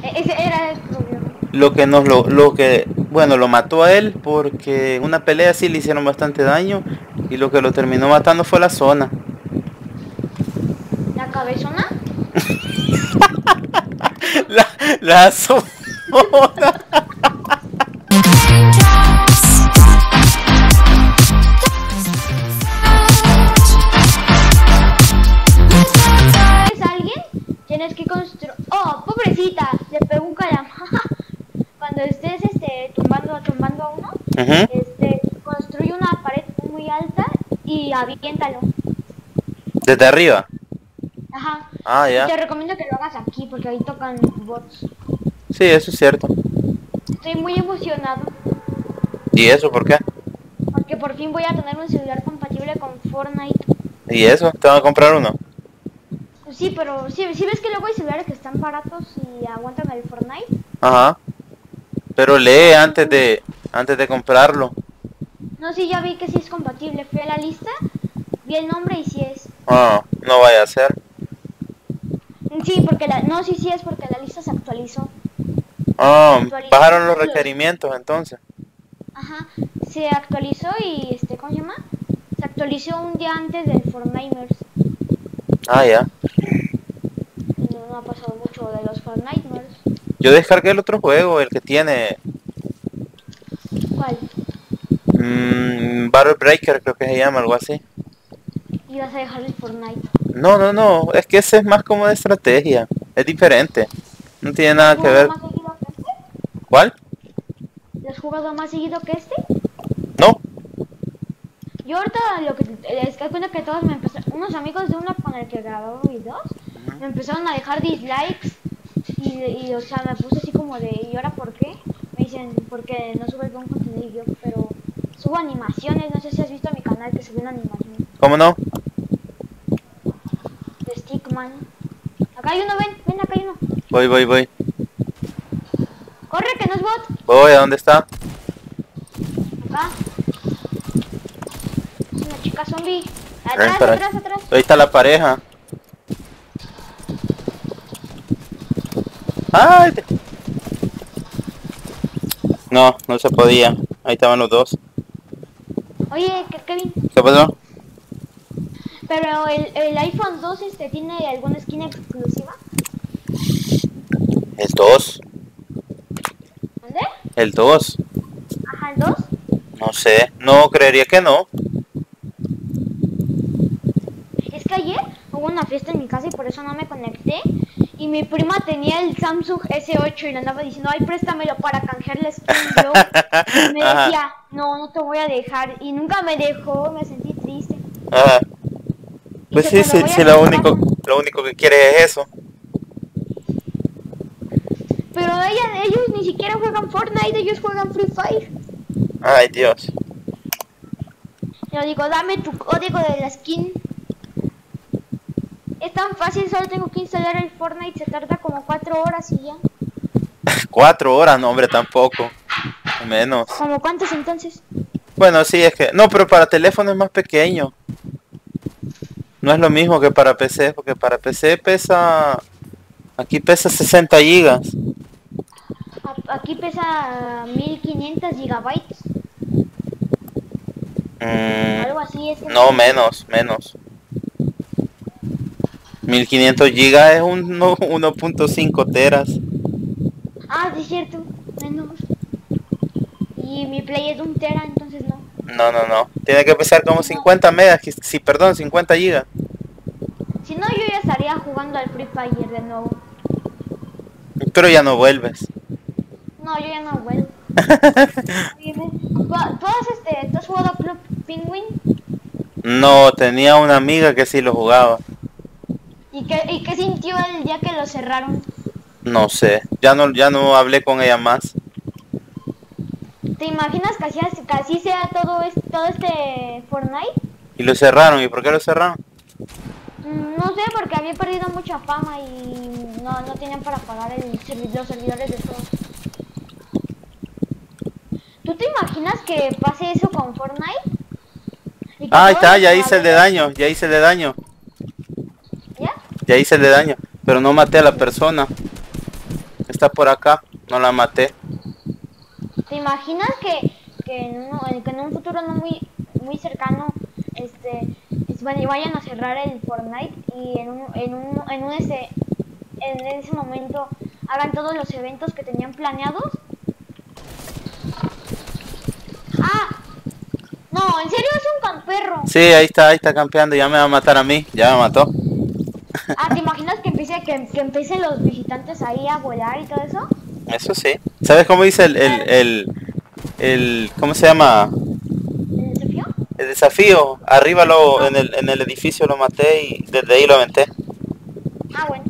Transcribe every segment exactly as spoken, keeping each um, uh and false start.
E- ese era el problema. Lo que nos lo, lo que, bueno, lo mató a él porque en una pelea sí le hicieron bastante daño y lo que lo terminó matando fue la zona. La cabezona. La, la zona. ¿Es alguien? Tienes que construir. Oh, pobrecita, le pegó un calamar. Cuando estés este tumbando, tumbando a uno, Ujú. este, construye una pared muy alta y aviéntalo. Desde arriba. Ajá. Ah, Y ya. te recomiendo que lo hagas aquí porque ahí tocan bots. Sí, eso es cierto. Estoy muy emocionado ¿Y eso por qué? porque por fin voy a tener un celular compatible con Fortnite. ¿Y eso? ¿Te van a comprar uno? Sí, pero si ¿sí, sí ves que luego hay celulares que están baratos y aguantan el Fortnite? Ajá. Pero lee antes de antes de comprarlo. No, sí, ya vi que sí es compatible. Fui a la lista, vi el nombre y sí es. Ah, no vaya a ser. Sí, porque la... No, sí, sí es porque la lista se actualizó. Ah, Actualizó bajaron los los- requerimientos entonces. Ajá, se actualizó y este, ¿cómo se llama? Se actualizó un día antes del Fortniters. Ah, ya. No, no ha pasado mucho de los Fortniters. Yo descargué el otro juego, el que tiene ¿Cuál? mmm, Battle Breaker, creo que se llama, algo así. Y vas a dejar el Fortnite. No, no, no, es que ese es más como de estrategia. Es diferente. No tiene ¿Lo has nada que jugado ver. más seguido que este? ¿Cuál? ¿Lo has jugado más seguido que este? No. Yo ahorita lo que es que cuenta que todos me empezaron, unos amigos de uno con el que grababa videos, me empezaron a dejar dislikes y, y o sea me puse así como de ¿y ahora por qué? Me dicen porque no subes buen contenido y yo, pero subo animaciones, no sé si has visto mi canal que subí una animación ¿Cómo no? de Stickman. Acá hay uno, ven, ven acá hay uno. Voy, voy, voy. Corre que no es bot. Voy, ¿a dónde está? Acá. Es una chica zombie. Ven Atrás, para- atrás, atrás. Ahí está la pareja. ¡Ay! te- No, no se podía. Ahí estaban los dos. Oye, Ke- Kevin, ¿Qué pasó? pero el, el iPhone dos este tiene alguna skin exclusiva. El dos. ¿Dónde? El dos. Ajá, el dos. No sé. No, creería que no. Es que ayer hubo una fiesta en mi casa y por eso no me conecté. Y mi prima tenía el Samsung S ocho y le andaba diciendo, ay, préstamelo para canjear la skin. Y yo y me Ajá. decía, no, no te voy a dejar. Y nunca me dejó, me sentí triste. Ajá. Y Pues que sí, cuando sí, vaya sí, a lo su único, casa- lo único que quiere es eso. Pero ella, ellos ni siquiera juegan Fortnite, ellos juegan Free Fire. Ay, Dios. Yo digo, dame tu código de la skin. Es tan fácil, solo tengo que instalar el Fortnite, se tarda como cuatro horas y ya. Cuatro horas, no, hombre, tampoco. Menos. ¿Como cuántos entonces? Bueno, sí, es que... No, pero para teléfono es más pequeño. No es lo mismo que para P C, porque para P C pesa... Aquí pesa sesenta gigas. A- Aquí pesa mil quinientos gigabytes, Mm, algo así es. que- no, menos, menos. mil quinientos gigas es un no, uno punto cinco teras. Ah, sí es cierto, menos. Y mi play es de un tera, entonces no. No, no, no. Tiene que pesar como cincuenta megas. que- Sí, perdón, cincuenta gigas. Si no, yo ya estaría jugando al Free Fire de nuevo. Pero ya no vuelves. No, yo ya no vuelvo. Oye, ven, ¿tú tú has, este, ¿tú has jugado Club Penguin? No, tenía una amiga que sí lo jugaba. ¿Y qué, ¿Y qué sintió el día que lo cerraron? No sé. Ya no, ya no hablé con ella más. ¿Te imaginas que así, que así sea todo, es, todo este Fortnite? Y lo cerraron. ¿Y por qué lo cerraron? Mm, No sé, porque había perdido mucha fama y no, no tenían para pagar el servi- los servidores de todos. ¿Tú te imaginas que pase eso con Fortnite? Y que Ah, ahí todos está, los ya hice el de jugadores- daño. Ya hice el de daño. ¿Ya? Ya hice el de daño. Pero no maté a la persona. está por acá. No la maté. ¿Te imaginas que, que, en, uno, que en un futuro no muy, muy cercano este, es, bueno, y vayan a cerrar el Fortnite y en un, en un, en un ese, en ese momento hagan todos los eventos que tenían planeados? ¡Ah! No, en serio es un camperro. Sí, ahí está, ahí está campeando. Ya me va a matar a mí. Ya me mató. Ah, ¿te imaginas que empiece que, que empiecen los visitantes ahí a volar y todo eso? Eso sí. ¿Sabes cómo dice el, el, el, el ¿cómo se llama? ¿El desafío? El desafío? Arriba lo, en el, en el edificio lo maté y desde ahí lo aventé. Ah, bueno.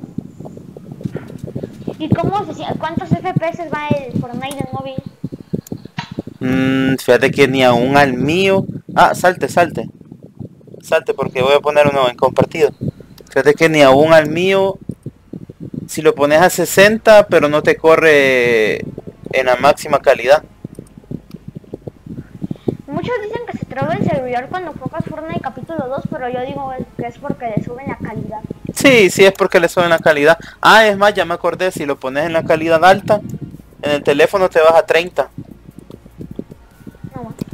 ¿Y cómo se siente? ¿Cuántos F P S va el Fortnite en móvil? Mmm, fíjate que ni aún al mío. Ah, salte, salte. Salte porque voy a poner uno en compartido. Fíjate que ni aún al mío. Si lo pones a sesenta, pero no te corre en la máxima calidad. Muchos dicen que se traba el servidor cuando juegas Fortnite capítulo dos, pero yo digo que es porque le suben la calidad. Sí, sí es porque le suben la calidad. Ah, es más, ya me acordé, si lo pones en la calidad alta, en el teléfono te vas a treinta. No,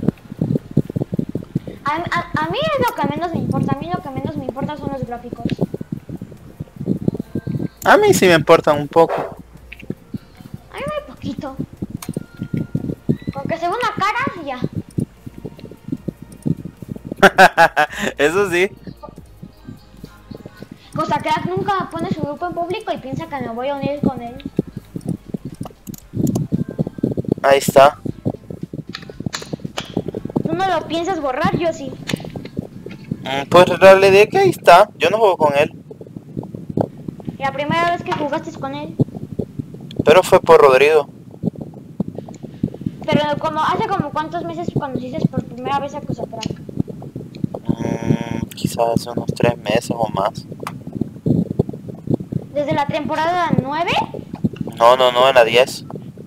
a, a, a mí es lo que menos me importa, a mí lo que menos me importa son los gráficos. A mí sí me importan un poco. A mí muy poquito. Porque se ve una cara y ya. Eso sí. Cosa Crack nunca pone su grupo en público y piensa que me voy a unir con él. Ahí está. ¿Tú no lo piensas borrar? Yo sí. Mm, Pues la realidad es que ahí está. Yo no juego con él. Y la primera vez que jugaste con él. Pero fue por Rodrigo. Pero como hace como cuántos meses conociste por primera vez a Cosa Crack. Mm, quizás hace unos tres meses o más. ¿Desde la temporada nueve? No, no, no, en la diez.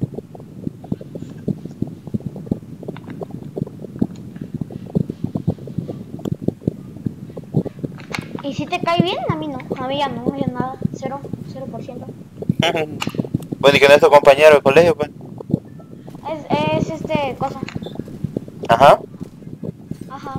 ¿Y si te cae bien? A mí no. A mí ya no, ya nada. Cero, cero por ciento. Bueno, ¿y quién es tu compañero de colegio, pues? Es, es este cosa. Ajá. Ajá.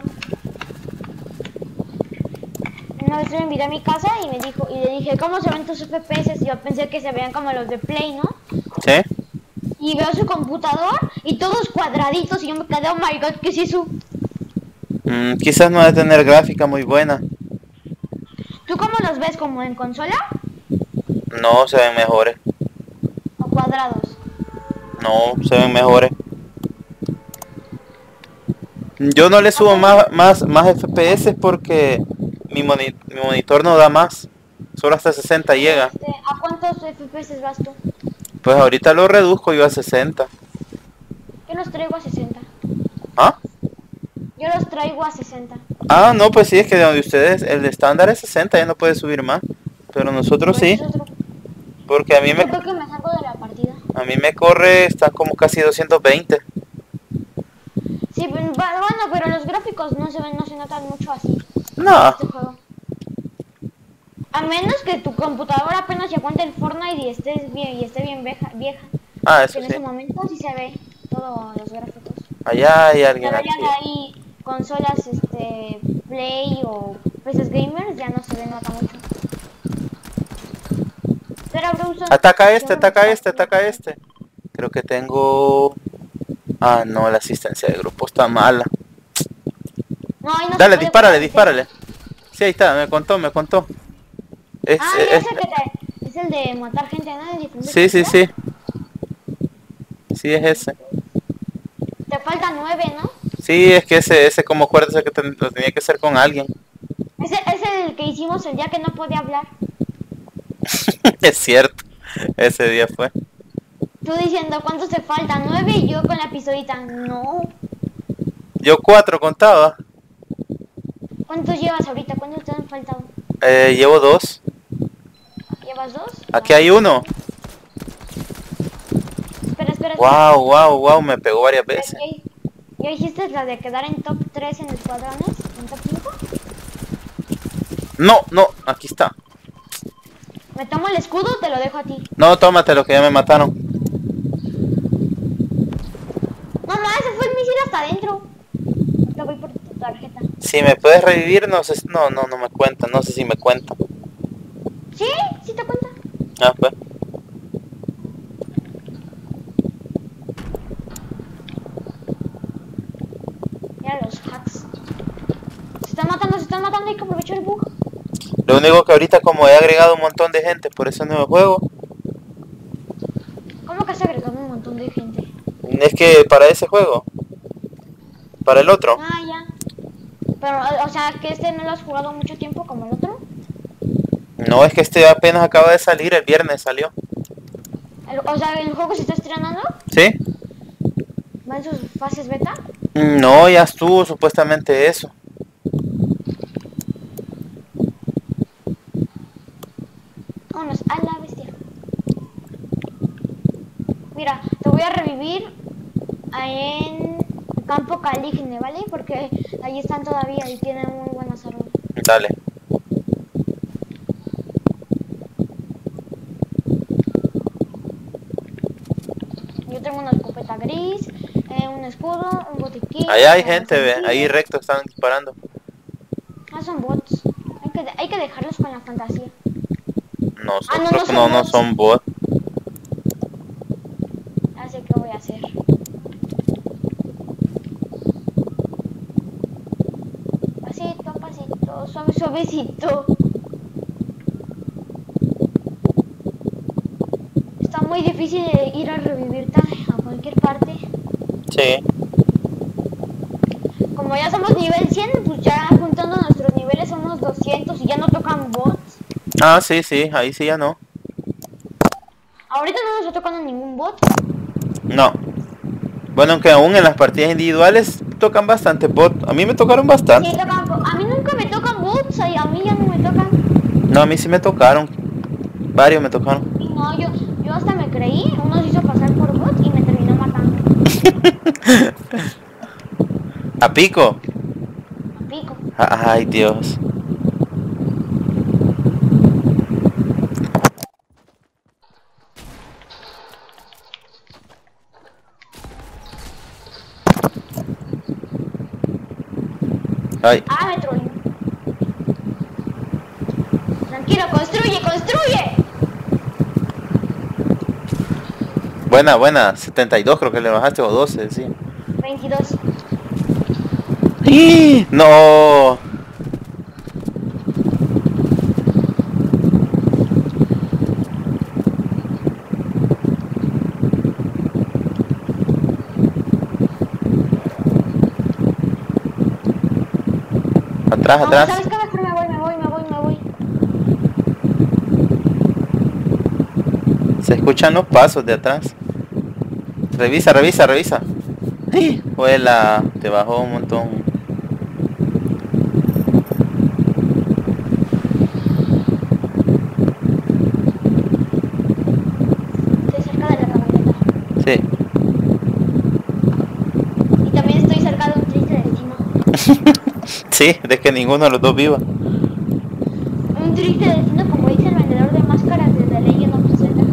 Una vez me invité a mi casa y me dijo, y le dije, ¿cómo se ven tus F P S? Yo pensé que se veían como los de Play, ¿no? ¿Sí? Y veo su computador y todos cuadraditos y yo me quedé, oh my god, ¿qué es eso? Mm, quizás no debe tener gráfica muy buena. ¿Tú cómo los ves? ¿Como en consola? No, se ven mejores. ¿O cuadrados? No, se ven mejores. Yo no le subo más, más, más F P S porque mi, moni mi monitor no da más. Solo hasta sesenta llega. Este, ¿a cuántos F P S vas tú? Pues ahorita lo reduzco yo a sesenta. Yo los traigo a sesenta. ¿Ah? Yo los traigo a sesenta. Ah, no, pues sí, es que de donde ustedes, el de estándar es sesenta, ya no puede subir más. Pero nosotros Pues sí. otro... Porque a mí me, Yo creo que me salgo de la partida. a mí me corre, está como casi doscientos veinte. Sí, bueno, pero los gráficos no se ven, no se notan mucho así. No. Este juego. A menos que tu computadora apenas se aguante el Fortnite y estés bien y esté bien vieja, vieja. Ah, eso En sí. ese momento sí se ve todos los gráficos. Allá hay alguien Pero aquí. ya de ahí consolas este Play o P Cs gamers ya no se ve nota mucho. Pero Bruce, Ataca este, ataca este, ataca este. Creo que tengo... Ah, no, la asistencia de grupo está mala. no, ahí no Dale, se puede dispárale, jugar. dispárale. Sí, ahí está, me contó, me contó. Es, Ah, es- ya sé que te, es el de matar gente, ¿no? En diferentes sí, sí, partidas. sí. Sí, es ese. Te faltan nueve, ¿no? Sí, es que ese, ese como acuérdese que ten- lo tenía que hacer con alguien. Ese es el que hicimos el día que no podía hablar. Es cierto, ese día fue. Tú diciendo cuántos te faltan, nueve, y yo con la pistolita. No. Yo cuatro contaba. ¿Cuántos llevas ahorita? ¿Cuántos te han faltado? Eh, llevo dos. ¿Llevas dos? Aquí hay uno. Espera, espera, espera. Wow, wow, wow, me pegó varias veces. Ok. ¿Ya dijiste la de quedar en top tres en escuadrones? ¿En top cinco? No, no, aquí está. Me tomo el escudo o te lo dejo a ti. No, tómate lo que ya me mataron. No, no, ese fue el misil hasta adentro. Lo voy por tu tarjeta. Si me puedes revivir, no sé. No, no, no me cuenta. No sé si me cuenta. ¿Sí? ¿Sí te cuenta? Ah, pues. Mira los hacks. Se están matando, se están matando, hay que aprovechar el bug. Lo único que ahorita como he agregado un montón de gente por ese nuevo juego, ¿Cómo que has agregado un montón de gente? es que para ese juego, para el otro, Ah, ya. Pero, o sea, que este no lo has jugado mucho tiempo como el otro. no es que este apenas acaba de salir, el viernes salió. El- o sea, el juego se está estrenando. ¿Sí? ¿Va en sus fases beta? No, ya estuvo supuestamente eso. Vámonos a la bestia. Mira, te voy a revivir en Campo Caligne, ¿vale? Porque ahí están todavía y tienen muy buenas armas. Dale. Yo tengo una escopeta gris, eh, un escudo, un botiquín. Allá hay un gente, ve, sentido. ahí recto están disparando. Ah, son bots. Hay que, hay que dejarlos con la fantasía. No, son, Ah, no, creo no que son no, no bots. son bots. Ya sé qué voy a hacer. Pasito, pasito, suave, suavecito. Está muy difícil de ir a revivirte a cualquier parte. Sí. Como ya somos nivel cien, pues ya juntando nuestros niveles somos doscientos y ya no tocan bots. Ah, sí, sí, ahí sí ya no. Ahorita no nos está tocando ningún bot. No. Bueno, aunque aún en las partidas individuales tocan bastante bot. A mí me tocaron Sí, bastante. tocan bo- a mí nunca me tocan bots, y a mí ya no me tocan. No, a mí sí me tocaron. Varios me tocaron. Y no, yo, yo hasta me creí, uno se hizo pasar por bot y me terminó matando. A pico. A pico. Ay, Dios. Ay, Ah, me troleó. Tranquilo, construye, construye. buena, buena. setenta y dos creo que le bajaste o doce, sí. veintidós. ¡Ih! No. Atrás, No, atrás. ¿sabes qué? Mejor me voy, me voy, me voy, me voy. Se escuchan los pasos de atrás. Revisa, revisa, revisa. ¡Ih! Huela, te bajó un montón. Estoy cerca de la camioneta. Sí. Y también estoy cerca de un triste destino. Sí, de que ninguno de los dos viva. Un triste destino, como dice el vendedor de máscaras de The Legend of Zelda.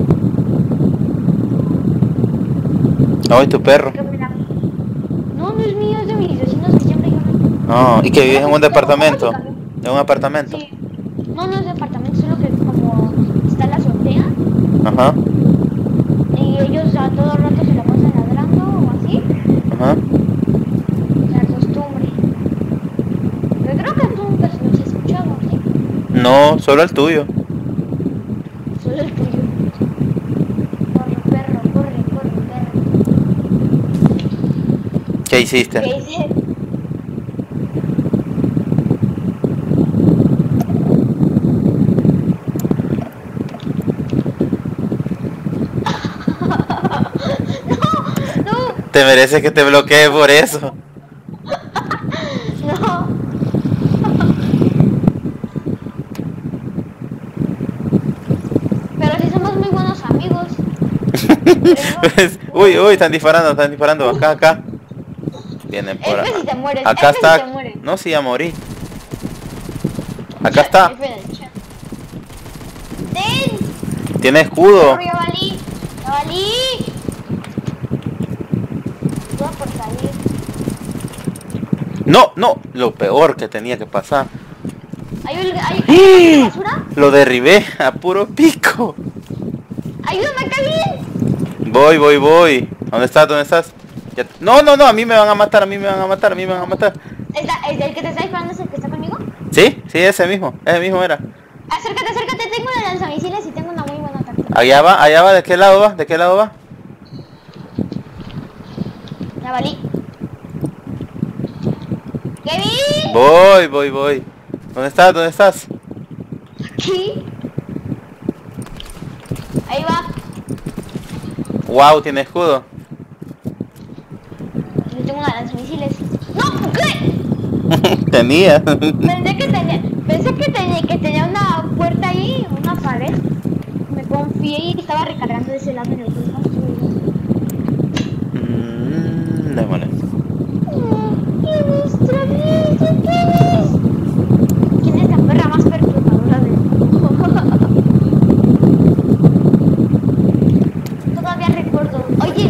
Ay, tu perro. Que mira. No, no es mío, es de mis vecinos que siempre lloran. No, y que vives en un ¿Cómo se departamento. cambió? En un apartamento. Sí. No, no es departamento, solo que como está la azotea Ajá, y ellos a todo rato se la pasan ladrando o así, ajá. la costumbre. Yo creo que tú nunca los has escuchado, ¿sí? No, solo el tuyo. Solo el tuyo. Corre, perro, corre, corre, perro. ¿Qué hiciste? ¿Qué dice? No, Te mereces que te bloquee por eso. no. Pero si somos muy buenos amigos. Pues, uy, uy, están disparando, están disparando. Acá, acá. Vienen por F acá. si te mueres, Acá F si está. te mueres. No, sí, ya morí. Acá está. F en el chat. ¡Ten! Tiene escudo. Ya valí, ya valí. Todo por salir. No, no, lo peor que tenía que pasar. ¿Hay, un- hay, hay una basura? Lo derribé a puro pico. ¡Ayúdame, Kevin! Voy, voy, voy. ¿Dónde estás? ¿Dónde estás? Ya- No, no, no, a mí me van a matar, a mí me van a matar, a mí me van a matar. ¿Es, la- es el que te está disparando es el que está conmigo? ¿Sí? Sí, ese mismo, ese mismo era. Acércate, acércate, tengo una lanzamisiles y tengo una muy buena táctica. Allá va, allá va, ¿de qué lado va? ¿De qué lado va? Ya valí. ¡Kevin! Voy, voy, voy. ¿Dónde estás? ¿Dónde estás? Aquí. Ahí va. Wow, tiene escudo. Yo tengo una lanzamisiles. ¡No! ¿Qué? Tenía. Pensé que tenía, pensé que tenía, que tenía una puerta ahí, una pared. Me confié y estaba recargando de ese lado en el que no Mmm, démosle. ¿Quién es la perra más perturbadora del mundo? Todavía recuerdo. Oye,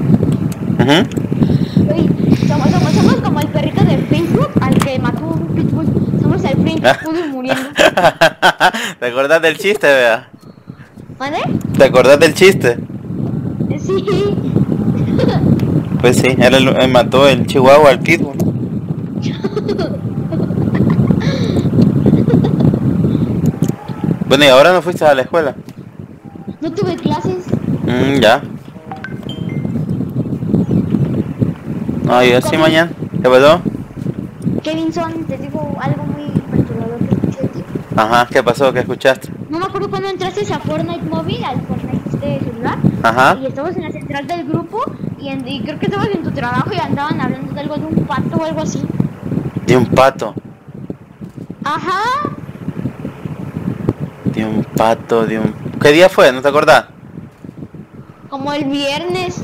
Ujú. oye, somos, somos, somos como el perrito de Facebook al que mató un pitbull. Somos el pitbull muriendo. ¿Te acordás del chiste, vea? ¿Vale? ¿Te acordás del chiste? Sí. Pues sí, él, él mató el chihuahua al pitbull. Bueno, y ahora no fuiste a la escuela. No tuve clases. Mm, ya. No, yo sí mañana. ¿Qué pasó? Kevinson, te digo algo muy perturbador que escuché de ti. Ajá, ¿qué pasó? ¿Qué escuchaste? No me acuerdo cuando entraste a Fortnite móvil, al Fortnite de celular. Ajá. Y estabas en la central del grupo y, en- y creo que estabas en tu trabajo y andaban hablando de algo de un pato o algo así. De un pato. Ajá. De un pato, de un... ¿Qué día fue? ¿No te acordás? Como el viernes.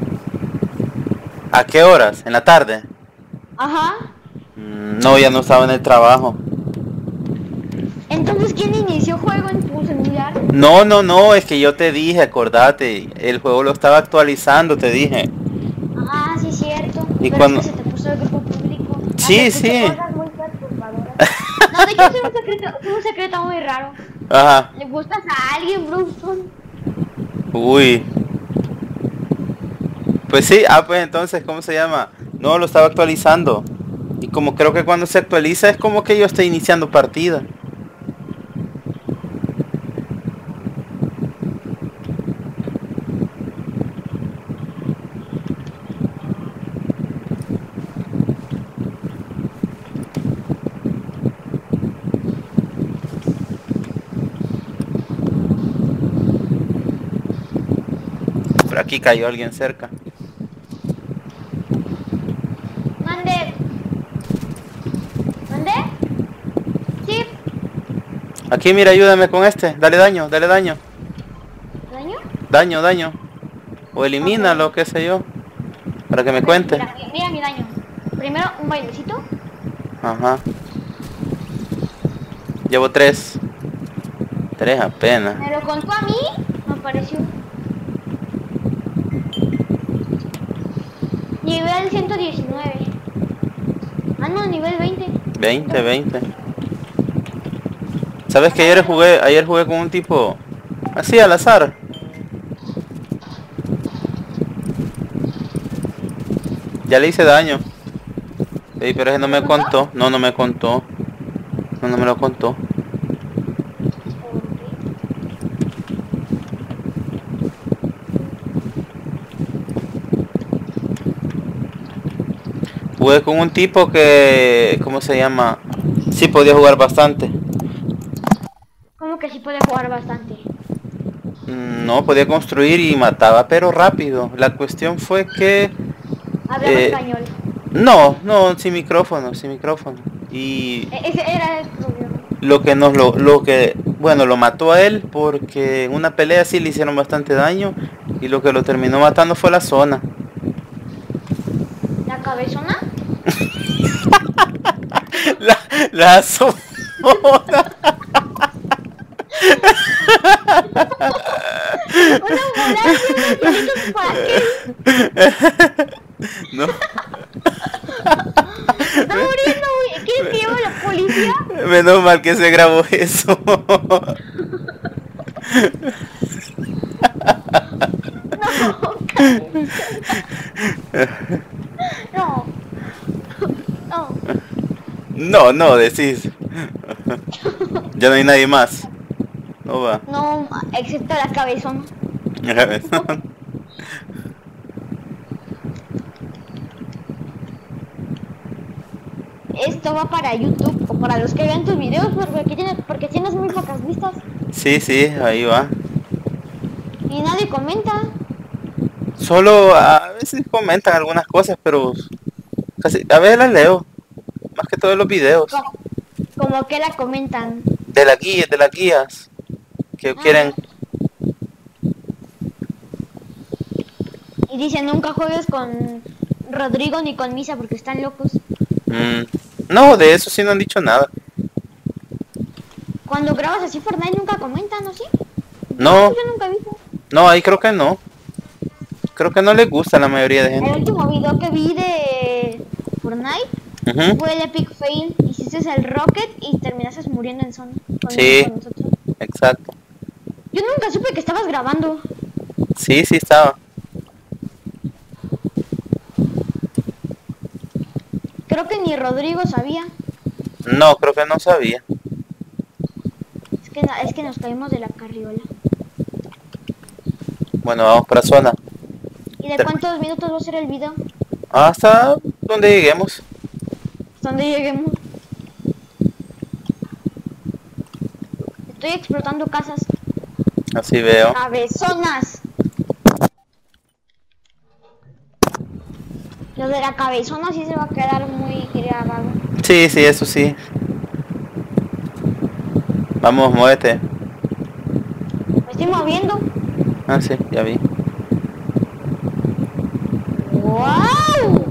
¿A qué horas? ¿En la tarde? Ajá. Mm, no, ya no estaba en el trabajo. Entonces, ¿quién inició juego en tu celular? No, no, no, es que yo te dije, acordate, el juego lo estaba actualizando, te dije. Ah, sí, cierto. ¿Y Pero cuando- es que se te puso el grupo público. Ah, Sí, te escuché sí. cosas muy perturbadoras. No, de hecho, es un secreto, es un secreto muy raro. Ajá. ¿Le gustas a alguien, Brewston? Uy. Pues sí, ah, pues entonces, ¿cómo se llama? No, lo estaba actualizando. Y como creo que cuando se actualiza es como que yo estoy iniciando partida. Por aquí cayó alguien cerca. Mande. ¿Mande? Sí. Aquí, mira, ayúdame con este. Dale daño, dale daño. ¿Daño? Daño, daño. O elimínalo, qué sé yo. Para que me cuente. Mira, mira mi daño. Primero un bailecito. Ajá. Llevo tres. Tres apenas. Me lo contó a mí. Me pareció. Nivel ciento diecinueve. Ah, no, nivel veinte. veinte, veinte. ¿Sabes que ayer jugué, ayer jugué con un tipo así al azar? Ya le hice daño. Ey, pero ese no me contó. No, no me contó. No, no me lo contó. Jugué con un tipo que... ¿Cómo se llama? Sí podía jugar bastante. Como que sí puede jugar bastante. Mm, No, podía construir y mataba, pero rápido. La cuestión fue que... Hablaba Eh, español. No, no, sin micrófono, sin micrófono. Y E- ese era el problema. lo que nos lo, lo que, bueno, lo mató a él porque en una pelea sí le hicieron bastante daño y lo que lo terminó matando fue la zona. ¿La cabezona? La, la zona. Una ambulancia, unos chelitos, ¿para qué? No. Se está muriendo, güey. ¿Quieres que lleve a la policía? Menos mal que se grabó eso. No, no. No, no, decís. Ya no hay nadie más. No va. No, excepto la cabezona. Esto va para YouTube o para los que vean tus videos porque tienes, porque tienes muy pocas vistas Sí, sí, ahí va. y nadie comenta. Solo a veces comentan algunas cosas, pero casi a veces las leo. Más que todos los videos. Como, como que la comentan. De las guías, de las guías. Que Ah. quieren. Y dicen nunca juegues con Rodrigo ni con Misa porque están locos. Mm, no, de eso sí no han dicho nada. Cuando grabas así Fortnite nunca comentan, ¿no? ¿Sí? No. Yo nunca he visto. No, ahí creo que no. Creo que no les gusta a la mayoría de El gente. último video que vi de Fortnite Ujú. fue el Epic Fail. Hiciste el Rocket y terminaste muriendo en zona. Con, Sí. con nosotros. Exacto. Yo nunca supe que estabas grabando. Sí, sí estaba. Creo que ni Rodrigo sabía. No, creo que no sabía. Es que, no- es que nos caímos de la carriola. Bueno, vamos para zona. ¿Y de Ter- cuántos minutos va a ser el video? Hasta donde lleguemos. Hasta donde lleguemos. Estoy explotando casas. Así veo. Cabezonas. Lo de la cabezona sí se va a quedar muy grabado. Sí, sí, eso sí. Vamos, muévete. Me estoy moviendo. Ah, sí, ya vi. ¡Wow!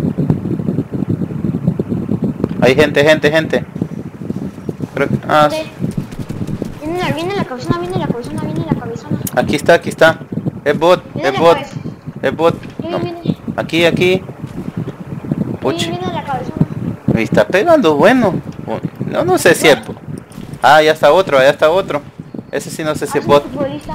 Hay gente, gente, gente. Creo que... Ah, ¿Dónde? Viene la, viene la cabezona, viene la cabezona, viene la cabezona. aquí está, aquí está. Es bot, Viene es la bot, cabeza. es bot. Viene, No. viene. Aquí, aquí. Puch. Viene, viene la cabezona. Me está pegando bueno. No, no sé si es... bo- Ah, ya está otro, ya está otro. Ese sí no sé si Ah, es es un bot. futbolista.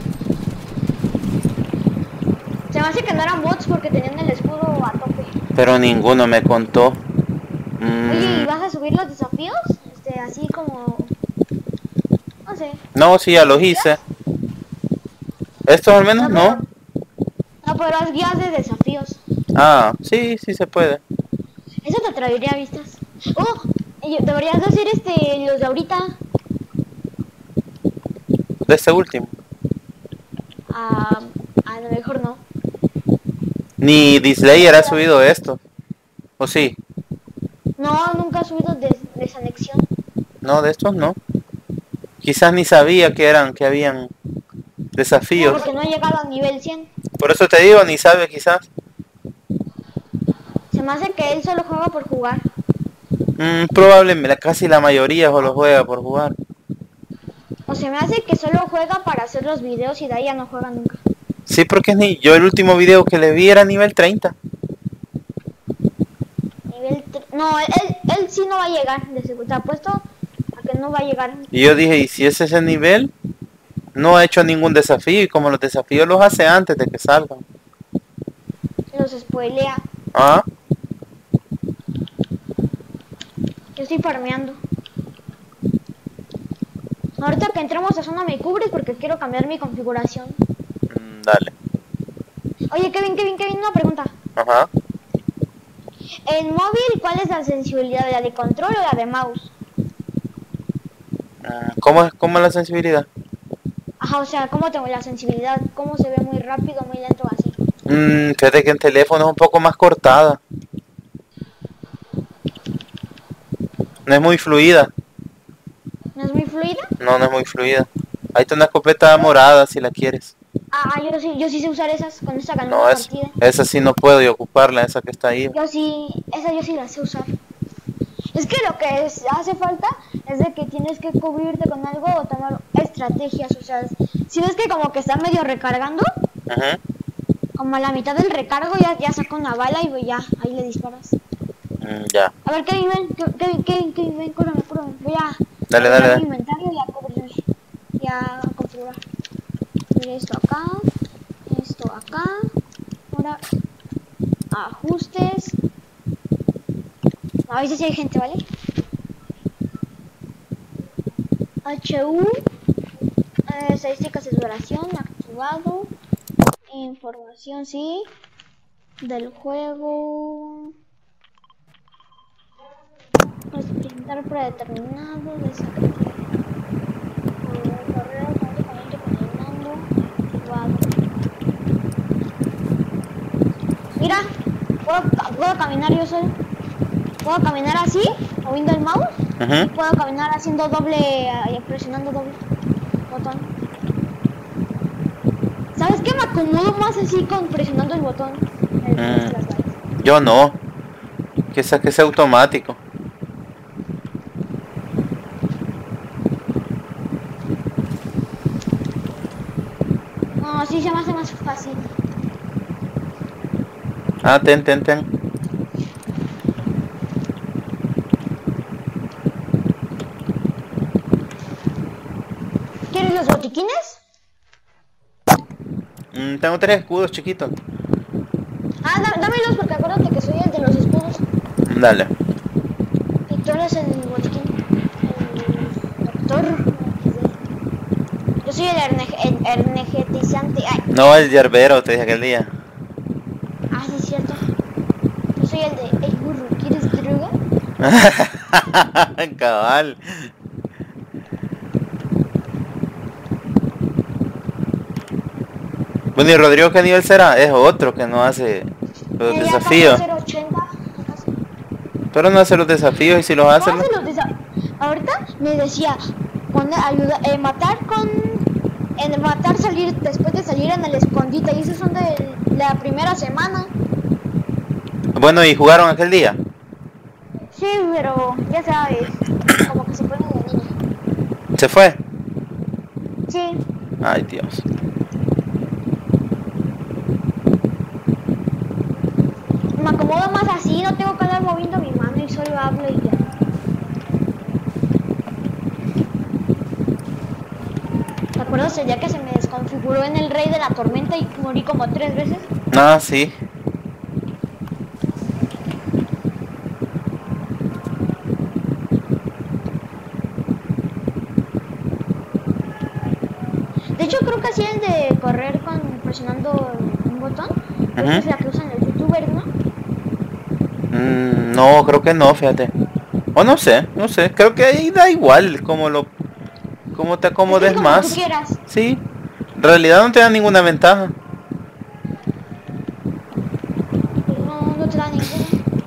Se me hace que no eran bots porque tenían el escudo a tope. Pero ninguno me contó. Mm, Oye, ¿y vas a subir los desafíos? Este, así como... No sé. no, sí, ya los hice. Estos al menos no. pero- No, pero haz guías de desafíos. Ah, sí, sí se puede. Eso te traería vistas. Oh, y deberías decir este, los de ahorita. De este último. Ah, a lo mejor no. Ni Dislayer ha subido esto. ¿O sí? No, nunca he subido des desanexión. No, de estos no. Quizás ni sabía que eran, que habían No, desafíos. porque no he llegado a nivel cien. Por eso te digo, ni sabe quizás. Se me hace que él solo juega por jugar. Mm, probablemente, casi la mayoría solo juega por jugar. O se me hace que solo juega para hacer los videos y de ahí ya no juega nunca. Sí, porque es ni yo el último video que le vi era nivel treinta. Nivel tre- no, él, él sí no va a llegar. De seguro. Te apuesto a que no va a llegar. Y yo dije, ¿y si es ese nivel? No ha hecho ningún desafío y como los desafíos los hace antes de que salgan. Los spoilea. Ah, Yo estoy farmeando. Ahorita que entremos a zona me cubres porque quiero cambiar mi configuración. mm, dale. Oye, Kevin, Kevin, Kevin, una pregunta. Ajá. En móvil, ¿cuál es la sensibilidad? ¿La de control o la de mouse? Mm, ¿Cómo es, cómo es la sensibilidad? Ajá, o sea, ¿cómo tengo la sensibilidad? ¿Cómo se ve muy rápido, muy lento, así? Mm, fíjate que en teléfono es un poco más cortada. No es muy fluida. ¿No es muy fluida? No, no es muy fluida. Ahí está una escopeta morada si la quieres. Ah, yo sí, yo sí sé usar esas con esta ganó No, la es, partida. esa sí no puedo yo ocuparla, esa que está ahí. Yo sí, esa yo sí la sé usar. Es que lo que es- hace falta es de que tienes que cubrirte con algo o tomar... Este estrategias, o sea, si ves que como que está medio recargando, Ajá. como a la mitad del recargo ya, ya saca una bala y ya, ahí le disparas. Mm, ya. A ver, Kevin, ven, Kevin, Kevin, Kevin, ven, córreme, córreme. Voy a Dale, abrir dale, mi dale. inventario y a cubrirme. Y a configurar. Mira esto acá, esto acá. Ahora, ajustes. A ver si hay gente, ¿vale? H U, eh, estadísticas de duración, activado. Información, sí. Del juego. Presentar predeterminado, desactivar. Correo automáticamente con el mando activado. Mira, puedo, puedo caminar yo solo. Puedo caminar así, moviendo el mouse. Ajá. Y puedo caminar haciendo doble, eh, presionando doble botón. ¿Sabes qué? Me acomodo más así con presionando el botón. El, Mm, las balas. yo no. Que sea que sea automático. No, así se me hace más fácil. Ah, ten, ten, ten. ¿Quieres los botiquines? Mm, tengo tres escudos chiquitos. Ah, dá, dámelos porque acuérdate que soy el de los escudos. Dale. Y tú eres el botiquín. El doctor. Yo soy el, erne el energetizante. Ay. No, el yerbero, te dije aquel día. Ah, sí, es cierto. Yo soy el de el burro. ¿Quieres droga? Cabal. Bueno, ¿y Rodrigo qué nivel será? Es otro que no hace los Eh, ya desafíos. pasó a ser ochenta. Pero no hace los desafíos y si los No hace... hace los desafíos. Ahorita me decía, poner, ayuda, eh, matar con... En matar, salir, después de salir en el escondite. Y esos son de la primera semana. Bueno, ¿y jugaron aquel día? Sí, pero ya sabes, como que se pone de niña. ¿Se fue? Sí. Ay, Dios. Me acomodo más así, no tengo que andar moviendo mi mano y solo hablo y ya. ¿Te acuerdas el día que se me desconfiguró en el Rey de la Tormenta y morí como tres veces? Ah, sí. De hecho creo que así el de correr con presionando un botón, creo Ujú. que es la que usan los youtubers, ¿no? Mm, no, creo que no, fíjate. O no sé, no sé. Creo que ahí da igual como lo... Como te Es que es acomodes como tú más. quieras. Sí. En realidad no te da ninguna ventaja. Pues no, no te da ninguna.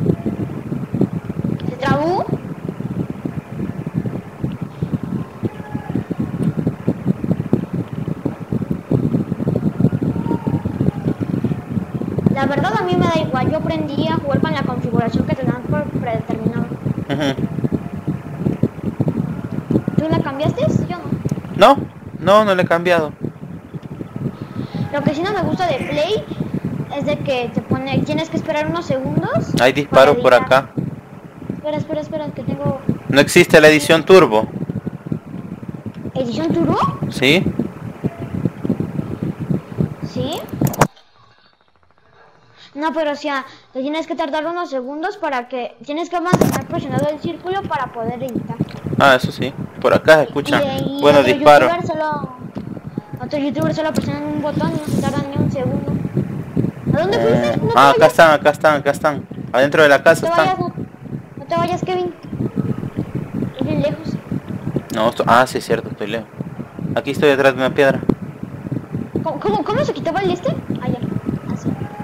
¿Se trabó? La verdad a mí me da igual, yo aprendí a jugar con la configuración que te dan por predeterminado. Ujú. ¿Tú la cambiaste? Yo no. No, no, no le he cambiado. Lo que sí no me gusta de Play es de que te pone, tienes que esperar unos segundos. Hay disparos por para evitar- acá. Espera, espera, espera, que tengo No existe la edición turbo. edición turbo. ¿Sí? ¿Sí? No, pero o sea, te tienes que tardar unos segundos para que... Tienes que mantener presionado el círculo para poder editar. Ah, eso sí. Por acá se escuchan Y, y buenos otro disparos. youtuber solo... Otro youtuber solo presionan un botón y no se tardan ni un segundo. ¿A dónde fuiste? Eh, No te ah, acá vayas. están, acá están, acá están. Adentro de la No casa te vayas, están. no, no te vayas, Kevin. Estoy bien lejos. No, esto... ah, sí, es cierto, estoy lejos. Aquí estoy detrás de una piedra. ¿Cómo, cómo, cómo se quitaba el este? Ah, ya. Así.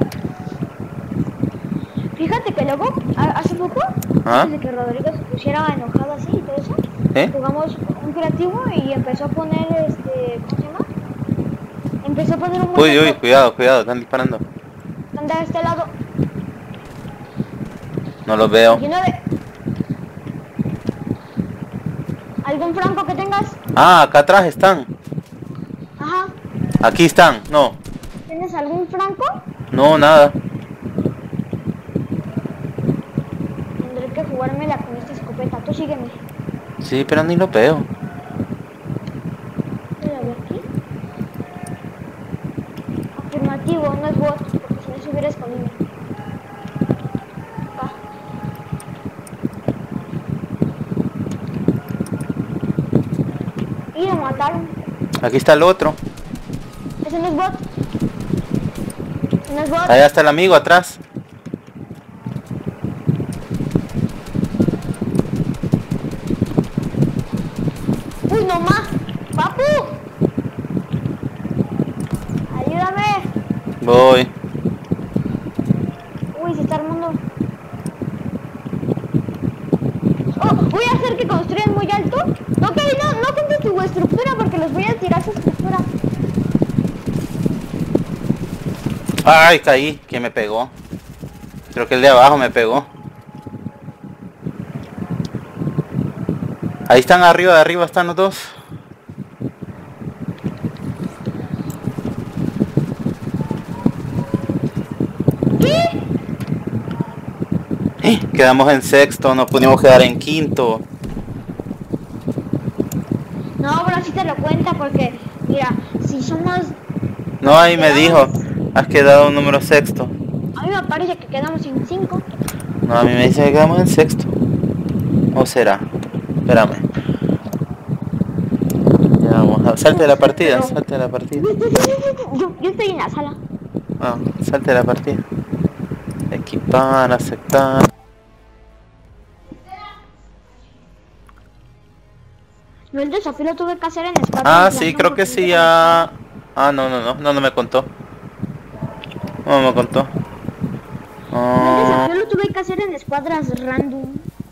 Fíjate que luego, a- hace poco, ¿Ah? antes de que Rodrigo se pusiera enojado así y todo eso, ¿Eh? jugamos un creativo y empezó a poner este, ¿cómo se llama? Empezó a poner un Uy, uy, montón cuidado, cuidado, están disparando. de de este lado. No los veo. Lleno de... ¿Algún franco que tengas? Ah, acá atrás están. Ajá. Aquí están, no. ¿Tienes algún franco? No, nada. Tendré que jugármela con esta escopeta. Tú sígueme. Sí, pero ni lo veo. Mira, de aquí. Afirmativo, no es bot, porque si no se hubiera escondido. Va. Y lo mataron. Aquí está el otro. Ese no es bot. No es bot. Allá está el amigo atrás. Uy, no más. Papu. Ayúdame. Voy. Uy, se está armando. Oh, voy a hacer que construyan muy alto. No, que no, no contra tu estructura porque los voy a tirar su estructura. Ay, caí. ¿Quién me pegó? Creo que el de abajo me pegó. Ahí están arriba, de arriba están los dos. ¿Qué? Eh, Quedamos en sexto, nos pudimos quedar en quinto. No, pero sí te lo cuenta porque, mira, si somos... No, ahí me dijo, has quedado un número sexto. A mí me parece que quedamos en cinco. No, a mí me dice que quedamos en sexto. ¿O será? Espérame. Ya vamos a... Salte de la partida, Pero- salte de la partida. Yo, yo estoy en la sala. Ah, salte de la partida. Equipar, aceptar. Yo el desafío lo tuve que hacer en Squad. Ah, sí, creo que sí ya... Ah, no, no, no, no, no me contó. No me contó. El Ah, desafío lo tuve que hacer en escuadras random.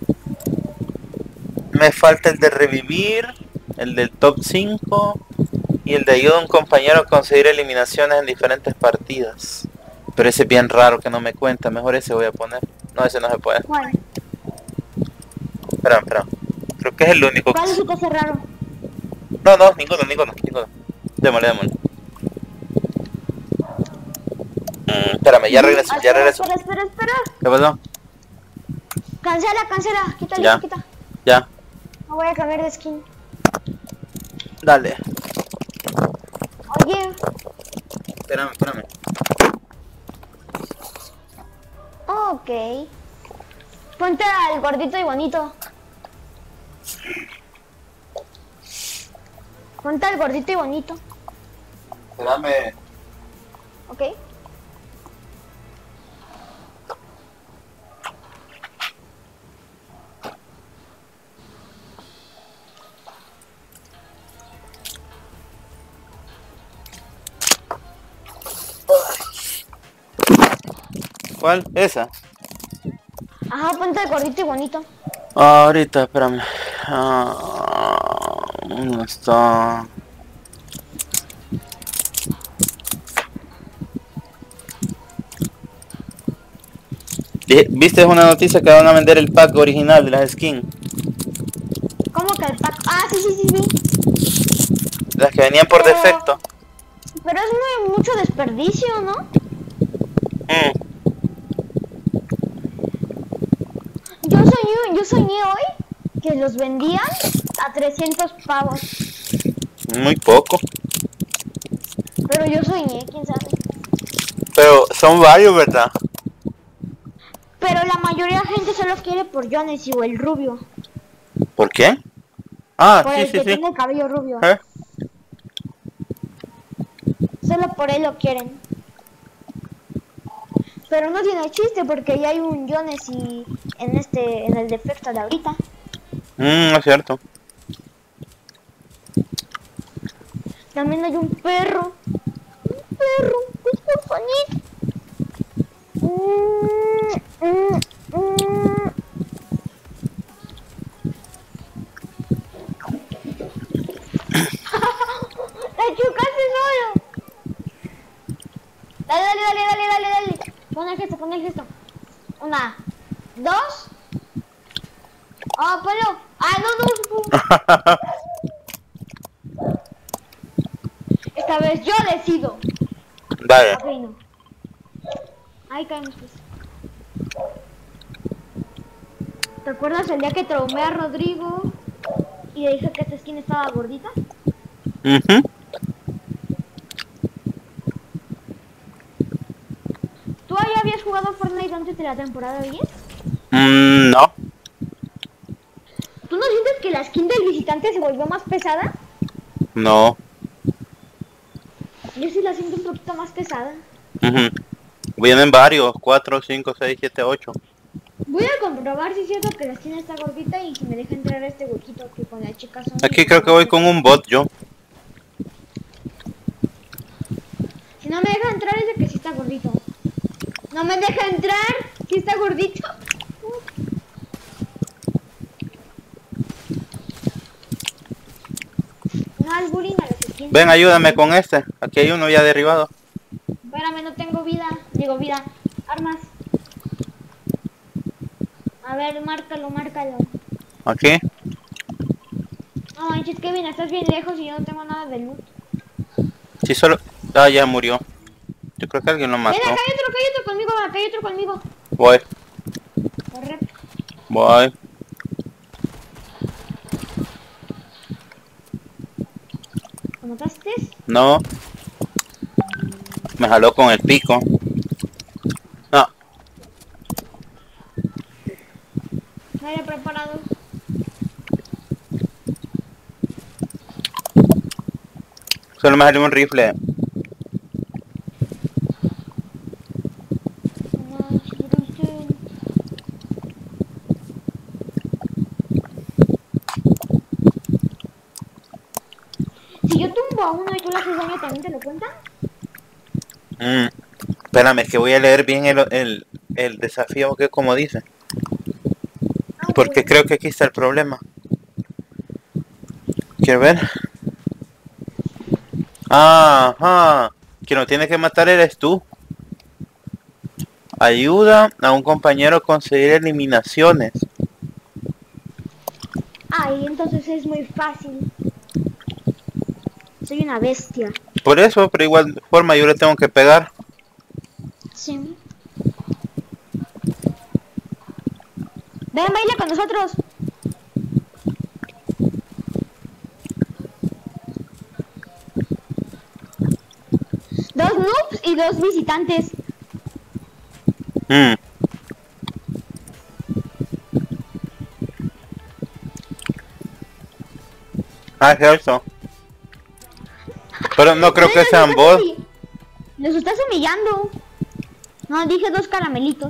me falta el de revivir, el del top cinco y el de ayuda a un compañero a conseguir eliminaciones en diferentes partidas. Pero ese es bien raro que no me cuenta, mejor ese voy a poner. No, ese no se puede. ¿Cuál? Espera, espera. Creo que es el único ¿Cuál que... es el que hace raro? No, no, ninguno, ninguno, ninguno. Démosle, démosle. Mm, espérame, ya regreso, Ah, ya espera, regreso. Espera, espera, espera. ¿Qué pasó? Cancela, cancela. Quítale, Ya. quita. Ya, No voy a cambiar de skin. dale. Oye. Espérame, espérame. Ok. Ponte al gordito y bonito. Ponte al gordito y bonito. Espérame. Ok. ¿Cuál? ¿Esa? Ajá, ponte al gordito y bonito. Ah, ahorita, espérame. Ah, ¿dónde está? Di- ¿Viste una noticia que van a vender el pack original de las skins? ¿Cómo que el pack? Ah, sí, sí, sí, sí. Las que venían por Pero- defecto. Pero es muy, mucho desperdicio, ¿no? Mm, Yo soñé, yo soñé hoy que los vendían a trescientos pavos. muy poco. Pero yo soñé, quién sabe. Pero son varios, ¿verdad? Pero la mayoría de gente solo quiere por Jones o el rubio. ¿Por qué? Ah, Por sí, el sí, que sí. tiene el cabello rubio. ¿Eh? Solo por él lo quieren. Pero no tiene chiste porque ya hay un Jones y en este, en el defecto de ahorita. Mmm, es cierto. También hay un perro. Un perro. Es muy bonito. Mm, mm, mm. ¡La chocaste solo! Dale, dale, dale, dale, dale, dale. Pon el gesto, pon el gesto. Una, dos. Ah, ponlo. Ah, no, no. Es que Esta vez yo decido. Vale. Ok, no. Ahí caemos pues. ¿Te acuerdas el día que traumé a Rodrigo y le dije que esta skin estaba gordita? Mhm. ¿Tú ahí habías jugado Fortnite antes de la temporada diez? Mm, no. ¿Tú no sientes que la skin del visitante se volvió más pesada? No. Yo sí la siento un poquito más pesada. Mhm. Vienen varios, cuatro, cinco, seis, siete, ocho. Voy a comprobar si es cierto que la skin está gordita y si me deja entrar a este huequito que con la chica son. Aquí creo que voy con un bot yo. Si no me deja entrar es de que sí está gordito. No me deja entrar, sí está gordito. No al bullying a los skins. Ven, ayúdame con este. Aquí hay uno ya derribado. Espérame, no tengo vida. Digo vida. Armas. A ver, márcalo, márcalo. Aquí. No manches, Kevin, estás bien lejos y yo no tengo nada de loot. Sí, solo... Ah, ya murió. Yo creo que alguien lo mató. Ven, acá hay otro, acá hay otro conmigo, acá hay otro conmigo. Voy. Corre. Voy. ¿Lo mataste? No. Me jaló con el pico. No. No había preparado. Solo me salió un rifle. No manches, Bruce. Si yo tumbo a uno y tú le haces daño, ¿también te lo cuentan? Mm. Espérame, es que voy a leer bien el, el, el desafío que como dice. Ah, Porque bueno. creo que aquí está el problema. Quiero ver. Ajá. Quien lo tiene que matar eres tú. Ayuda a un compañero a conseguir eliminaciones. Ay, entonces es muy fácil. Soy una bestia. Por eso, pero igual forma yo le tengo que pegar. Sí. Ven, baila con nosotros. Dos noobs y dos visitantes. Mm. Ah, es eso. Pero no creo Ven, que nos sean estás bots. humi- Nos estás humillando. No, dije dos caramelitos.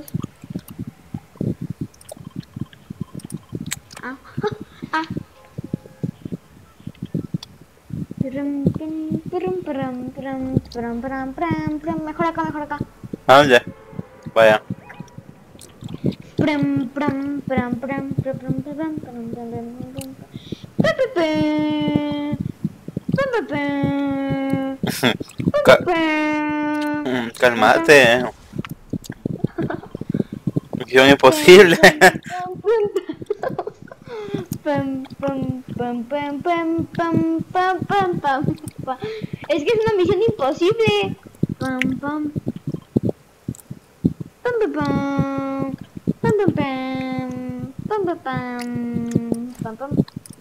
Ah, ah. Prum, prum, prum, prum, prum, prum, prum, prum, prum. Mejor acá, mejor acá. ¿A dónde? Vaya. Prum, prum, prum, prum, prum, prum, prum, prum, prum, prum, prum, prum. Pe, pe, pe. Pe, pe, pe. Pe, Ca- pe, pe. Mm, Cálmate. Misión imposible. Pam, pam, pam, pam, pam, pam, pam, pam, pam, pam. Es que es una misión imposible. Pam, pam. Pam, pam, pam. Pam, pam, pam. Pam, pam, pam. Pam, pam.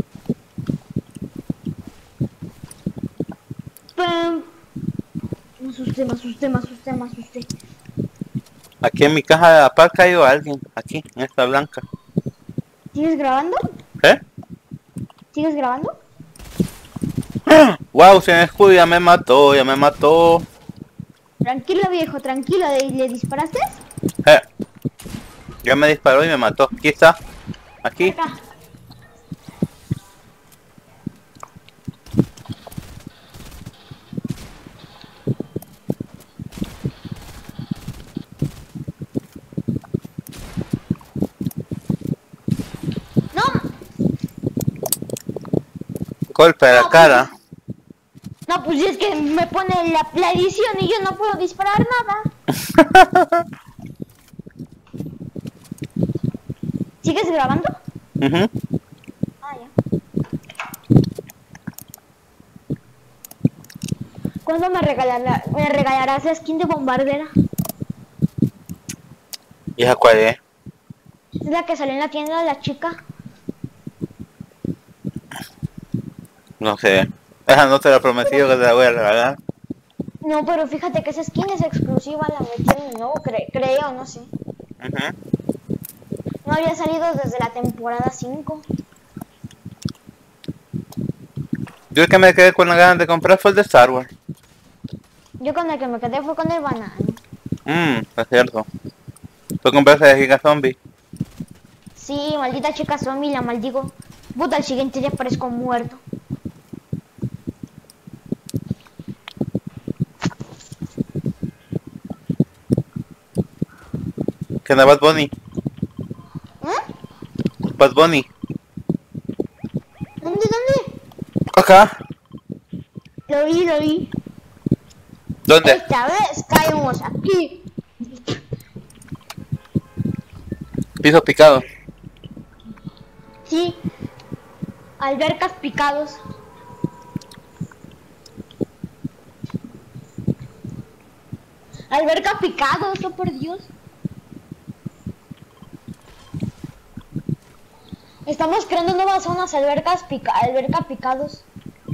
Pam. Me asusté, me asusté, me asusté, me asusté. Aquí en mi caja de la paz cayó alguien. Aquí, en esta blanca. ¿Sigues grabando? ¿Eh? ¿Sigues grabando? Wow, sin escudo ya me mató, ya me mató. Tranquilo, viejo, tranquilo. ¿Le, le disparaste? Eh. Ya me disparó y me mató. Aquí está. Aquí. Acá. No. Golpe a la No, cara. No, pues es que me pone la, la edición y yo no puedo disparar nada. ¿Sigues grabando? Ujú. Ah, ya. Cuando harás la skin de bombardera. ¿Y esa cuál es? Es la que salió en la tienda de la chica. No sé. Esa no te la he prometido que te la voy a regalar. No, pero fíjate que esa skin es exclusiva, la metieron de nuevo, cre creo, no sé. Uh-huh. No había salido desde la temporada cinco. Yo el que me quedé con la ganas de comprar fue el de Star Wars. Yo con el que me quedé fue con el banano. Mmm, es cierto. Fue comprarse de Giga Zombie. Sí, maldita chica zombie, la maldigo. Puta, el siguiente día parezco muerto. ¿Qué onda, Bad Bunny? ¿Eh? Bad Bunny. ¿Dónde, dónde? Acá. Lo vi, lo vi. ¿Dónde? Esta vez caemos aquí. Piso picado. Sí. Albercas picados. Albercas picados, oh por Dios. Estamos creando nuevas zonas, albercas pica alberca picados.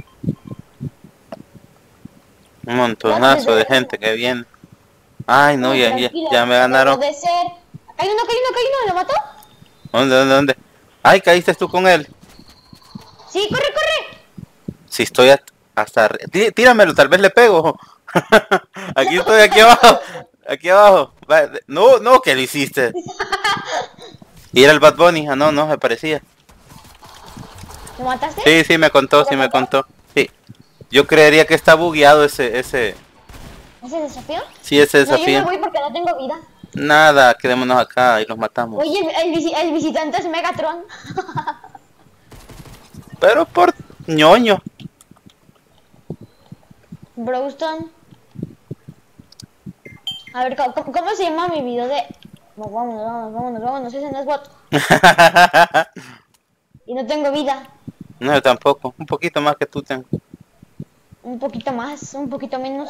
Un montonazo de gente que viene. Ay, no, No, ya, ya, tranquila, ya me ganaron. debo de ser. Acá hay uno, acá hay uno, acá hay uno, ¿lo mató? ¿Dónde, dónde, dónde? Ay, caíste tú con él. Sí, corre, corre. Si estoy a- hasta... arri- Tí- Tíramelo, tal vez le pego. Aquí estoy, aquí abajo. Aquí abajo. Va, de- No, no, ¿qué le hiciste? Y era el Bad Bunny. Ah, no, no, me parecía. ¿Lo mataste? Sí, sí, me contó, sí me contó. Sí. Yo creería que está bugueado ese, ese... ¿Ese desafío? Sí, ese No, yo me desafío. voy porque no tengo vida. Nada, quedémonos acá y los matamos. Oye, el, el visi- el visitante es Megatron. Pero por ñoño. Browston. A ver, ¿cómo, cómo se llama mi video de...? No, vámonos, vámonos, vámonos, vámonos, ese no es bot. Y no tengo vida. No, yo tampoco. Un poquito más que tú tengo. Un poquito más, un poquito menos.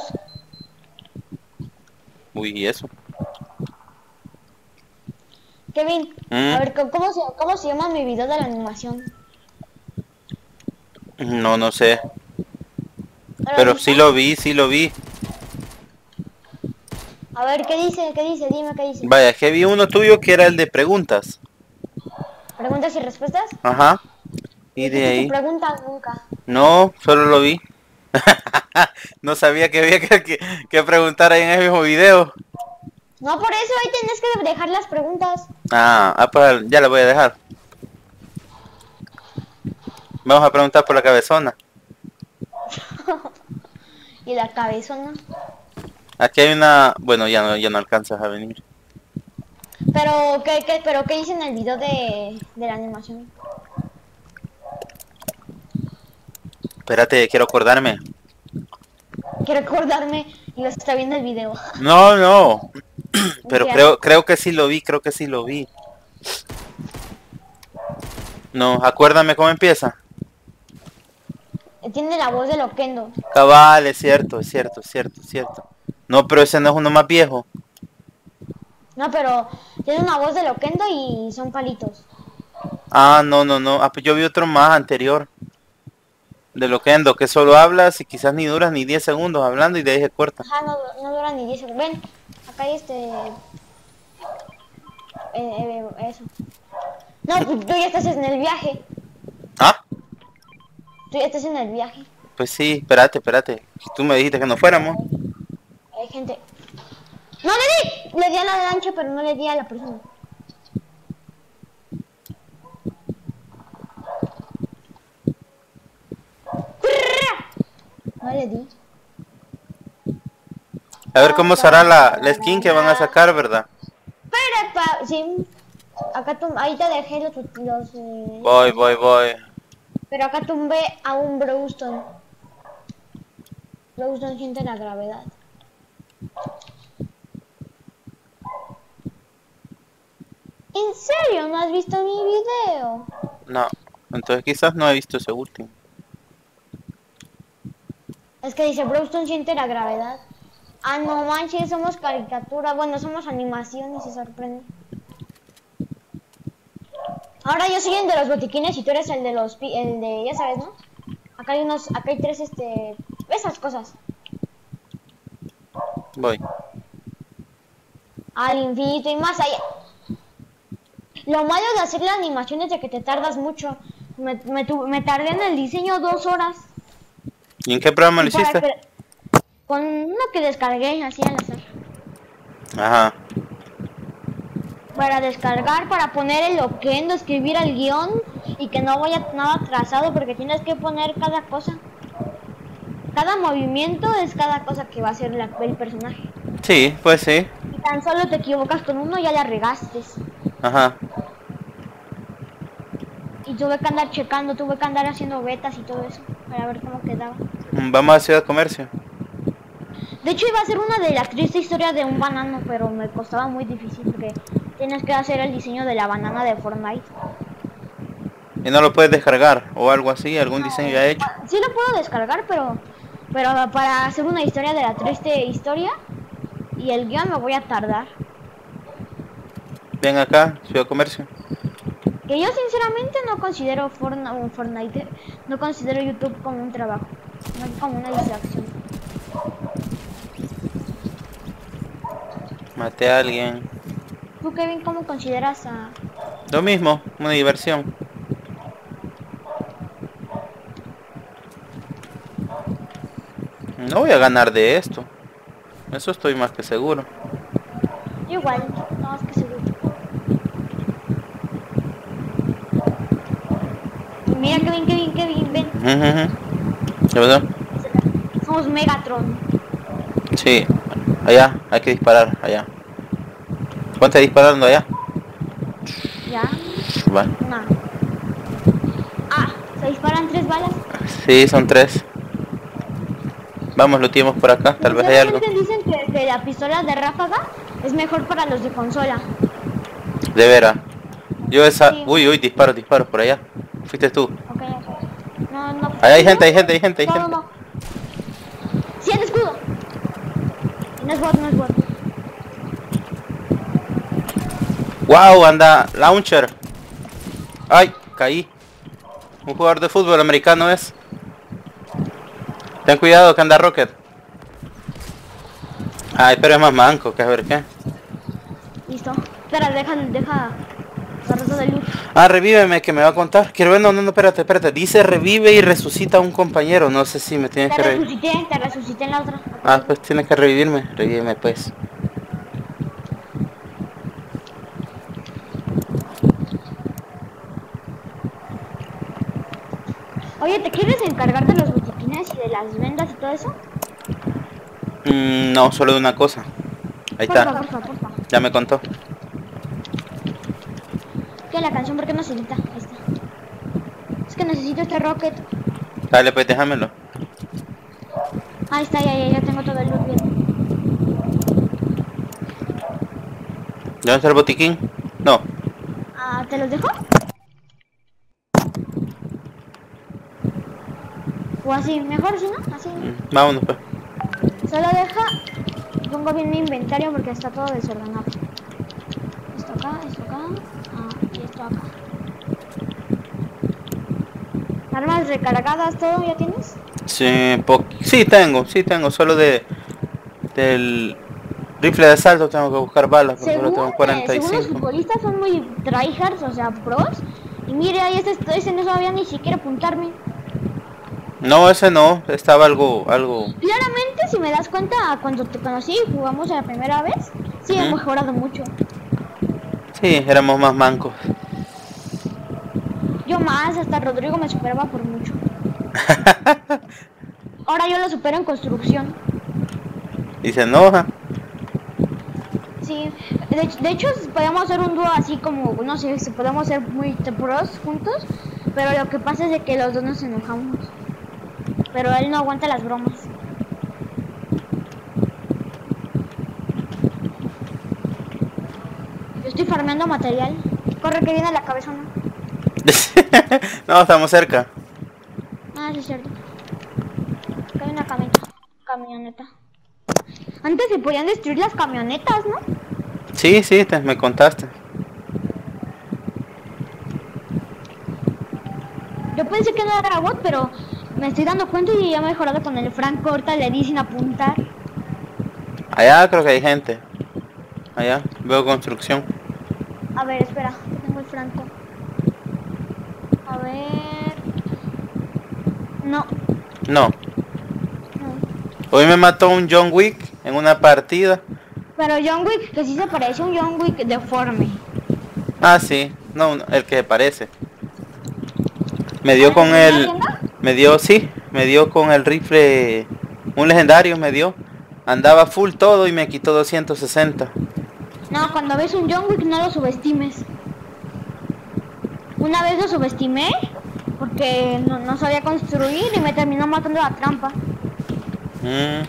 Uy, ¿y eso? Kevin, ¿Mm? a ver, ¿cómo, cómo se, ¿cómo se llama mi video de la animación? No, no sé. ¿No lo Pero has sí visto? lo vi, sí lo vi. A ver, ¿qué dice? ¿Qué dice? Dime qué dice. Vaya, que vi uno tuyo que era el de preguntas. ¿Preguntas y respuestas? Ajá. Y de Dijiste tu ahí... pregunta nunca. No, solo lo vi. No sabía que había que, que, que preguntar ahí en el mismo video. No, por eso ahí tenés que dejar las preguntas. Ah, ah, pues ya la voy a dejar. Vamos a preguntar por la cabezona. Y la cabezona. Aquí hay una... Bueno, ya no, ya no alcanzas a venir. Pero, ¿qué, qué, pero, ¿qué dice en el video de, de la animación? Espérate, quiero acordarme. Quiero acordarme y vas a estar viendo el video. No, no. Pero Ya. creo, creo que sí lo vi, creo que sí lo vi. No, acuérdame cómo empieza. Tiene la voz de Loquendo. Cabal, es cierto, es cierto, es cierto, es cierto. No, pero ese no es uno más viejo. No, pero tiene una voz de Loquendo y son palitos. Ah, no, no, no. Ah, pues yo vi otro más anterior. De Loquendo, que solo hablas y quizás ni duras ni diez segundos hablando y de ahí se corta. Ajá, no, no dura ni diez segundos. Ven, acá hay este... Eh, eh, eso. No, pues tú ya estás en el viaje. Ah, Tú ya estás en el viaje. pues sí, espérate, espérate. Tú me dijiste que no fuéramos. Hay gente... ¡No le di! Le di a la lancha, pero no le di a la persona. No le di. A ver cómo será la, la skin que van a sacar, ¿verdad? Pero, pa... Sí. Acá tum... Ahí te dejé los... los eh, Voy, voy, voy. Pero acá tumbé a un Browston. Browston siente la gravedad. ¿En serio no has visto mi video? No, entonces quizás no he visto ese último. Es que dice Browston siente la gravedad. Ah, no manches, somos caricatura. Bueno, somos animación y se sorprende. Ahora yo soy el de los botiquines y tú eres el de los... El de... Ya sabes, ¿no? Acá hay unos... Acá hay tres, este... Esas cosas. Voy. Al infinito y más allá. Lo malo de hacer la animación es de que te tardas mucho. Me, me, me tardé en el diseño dos horas. ¿Y en qué programa Y lo hiciste? que, con uno que descargué así al azar. Ajá. Para descargar, para poner el loquendo, escribir el guión y que no vaya nada atrasado porque tienes que poner cada cosa. Cada movimiento es cada cosa que va a hacer la, el personaje. Sí, pues sí. Y tan solo te equivocas con uno y ya la regaste. Ajá. Y tuve que andar checando, tuve que andar haciendo betas y todo eso para ver cómo quedaba. Vamos a Ciudad Comercio. De hecho iba a ser una de la triste historia de un banano, pero me costaba muy difícil porque tienes que hacer el diseño de la banana de Fortnite. ¿Y no lo puedes descargar o algo así? ¿Algún No, diseño ya hecho? sí lo puedo descargar, pero pero para hacer una historia de la triste historia y el guión me voy a tardar. Ven acá, Ciudad Comercio. Que yo sinceramente no considero Fortnite, Fortnite, no considero YouTube como un trabajo, no como una distracción. Maté a alguien. ¿Tú, Kevin, cómo consideras a...? Lo mismo, una diversión. No voy a ganar de esto. Eso estoy más que seguro. Igual, no más que seguro. Mira, Kevin, Kevin, Kevin, ven. Uh-huh. ¿Qué pasó? Somos Megatron. Sí, allá, hay que disparar, allá. Ponte disparando allá. Ya. Va. Una. Ah, se disparan tres balas. Sí, son tres. Vamos, looteemos por acá, tal vez hay algo. Dicen que, que la pistola de ráfaga es mejor para los de consola. De veras. Yo esa... Sí. Uy, uy, disparos, disparos por allá. Fuiste tú. Ok, ok. No, no. Ahí hay gente, hay gente, hay gente, hay no, gente. No, no. Sí, el escudo. No es bot, no es bot. Wow, anda launcher. Ay, caí. Un jugador de fútbol americano es. Ten cuidado que anda Rocket. Ay, pero es más manco, que a ver qué. Listo. Espera, deja, deja. Agarrar todo el loot. Ah, revíveme, que me va a contar. Quiero ver, no, no, no, espérate, espérate. Dice revive y resucita a un compañero. No sé si me tienes Te que revivir. resucité, te resucité en la otra. Ah, pues tienes que revivirme. Revíveme, pues. Oye, ¿te quieres encargar de los botiquines y de las vendas y todo eso? Mm, no, solo de una cosa. Ahí Porfa, está. porfa, porfa. Ya me contó. ¿Qué la canción? ¿Por qué no se edita? Ahí está. Es que necesito este rocket. Dale, pues déjamelo. Ahí está, ya, ya, ya tengo todo el loot bien. ¿Dónde está el botiquín? No. Ah, ¿te los dejo? O así, mejor si no, así. Mm, vámonos, pues. Solo deja, pongo bien mi inventario porque está todo desordenado. Esto acá, esto acá, ah, y esto acá. Armas recargadas, todo, ¿ya tienes? Sí, po sí tengo, sí tengo. Solo de... Del... Rifle de asalto tengo que buscar balas, porque solo Según, tengo eh, cuarenta y según los cinco. futbolistas son muy tryhards, o sea, pros. Y mire, ahí este, ese no sabía ni siquiera apuntarme. No, ese no. Estaba algo... algo... Claramente, si me das cuenta, cuando te conocí y jugamos la primera vez, sí he ¿Mm? mejorado mucho. Sí, éramos más mancos. Yo más, hasta Rodrigo me superaba por mucho. Ahora yo lo supero en construcción. Y se enoja. Sí, de, de hecho podemos hacer un dúo así como, no sé, si podemos ser muy pros juntos, pero lo que pasa es de que los dos nos enojamos. Pero él no aguanta las bromas. Yo estoy farmeando material. Corre que viene la cabezona. No, estamos cerca. Ah, sí es cierto. Acá hay una camioneta. Camioneta. Antes se podían destruir las camionetas, ¿no? Sí, sí, te, me contaste. Yo pensé que no era bot, pero me estoy dando cuenta y ya me he mejorado con el Franco. Ahorita le di sin apuntar. Allá creo que hay gente. Allá, veo construcción. A ver, espera, que tengo el Franco. A ver... No, No. no. Hoy me mató un John Wick en una partida. Pero John Wick, que sí se parece a un John Wick deforme. Ah, sí. No, no, el que se parece. Me dio ¿Para con que me el... atienda? Me dio, sí. Me dio con el rifle... Un legendario me dio. Andaba full todo y me quitó doscientos sesenta. No, cuando ves un John Wick no lo subestimes. Una vez lo subestimé porque no, no sabía construir y me terminó matando la trampa. Mm.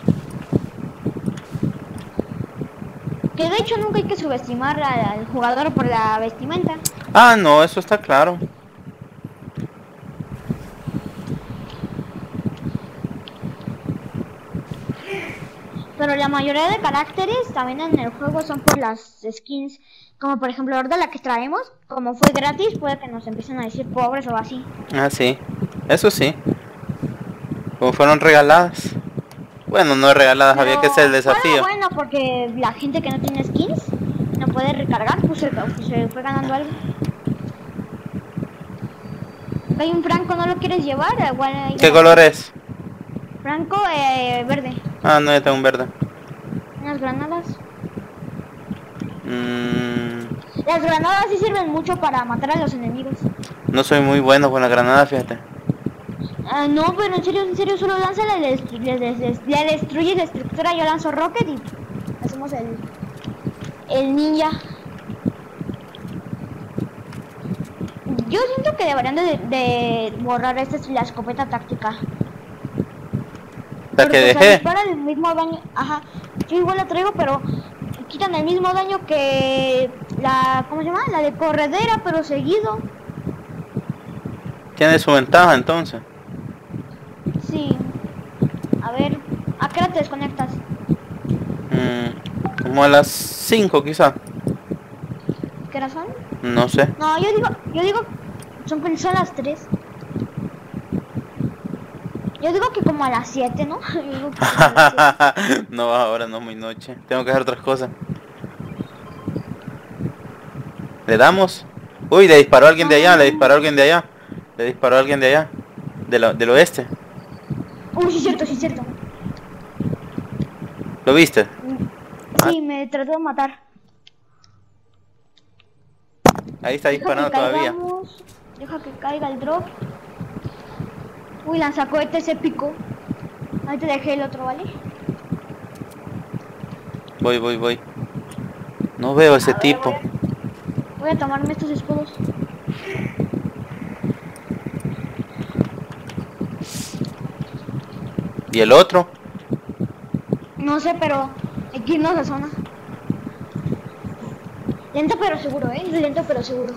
Que de hecho nunca hay que subestimar al, al jugador por la vestimenta. Ah, no, eso está claro. Pero la mayoría de caracteres también en el juego son por las skins. Como por ejemplo ahora la que traemos, como fue gratis, puede que nos empiecen a decir pobres o así. Ah, sí. Eso sí. Como fueron regaladas. Bueno, no regaladas, Pero había que hacer el bueno, desafío. bueno, porque la gente que no tiene skins no puede recargar, pues se, pues se fue ganando algo. Hay un Franco, ¿no lo quieres llevar? Igual hay ¿Qué una- color es? Franco eh, verde. Ah, no, ya tengo un verde. Unas granadas. Mm, Las granadas sí sirven mucho para matar a los enemigos. no soy muy bueno con la granada, fíjate. Ah, no, pero en serio, en serio, solo lánzala y le, destru- le, le- le- le destruyes la estructura. Yo lanzo rocket y hacemos el, el ninja. Yo siento que deberían de, de borrar esta es la escopeta táctica. La que Porque, o sea, dejé. dispara el mismo daño. Ajá, yo igual la traigo, pero quitan el mismo daño que la, ¿cómo se llama? La de corredera, pero seguido. Tiene su ventaja entonces. Sí. A ver, ¿a qué hora te desconectas? Mm, como a las cinco quizá. ¿Qué hora son? No sé. No, yo digo, yo digo, son, son las tres. Yo digo que como a las siete, ¿no? Yo digo que como a las siete. No, ahora no, muy noche. Tengo que hacer otras cosas. ¿Le damos? Uy, le disparó a alguien de allá, le disparó a alguien de allá. Le disparó a alguien de allá. De lo- del oeste. Uy, sí es cierto, sí es cierto. ¿Lo viste? Sí, me trató de matar. Ahí está Deja disparando que todavía. caigamos, deja que caiga el drop. Uy, lanzacohetes épico. Ahí te dejé el otro, ¿vale? Voy, voy, voy. No veo ese A ver, tipo. Voy a, voy a tomarme estos escudos. ¿Y el otro? No sé, pero hay que irnos a zona. Lento pero seguro, ¿eh? Lento pero seguro.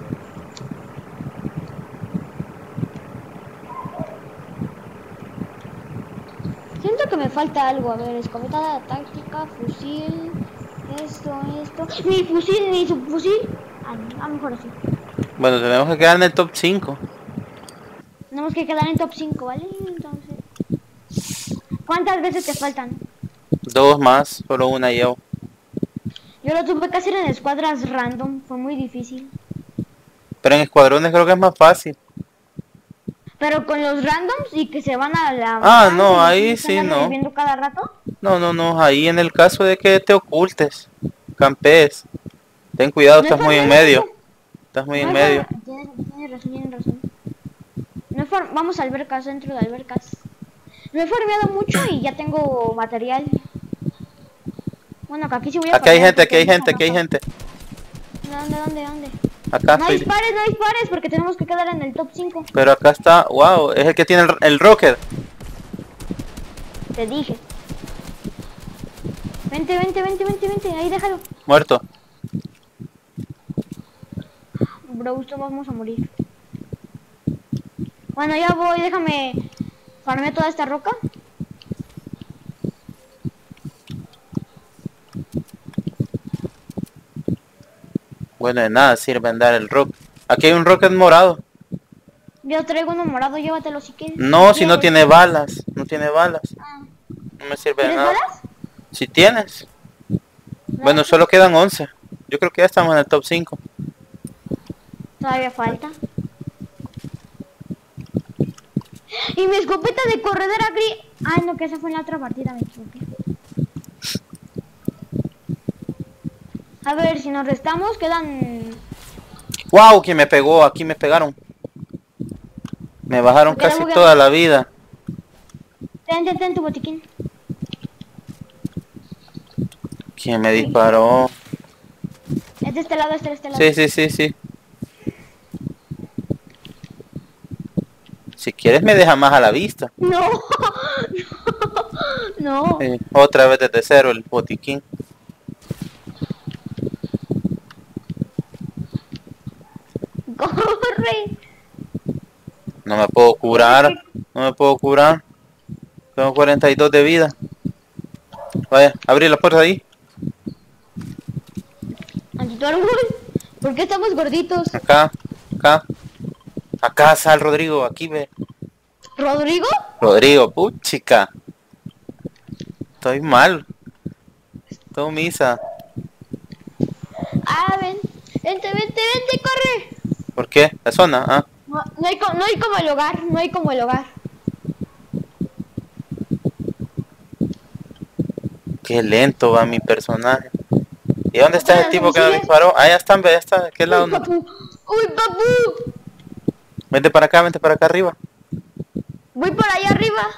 Siento que me falta algo. A ver, escopeta táctica, fusil. Esto, esto. Mi fusil, mi subfusil. Ah, a lo mejor así. Bueno, tenemos que quedar en el top cinco. Tenemos que quedar en top cinco, ¿vale? Entonces. ¿Cuántas veces te faltan? Dos más, solo una llevo. Yo lo tuve que hacer en escuadras random. Fue muy difícil. Pero en escuadrones creo que es más fácil. Pero con los randoms y que se van a la... Ah, no, y ahí tienes que sí, andar no. viendo cada rato. No, no, no, ahí en el caso de que te ocultes, campees. Ten cuidado, No estás es muy en farmear, medio. Estás muy no en es medio. farmear. Tienes, tienes razón, tienes razón. No he far- Vamos a albercas, dentro de albercas. No he farmeado mucho y ya tengo material. Bueno, que aquí sí voy a Aquí hay farmear gente, aquí porque hay mucha gente, aquí hay ropa. gente. ¿Dónde, dónde, dónde? Acá No estoy. dispares, no dispares porque tenemos que quedar en el top cinco. Pero acá está, wow, es el que tiene el, el rocket. Te dije. Vente, vente, vente, vente, vente. Ahí déjalo. Muerto. Bro, esto vamos a morir. Bueno, ya voy, déjame farmear toda esta roca. Bueno, de nada sirve andar el rock. Aquí hay un rocket morado. Yo traigo uno morado, llévatelo si quieres. No, si si no quieres. tiene balas. No tiene balas. Ah. No me sirve de ¿Tienes nada. balas? Si tienes. Bueno, solo quedan once. Yo creo que ya estamos en el top cinco. Todavía falta. Y mi escopeta de corredera gris. Ay, no, que esa fue en la otra partida, me equivoqué. A ver, si nos restamos, quedan... ¡Wow! ¿Quién me pegó? Aquí me pegaron. Me bajaron Porque casi era toda la vida. Ten, ten, ten tu botiquín. ¿Quién me disparó? Es de este lado, este de este lado. Sí, sí, sí, sí. Si quieres me deja más a la vista. No, no, no. Sí, otra vez desde cero el botiquín. Corre. No me puedo curar. No me puedo curar. Tengo cuarenta y dos de vida. Vaya, abrí la puerta ahí. Ante tu árbol. ¿Por qué estamos gorditos? Acá, acá. Acá sal Rodrigo, aquí ve. ¿Rodrigo? Rodrigo, puchica. Estoy mal. Estoy misa. Ah, ven. Vente, vente, vente, corre. ¿Por qué? La zona, ah. No, no, hay, co- no hay como el hogar, no hay como el hogar. Qué lento va mi personaje. ¿Y dónde está el Bueno, tipo que me ¿sigues? disparó? Ah, ya están, ve, ya está. ¿De qué lado? Uy, papu. Uy, papu. Vente para acá, vente para acá arriba. Voy por allá arriba.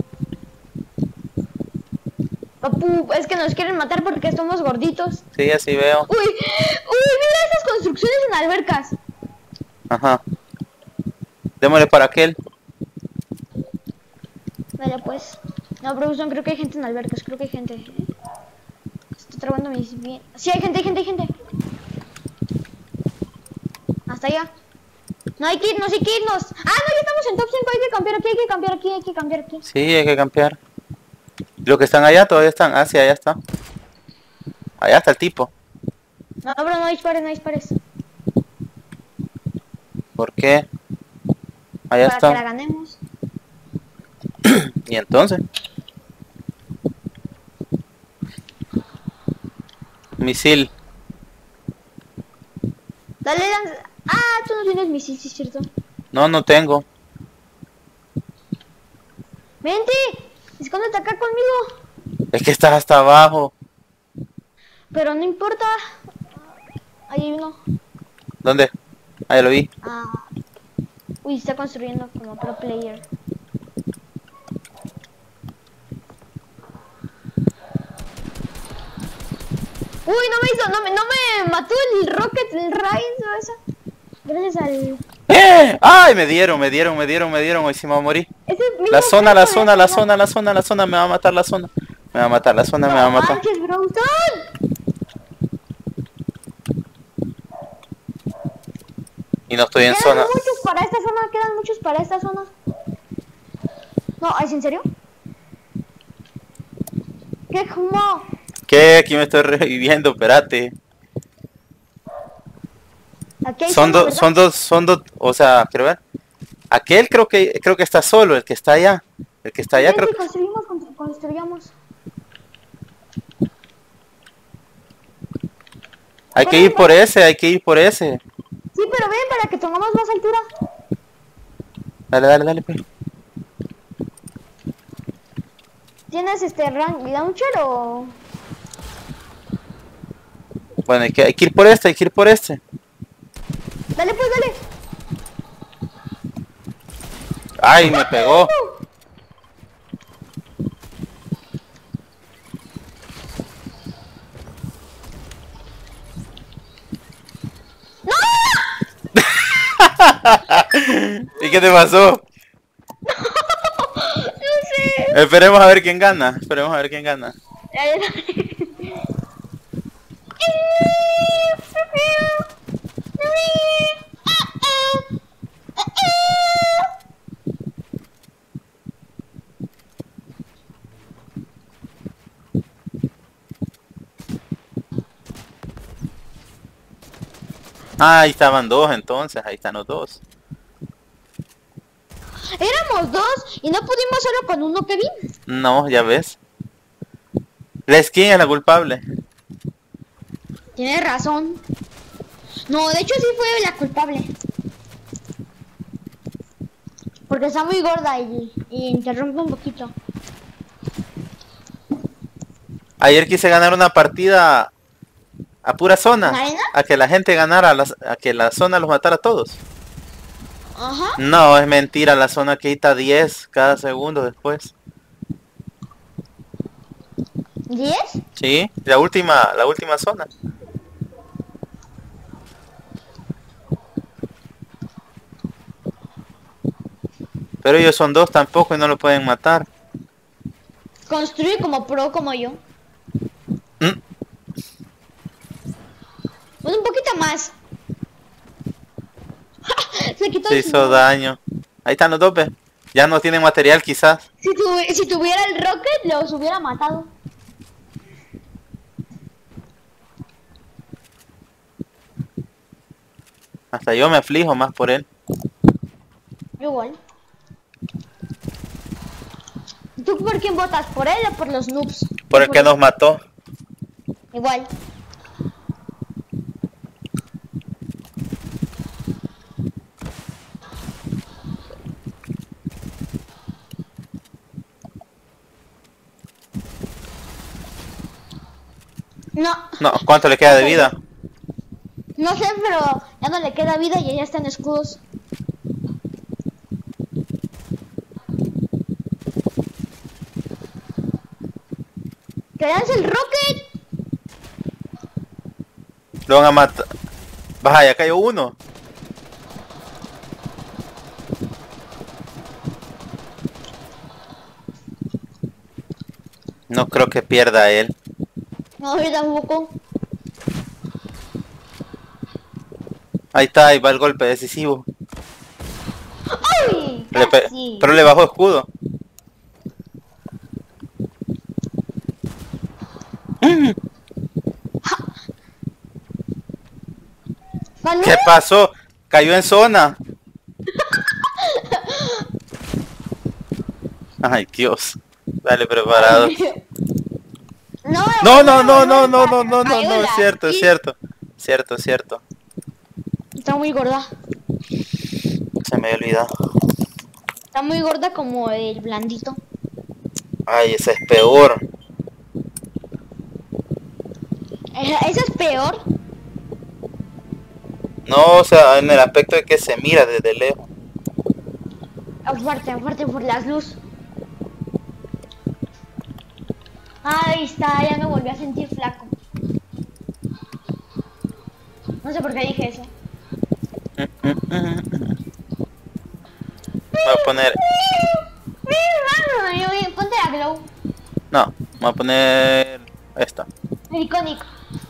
Papu, es que nos quieren matar porque somos gorditos. Sí, así veo. Uy, uy, mira esas construcciones en albercas. Ajá. Démosle para aquel. Vale, pues. No, producción, creo que hay gente en albercas, creo que hay gente. ¿eh? Estoy trabando mis bien. Sí, hay gente, hay gente, hay gente. Hasta allá. No hay que irnos, hay que irnos. Ah, no, ya estamos en top cinco, hay que cambiar aquí, hay que cambiar aquí, hay que cambiar aquí. Sí, hay que campear. Los que están allá todavía están. Ah, sí, allá está. Allá está el tipo. No, bro, no dispares, no dispares. ¿Por qué? Allá Para que la está. ganemos. ¿Y entonces? Misil. Dale, lanza. Ah, tú no tienes misil, sí es cierto. No, no tengo. Vente, escóndete acá conmigo. Es que estás hasta abajo. Pero no importa. Ahí hay uno. ¿Dónde? Ah, ya lo vi. Ah. Uy, está construyendo como pro player. Uy, no me hizo, no me, no me mató el Rocket, el Rise o esa. Gracias al... ¡Eh! ¡Ay! Me dieron, me dieron, me dieron, me dieron. Hoy sí me voy a morir. Ese mismo La zona, la efecto de zona, la esa- zona, la zona, la zona. Me va a matar la zona. Me va a matar la zona, me va a No matar. manches, Brawlstone. Y no estoy en Quedan zona. muchos para esta zona, quedan muchos para esta zona. No, ¿es en serio? ¿Qué como? ¿Qué? Aquí me estoy reviviendo, espérate. Aquí hay Son zona, dos, ¿verdad? son dos, son dos, o sea, quiero ver. Aquel creo que creo que está solo, el que está allá. El que está allá Sí, creo sí, que... construimos, constru- construyamos. Hay que ir por ese, hay que ir por ese. Sí, pero ven para que tengamos más altura. Dale, dale, dale, pues. ¿Tienes este rank launcher o...? Bueno, hay que, hay que ir por este, hay que ir por este. Dale pues, dale. Ay, me pegó. ¿Y qué te pasó? No sé. Esperemos a ver quién gana. Esperemos a ver quién gana. Ya, ya, ya. Ah, ahí estaban dos entonces, ahí están los dos. Éramos dos y no pudimos solo con uno, Kevin. No, ya ves. La skin es la culpable. Tienes razón. No, de hecho sí fue la culpable. Porque está muy gorda y, y interrumpe un poquito. Ayer quise ganar una partida a pura zona. ¿En arena? A que la gente ganara, las- a que la zona los matara a todos. Ajá. No, es mentira, la zona quita diez cada segundo después. ¿Diez? Sí, la última, la última zona. Pero ellos son dos tampoco y no lo pueden matar. Construye como pro como yo. Mm, Bueno, un poquito más. Se quitó Se el hizo sudor. daño. Ahí están los dos, ¿ves? Ya no tienen material quizás. Si, tuvi- si tuviera el rocket, los hubiera matado. Hasta yo me aflijo más por él. Igual. ¿Tú por quién votas? ¿Por él o por los noobs? Por el que nos mató. Igual. No. No, ¿cuánto le queda de vida? No sé, pero ya no le queda vida y ya está en escudos. ¡Que lance el rocket! Lo van a matar. Baja, ya cayó uno. No creo que pierda él. No, yo tampoco. Ahí está, ahí va el golpe decisivo. ¡Ay! Le pe- Casi. Pero le bajó escudo. ¿Gané? ¿Qué pasó? Cayó en zona. Ay, Dios. Dale, preparado. No, No, no, no, no, no, no, no, no, no, no, cayó no, es la- cierto, es sí. cierto. Cierto, cierto. Está muy gorda. Se me había olvidado. Está muy gorda como el blandito. Ay, ese es peor. Esa esa es peor. No, o sea, en el aspecto de que se mira desde lejos. Aparte, aparte por las luz. Ahí está, ya me volví a sentir flaco. No sé por qué dije eso. Voy a poner... Ponte la glow. No, voy a poner... Esta. El icónico.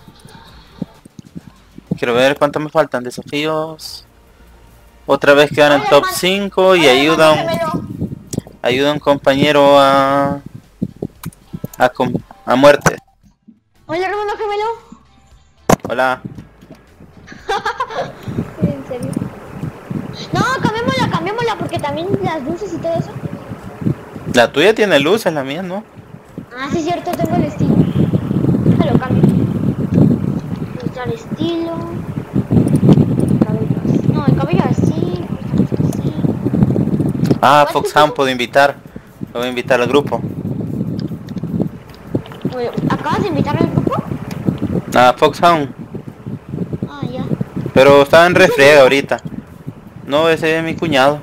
Quiero ver cuántos me faltan desafíos. Otra vez quedan en Hola, top hermano. cinco y Hola, ayuda a hermano un, gemelo. ayuda a un compañero a... A, com- a muerte. Hola, hermano gemelo. Hola. En serio. No, cambiémosla, cambiémosla porque también las luces y todo eso. La tuya tiene luces, la mía no. Ah, sí, es cierto, tengo el estilo. Déjalo cambio. Está el estilo. El cabello así. No, el cabello así. así. Ah, ¿Cuál Foxhound tipo? puedo invitar. Lo voy a invitar al grupo. Oye, ¿acabas de invitar al grupo? Ah, Foxhound. Ah, ya. Pero estaba en refriega ahorita. No, ese es mi cuñado.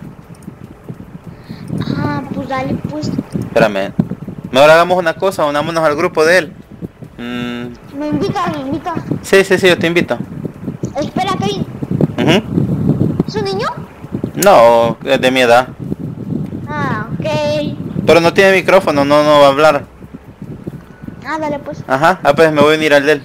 Ah, pues dale, pues. Espérame. Mejor hagamos una cosa, unámonos al grupo de él. Mm, Me invita, me invita. sí, sí, sí, yo te invito. Espera, Kevin. Ujú. ¿Es un niño? No, es de mi edad. Ah, ok. Pero no tiene micrófono, no, no va a hablar. Ah, dale, pues. Ajá, ah, pues me voy a unir al de él.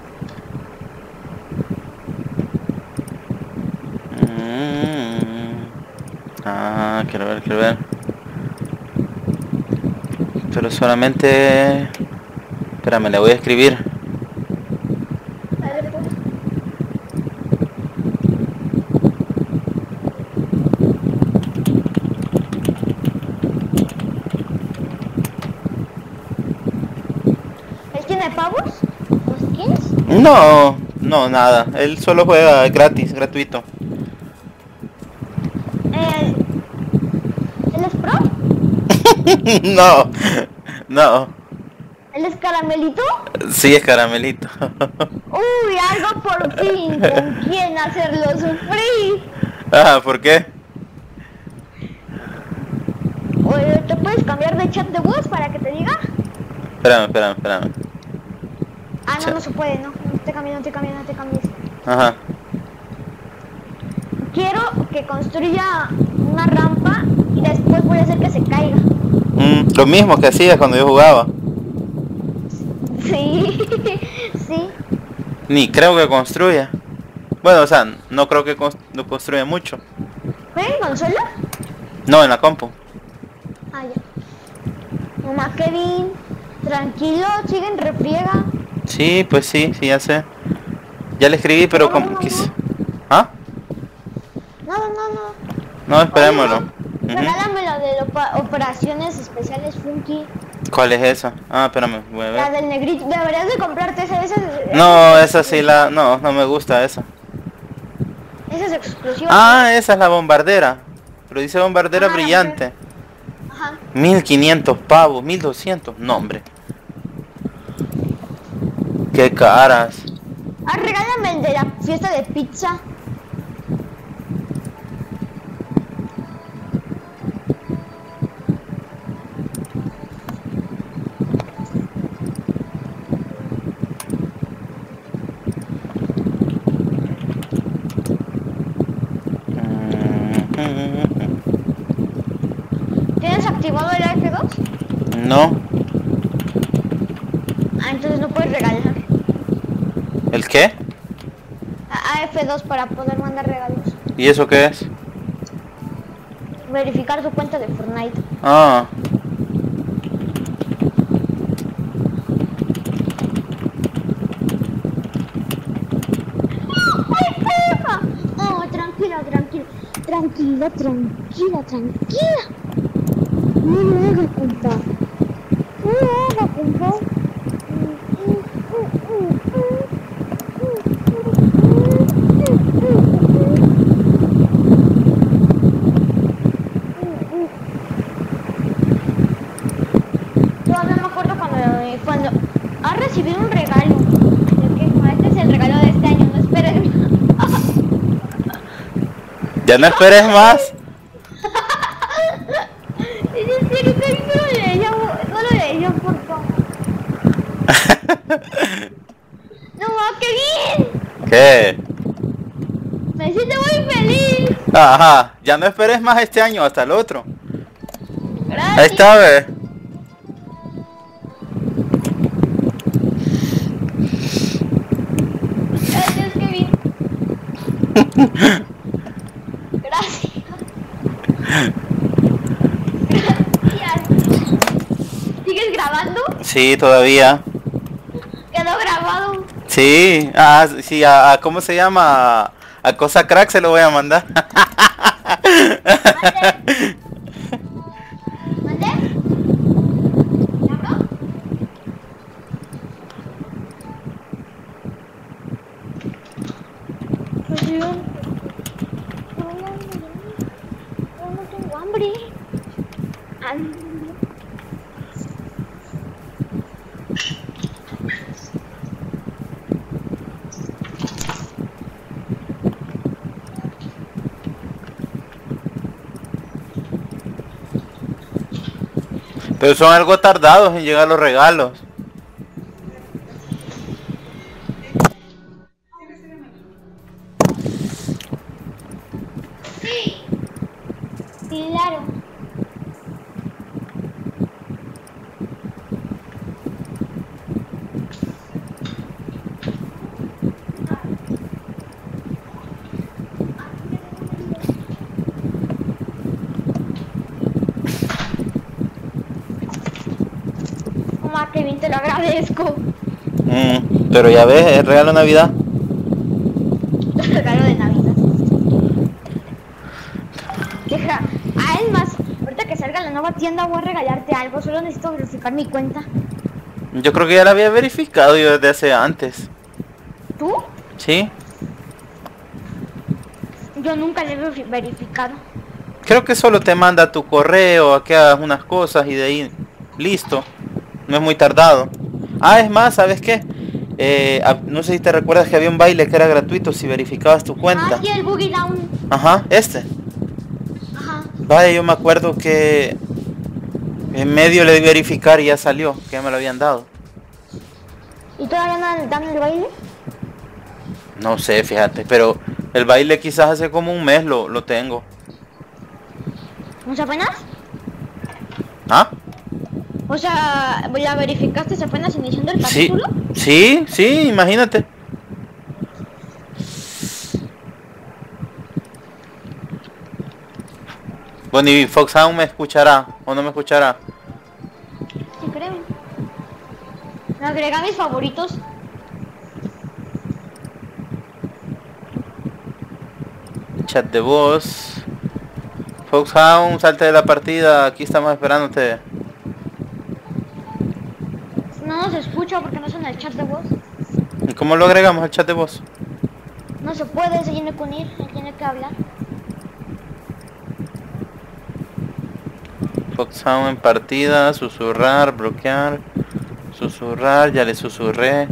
Mm. quiero ver, quiero ver. Pero solamente... Espérame, le voy a escribir. Dale, pues. ¿Él tiene pavos? ¿O skins? No, no, nada. Él solo juega gratis, gratuito. ¿Él, ¿Él es pro? No, no. ¿Él es caramelito? Sí, es caramelito. Uy, algo por fin. ¿Con quién hacerlo sufrir? Ah, ¿por qué? Oye, ¿te puedes cambiar de chat de voz para que te diga? Espérame, espérame, espérame. Ah, no, Chat. no se puede, no. No te cambies, no te cambies, no te cambies. Ajá. Quiero que construya una rampa y después voy a hacer que se caiga. Mm, lo mismo que hacía cuando yo jugaba. Sí, sí. Ni creo que construya. Bueno, o sea, no creo que cons- no construya mucho. ¿Ven consola? No, en la compu. Ah, ya. Mamá Kevin, tranquilo, siguen refriega. Sí, pues sí, sí, ya sé. Ya le escribí, pero No, como no, quise. no. ¿Ah? No, no, no. No, esperémoslo. Oye, no, regálame lo de opa- operaciones especiales Funky. ¿Cuál es esa? Ah, espérame, voy a La ver. del negrito. Deberías de comprarte esa. Esa, esa, No, esa, esa sí la... No, no me gusta esa. esa es exclusiva. Ah, esa es la bombardera. Pero dice bombardera Ajá, la brillante. Ajá. mil quinientos pavos, mil doscientos. No, hombre. Qué caras. Ah, regálame el de la fiesta de pizza. ¿Tienes activado el A F dos? No. Ah, entonces no puedes regalar. ¿El qué? A F dos para poder mandar regalos. ¿Y eso qué es? Verificar tu cuenta de Fortnite. Ah. ¡Ay, perra! Oh, tranquila, tranquila. Tranquila, tranquila, tranquila. No lo haga, compa. No lo haga, compa. Todavía me acuerdo cuando, cuando has recibido un regalo. ¿De qué? No, este es el regalo de este año, no esperes. Ya no esperes más. Es en serio, Kevin, no lo leía, no lo leía, por favor. No, qué bien. ¿Qué? Me siento muy feliz. Ajá. Ya no esperes más este año, hasta el otro. Gracias. Ahí está, ve. Gracias, Kevin. Gracias. Gracias. ¿Sigues grabando? Sí, todavía. Quedó grabado. Sí. Ah, sí, a, a- ¿cómo se llama? A, a Cosa Crack se lo voy a mandar. ¿Mandé? ¿Ya? Pues yo... Yo no tengo hambre. Ah, Pero son algo tardados en llegar los regalos. claro. Kevin, te lo agradezco. Mm, pero ya ves, es regalo de Navidad. Regalo de Navidad. Deja. Ah, es más, ahorita que salga la nueva tienda voy a regalarte algo. Solo necesito verificar mi cuenta. Yo creo que ya la había verificado yo desde hace antes. ¿Tú? ¿Sí? Yo nunca la he verificado. Creo que solo te manda tu correo a que hagas unas cosas y de ahí listo. No es muy tardado. Ah, es más, ¿sabes qué? Eh, no sé si te recuerdas que había un baile que era gratuito si verificabas tu cuenta. Ah, sí, el Boogie Down. Ajá, este. Ajá. Vaya, yo me acuerdo que en medio le di verificar y ya salió, que ya me lo habían dado. ¿Y todavía no dan el baile? No sé, fíjate, pero el baile quizás hace como un mes lo, lo tengo. ¿No se apenas? ¿Ah? O sea, ¿la verificaste apenas iniciando el Sí, capítulo? sí, sí, imagínate. Bueno, y Fox aún me escuchará o no me escuchará. Sí, creo. Me agrega a mis favoritos. Chat de voz. Foxhound, salte de la partida, aquí estamos esperándote. No nos escucha porque no es en el chat de voz. ¿Y cómo lo agregamos al chat de voz? No se puede, se tiene que unir, se tiene que hablar. Foxhound en partida, susurrar, bloquear, susurrar, ya le susurré.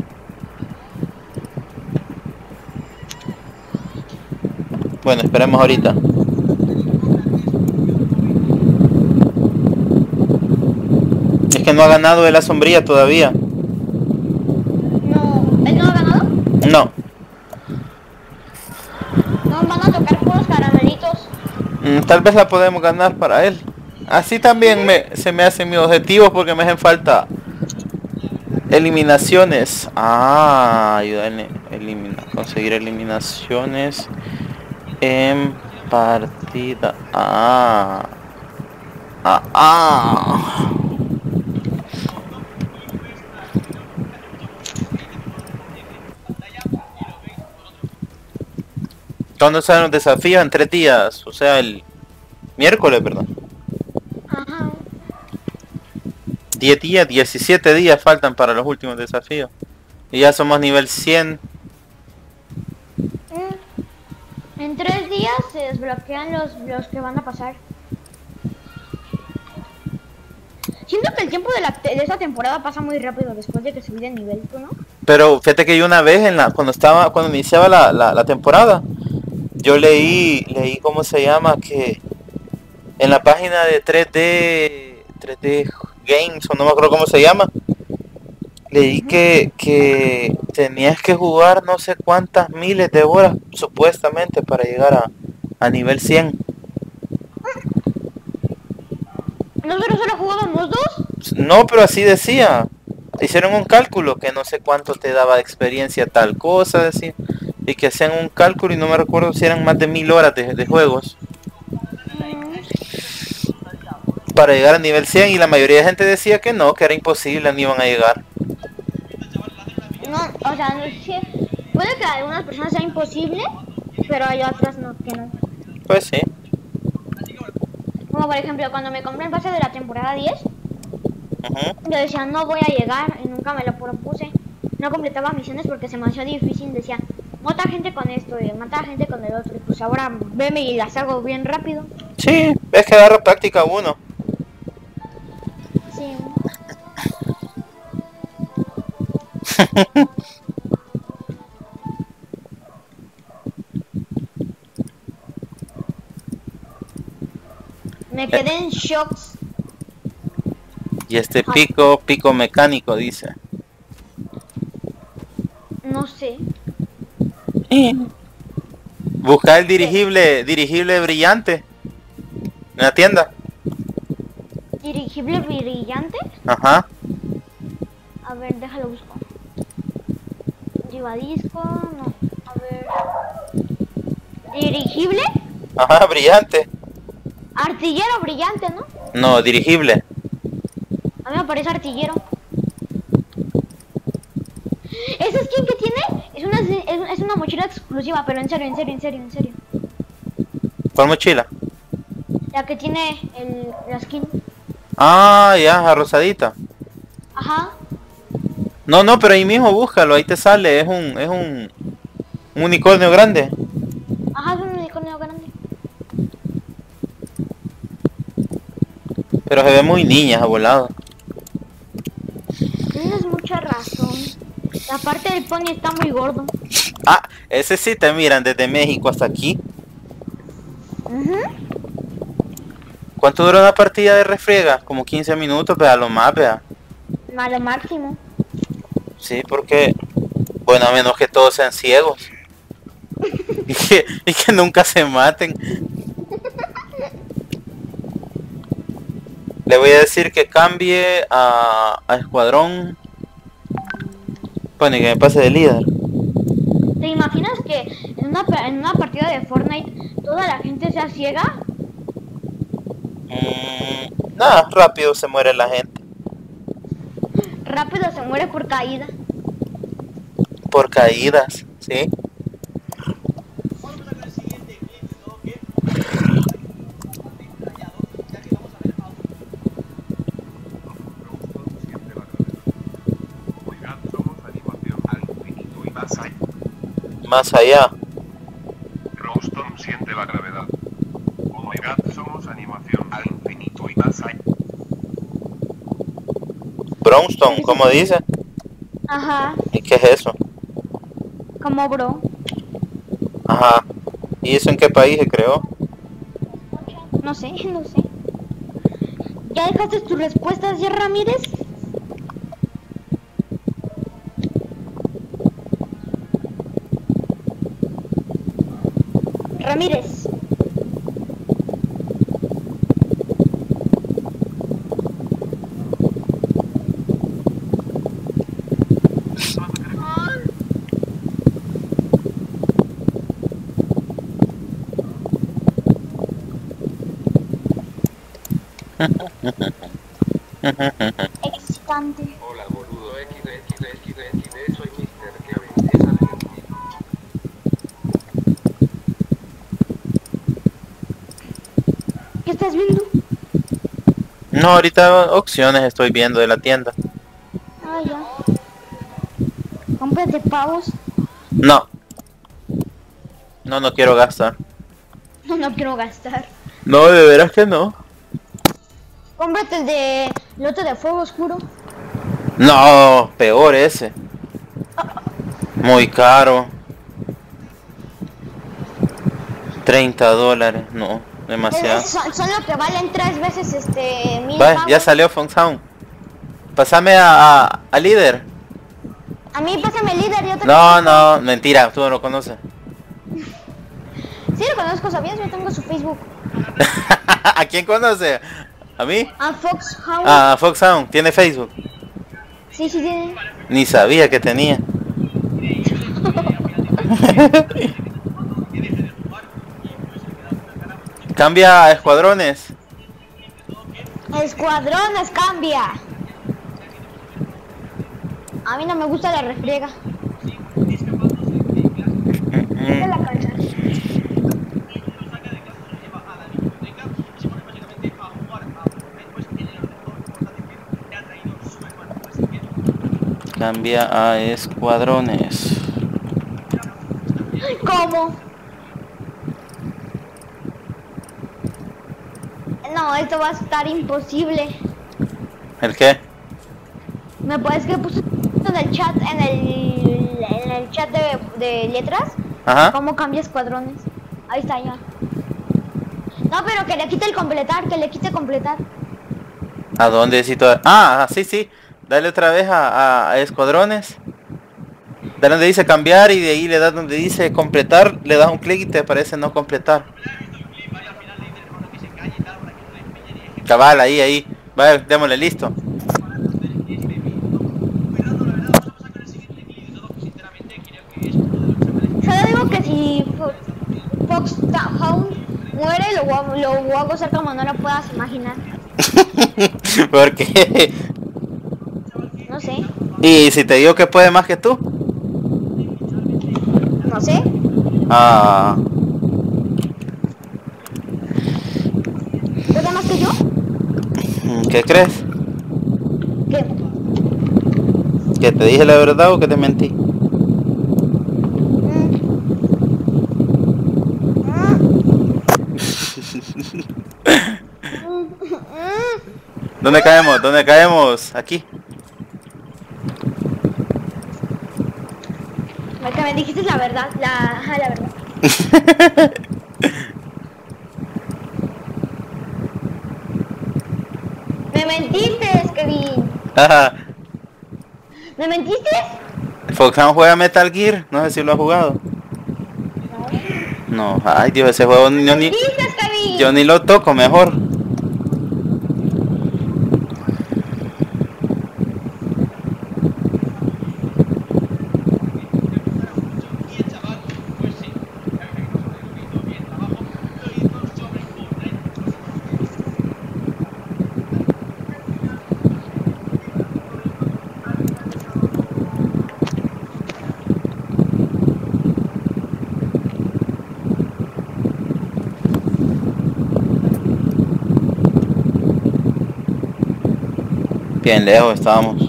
Bueno, esperemos ahorita. Es que no ha ganado de la sombrilla todavía. No, ¿él no ha ganado? No. No, van a tocar puros caramelitos. Mm, tal vez la podemos ganar para él. Así también me, se me hacen mis objetivos porque me hacen falta eliminaciones. Ah, ayuda en eliminar, conseguir eliminaciones en partida. Ah. Ah, ah. ¿Cuándo salen los desafíos? En tres días. O sea, el miércoles, ¿verdad? Ajá. diez días, diecisiete días faltan para los últimos desafíos. Y ya somos nivel cien. Mm. En tres días se desbloquean los, los que van a pasar. Siento que el tiempo de, la, de esta temporada pasa muy rápido después de que subí de nivel, ¿tú no? Pero fíjate que yo una vez en la cuando estaba cuando iniciaba la, la, la temporada, yo leí leí cómo se llama que en la página de tres D tres D Games o no me acuerdo cómo se llama, leí que que tenías que jugar no sé cuántas miles de horas supuestamente para llegar a, a nivel cien. ¿Nosotros solo jugábamos dos? No, pero así decía. Hicieron un cálculo que no sé cuánto te daba de experiencia tal cosa, decía. Y que hacían un cálculo y no me recuerdo si eran más de mil horas de, de juegos. Mm. Para llegar a nivel cien y la mayoría de gente decía que no, que era imposible, no iban a llegar. No, o sea, no sé. Puede que a algunas personas sea imposible, pero hay otras no, que no. Pues sí. Como por ejemplo, cuando me compré el pase de la temporada diez, Uh-huh. yo decía, no voy a llegar, y nunca me lo propuse. No completaba misiones porque se me hacía difícil, decía, mata gente con esto, y mata gente con el otro, y pues ahora veme y las hago bien rápido. Sí, es que agarra práctica uno. Sí. Me quedé en shocks. Y este pico, pico mecánico, dice. No sé. Busca el dirigible, dirigible brillante en la tienda. ¿Dirigible brillante? Ajá. A ver, déjalo busco. Llevadisco, no. A ver. ¿Dirigible? Ajá, brillante. Artillero brillante, ¿no? No, dirigible. A mí me parece artillero. esa skin que tiene es una, es, es una mochila exclusiva, pero en serio, en serio, en serio, en serio. ¿Cuál mochila? La que tiene el, la skin. Ah, ya, rosadita. Ajá. No, no, pero ahí mismo búscalo, ahí te sale, es un, es un, un unicornio grande. Ajá, es un unicornio grande. Pero se ve muy niña, volado. Tienes mucha razón. La parte del pony está muy gordo. Ah, ese sí te miran desde México hasta aquí. Uh-huh. ¿Cuánto dura una partida de refriega? Como quince minutos, vea, lo más, vea. A lo máximo. Sí, porque, bueno, a menos que todos sean ciegos. y, que, y que nunca se maten. Le voy a decir que cambie a, a escuadrón. Bueno, y que me pase de líder. ¿Te imaginas que en una, en una partida de Fortnite toda la gente sea ciega? Mm, nada, rápido se muere la gente. Rápido se muere por caída. Por caídas, ¿sí? Más allá. Roston siente la gravedad. Oh my god, somos animación al infinito y más allá. Brownstone, ¿cómo dice? Ajá, ¿Y qué es eso? como bro. Ajá. ¿Y eso en qué país se creó? No sé, no sé. ¿Ya dejaste tus respuestas ya, Ramírez? Ramírez. Excitante. Hola boludo, X D, X D, X D, X D, soy mister Kevin, es argentino. ¿Qué estás viendo? No, ahorita opciones estoy viendo de la tienda. Ah, ya. Cómprate pavos. No. No, no quiero gastar. No, no quiero gastar. No, de veras que no. Cómprate el de lote de fuego oscuro. No, peor ese. Muy caro. treinta dólares, no, demasiado. Es- son, son lo que valen tres veces este mil Vale, pavos. ya salió Foxhound. Pásame a, a, a líder. A mí pásame el líder, yo te No, conozco. no, mentira, tú no lo conoces. Sí lo conozco, ¿sabías? Yo tengo su Facebook. ¿A quién conoce? ¿A mí? A Foxhound. A Foxhound, ¿tiene Facebook? Sí, sí tiene. Ni sabía que tenía. Cambia a escuadrones. Escuadrones, cambia. A mí no me gusta la refriega. Vete a la cancha. Cambia a escuadrones. ¿Cómo? No, esto va a estar imposible. ¿El qué? ¿Me puedes que puse en el chat, en el, en el chat de, de letras? Ajá. ¿Cómo cambia escuadrones? Ahí está ya. No, pero que le quite el completar, que le quite completar. ¿A dónde necesito? Ah, sí, sí. Dale otra vez a, a, a escuadrones. Dale donde dice cambiar y de ahí le das donde dice completar. Le das un clic y te aparece no completar. Cabal, ahí, ahí. Vale, démosle listo. Solo digo que si Fo- Foxhound muere, lo voy, a, lo voy a gozar como no lo puedas imaginar. ¿Por qué? No sé. ¿Y si te digo que puede más que tú? sé. Ah. ¿Puede más que yo? ¿Qué crees? ¿Qué? ¿Que te dije la verdad o que te mentí? Mm. Mm. Mm. ¿Dónde caemos? ¿Dónde caemos? Aquí. Es que me dijiste la verdad, la, ajá, la verdad. Me mentiste, Kevin. Ajá. ¿Me mentiste? Foxhound juega Metal Gear, no sé si lo ha jugado. No. No, ay Dios, ese juego ¿Me yo ni, mentiste, Kevin? yo ni lo toco mejor. Bien lejos estábamos.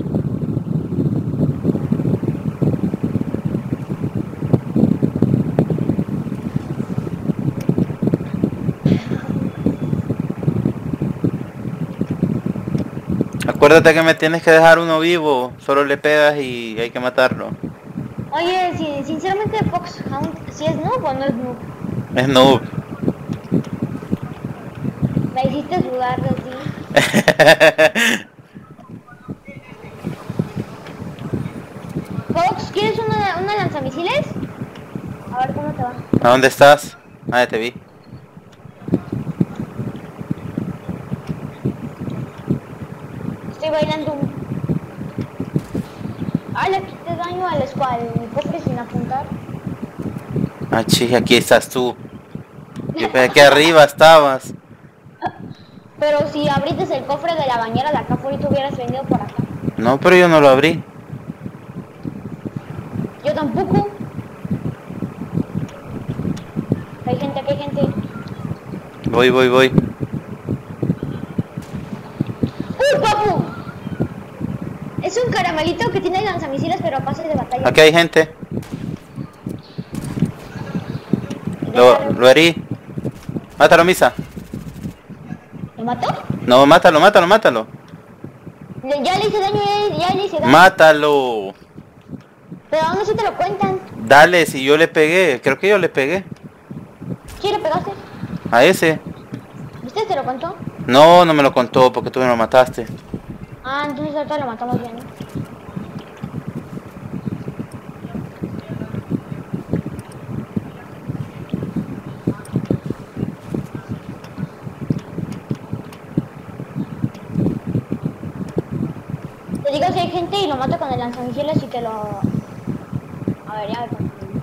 Acuérdate que me tienes que dejar uno vivo, solo le pegas y hay que matarlo. Oye, si, sinceramente Foxhound, ¿si es noob o no es noob? Es noob. Me hiciste dudar de ti. Fox, ¿quieres una, una lanzamisiles? A ver cómo te va. ¿A dónde estás? Ah, ya te vi. Estoy bailando un... Ah, le quité daño al squad, mi cofre sin apuntar. Ah, chi, aquí estás tú. Yo pensé que arriba estabas. Pero si abriste el cofre de la bañera de acá afuera y tú hubieras venido por acá. No, pero yo no lo abrí. Yo tampoco. Hay gente, aquí hay gente. Voy, voy, voy. ¡Uh, papu! Es un caramelito que tiene lanzamisiles pero pases de batalla. Aquí hay gente. Lo, lo herí. Mátalo, Misa. ¿Lo mató? No, mátalo, mátalo, mátalo. Le- Ya le hice daño, ya, ya le hice daño. Mátalo. Pero aún no se te lo cuentan. Dale, si yo le pegué. Creo que yo le pegué. ¿Sí le pegaste? A ese. ¿Viste? ¿Te lo contó? No, no me lo contó porque tú me lo mataste. Ah, entonces ahorita lo matamos bien. Te digo si hay gente y lo mato con el lanzamisiles y te lo... A ver, ya.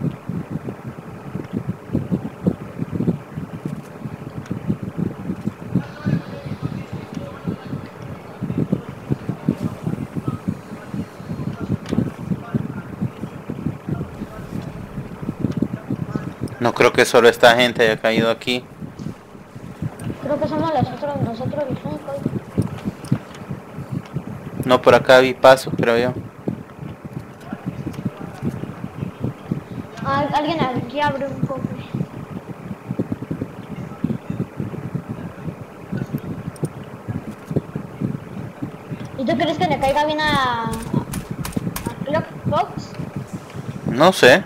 No creo que solo esta gente haya caído aquí. Creo que somos nosotros, nosotros los únicos. No, por acá vi pasos, creo yo. Ah, alguien aquí abre un cofre. ¿Y tú crees que le caiga bien a... a Clock Fox? No sé.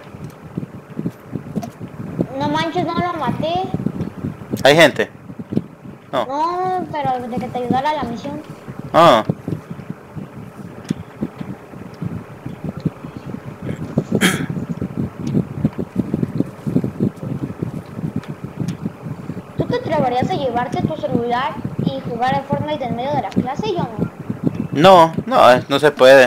No manches, no lo maté. ¿Hay gente? No. No, pero de que te ayudara a la misión. Ah. ¿Tú te atreverías a llevarte tu celular y jugar al Fortnite en medio de la clase? Yo no. No, no, eh, no se puede.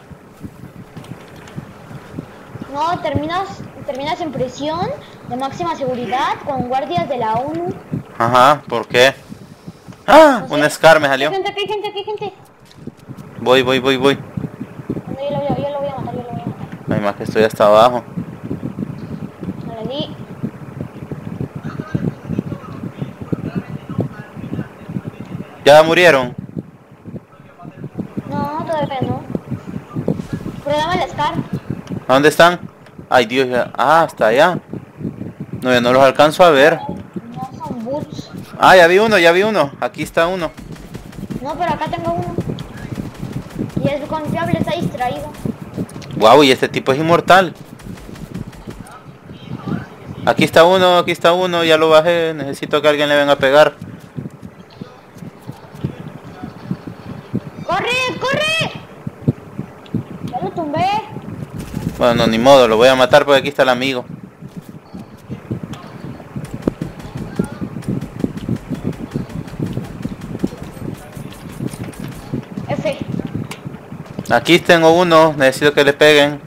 No, terminas, terminas en prisión de máxima seguridad con guardias de la ONU. Ajá, ¿por qué? ¡Ah! No sé. Un Scar me Hay salió. gente, aquí hay gente, aquí hay gente. Voy, voy, voy, voy. No, yo, lo voy a, yo lo voy a matar, yo lo voy a matar. Ay, más que estoy hasta abajo. Le di. ¿Ya murieron? No, todavía no. Pero dame el Scar. ¿A dónde están? Ay, Dios, ya. Ah, hasta allá. No, ya no los alcanzo a ver. No son boots. Ah, ya vi uno, ya vi uno. Aquí está uno. No, pero acá tengo uno. Y es confiable, está distraído. Wow, y este tipo es inmortal. Aquí está uno, aquí está uno, ya lo bajé. Necesito que alguien le venga a pegar. ¡Corre, corre! Ya lo tumbé. Bueno, ni modo, lo voy a matar porque aquí está el amigo. F. Aquí tengo uno, necesito que le peguen.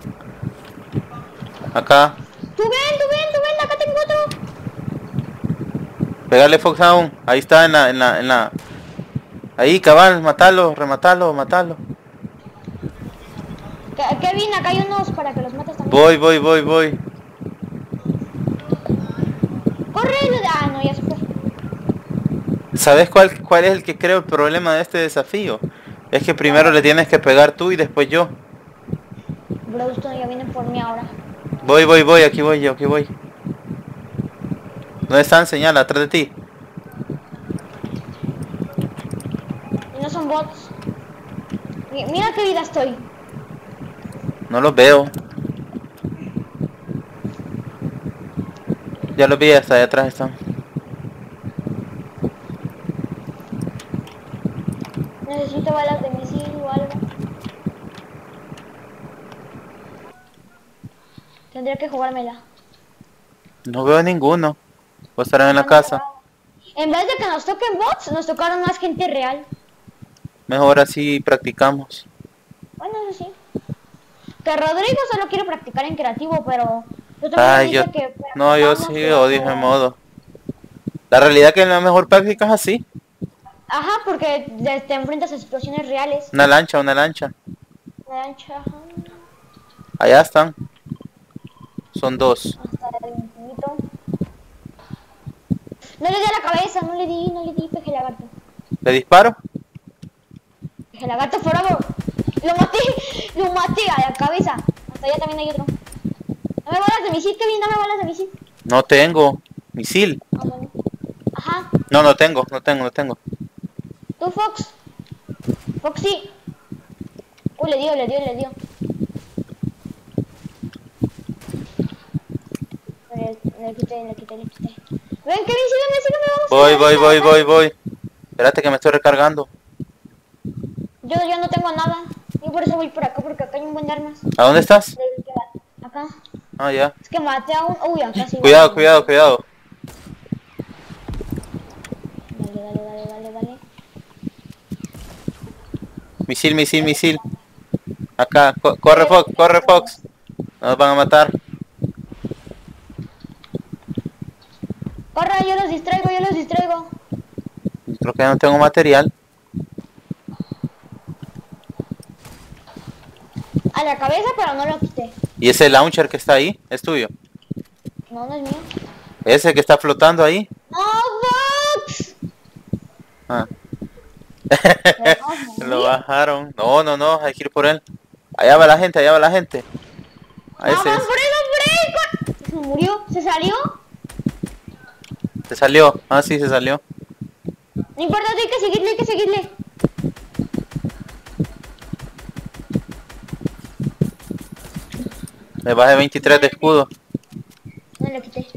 Acá. Tú ven, tú ven, tú ven, acá tengo otro. Pegarle Foxhound. Ahí está en la, en la, en la. Ahí, cabal, matalo, rematalo, matalo. Ke- Kevin, acá hay unos para que los mates también. Voy, voy, voy, voy. ¡Corre! Ah, no, ya se fue. ¿Sabes cuál, cuál es el que creo el problema de este desafío? Es que primero le tienes que pegar tú y después yo. Browstone ya viene por mí ahora. Voy, voy, voy, aquí voy yo, aquí voy. ¿Dónde están? Señala, atrás de ti. Y no son bots. Mi- Mira qué vida estoy. No los veo. Ya los vi, hasta allá atrás están. Necesito balas de misil o algo. Tendría que jugármela. No veo ninguno. O estarán en la casa. En vez de que nos toquen bots, nos tocaron más gente real. Mejor así practicamos. Bueno, eso sí. Que Rodrigo solo quiere practicar en creativo, pero yo también Ay, dice yo... que No, yo practicamos, sí pero- odio ese modo. La realidad que la mejor práctica es así. Ajá, porque te, te enfrentas a situaciones reales. Una lancha, una lancha. Lancha, ajá, Allá están. Son dos. hasta el infinito. No le di a la cabeza, no le di, no le di, peje lagarto. ¿Le disparo? Peje lagarto forever. Lo maté, lo maté a la cabeza. Hasta allá también hay otro. Dame balas de misil, Kevin, dame balas de misil. No tengo. Misil. Ah, bueno. Ajá. No, no tengo, no tengo, no tengo. ¿Tú, Fox? Foxy. Uy, le dio, le dio, le dio. Le, le quité, le quité, le quité. Ven, Kevin, sígueme, sígueme, vamos. Voy, a voy, la voy, isla. voy, voy. Espérate que me estoy recargando. Yo ya no tengo nada. Y por eso voy por acá, porque acá hay un buen de armas. ¿A dónde estás? Del que va- Acá. Ah, ya. Es que maté a un... Uy, acá sí. Cuidado, cuidado, cuidado. Dale, dale, dale, dale, dale. Misil, misil, misil. Acá, co- corre Fox, corre Fox. Nos van a matar. Corra, yo los distraigo, yo los distraigo. Creo que ya no tengo material. A la cabeza, pero no lo quité. ¿Y ese launcher que está ahí? ¿Es tuyo? No, no es mío. ¿Ese que está flotando ahí? ¡No, Fox! Ah. ¿Lo dejamos Lo morir? bajaron. No, no, no, hay que ir por él. Allá va la gente, allá va la gente. A ¡No, ese van es. por eso, por ahí! Se murió, se salió. Se salió. Ah, sí, se salió. No importa, hay que seguirle, hay que seguirle. Le bajé veintitrés de escudo. No le quité.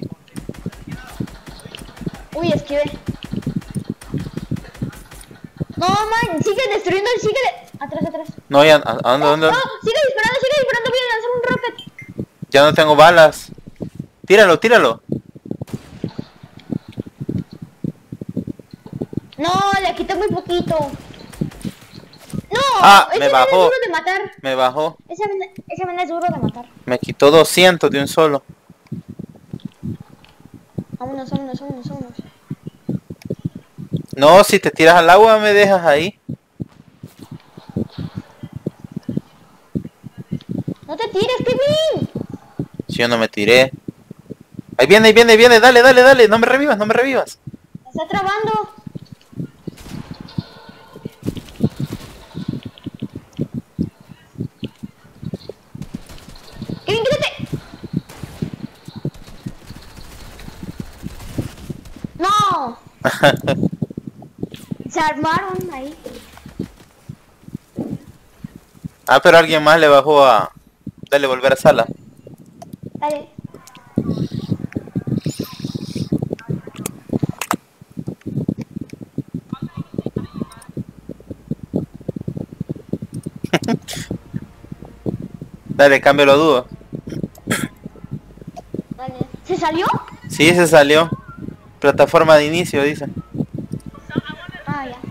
Uy, esquivé. No, man, sigue destruyendo, sigue de... Atrás, atrás. No, ya, ¿a a dónde, dónde? No, sigue disparando, sigue disparando, voy a lanzar un rocket. Ya no tengo balas. Tíralo, tíralo. No, le quité muy poquito. No, Ah, ese me men bajó. es duro de matar. Me bajó. Ese men, ese men es duro de matar. Me quitó doscientos de un solo. Vámonos, vámonos, vámonos, vámonos. No, si te tiras al agua me dejas ahí. No te tires, Kevin. Si yo no me tiré. Ahí viene, ahí viene, ahí viene. Dale, dale, dale. No me revivas, no me revivas. Me está trabando. Kevin, quítate. No. Se armaron ahí. Ah, pero alguien más le bajó a... Dale, volver a sala. Dale. Dale, cambio lo dudo. Dale. ¿Se salió? Sí, se salió. Plataforma de inicio, dice. Ah, ya.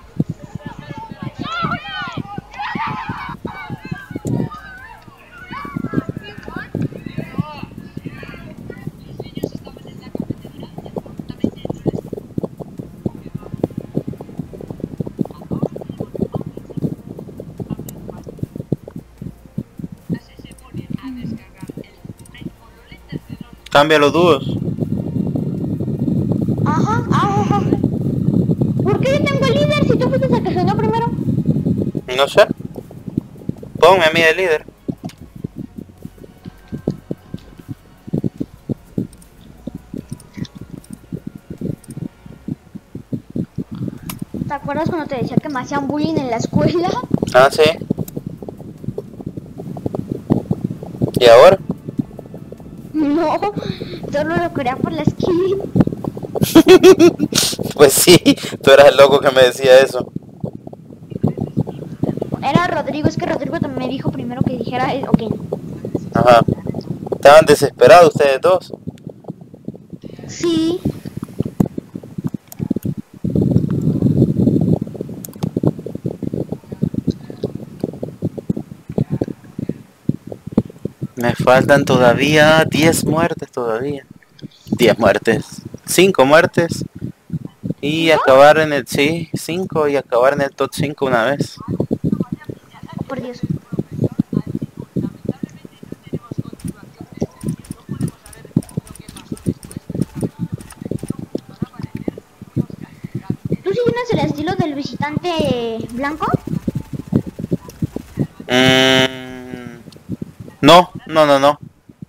Cambia los dúos. Ajá, ajá. ¿Por qué yo tengo el líder si tú fuiste el que sonó primero? No sé. Ponme a mí de líder. ¿Te acuerdas cuando te decía que me hacían bullying en la escuela? Ah, sí. ¿Y ahora? No, solo lo quería por la skin. Pues sí, tú eras el loco que me decía eso. Era Rodrigo, es que Rodrigo también me dijo primero que dijera eh, ok. Ajá. Estaban desesperados ustedes dos. Sí. Me faltan todavía diez muertes todavía. diez muertes. cinco muertes. Y ¿Cinco? acabar en el... Sí, cinco y acabar en el top cinco una vez. Oh, por Dios. ¿Tú sí tienes el estilo del visitante blanco? Mm, no, no, no, no.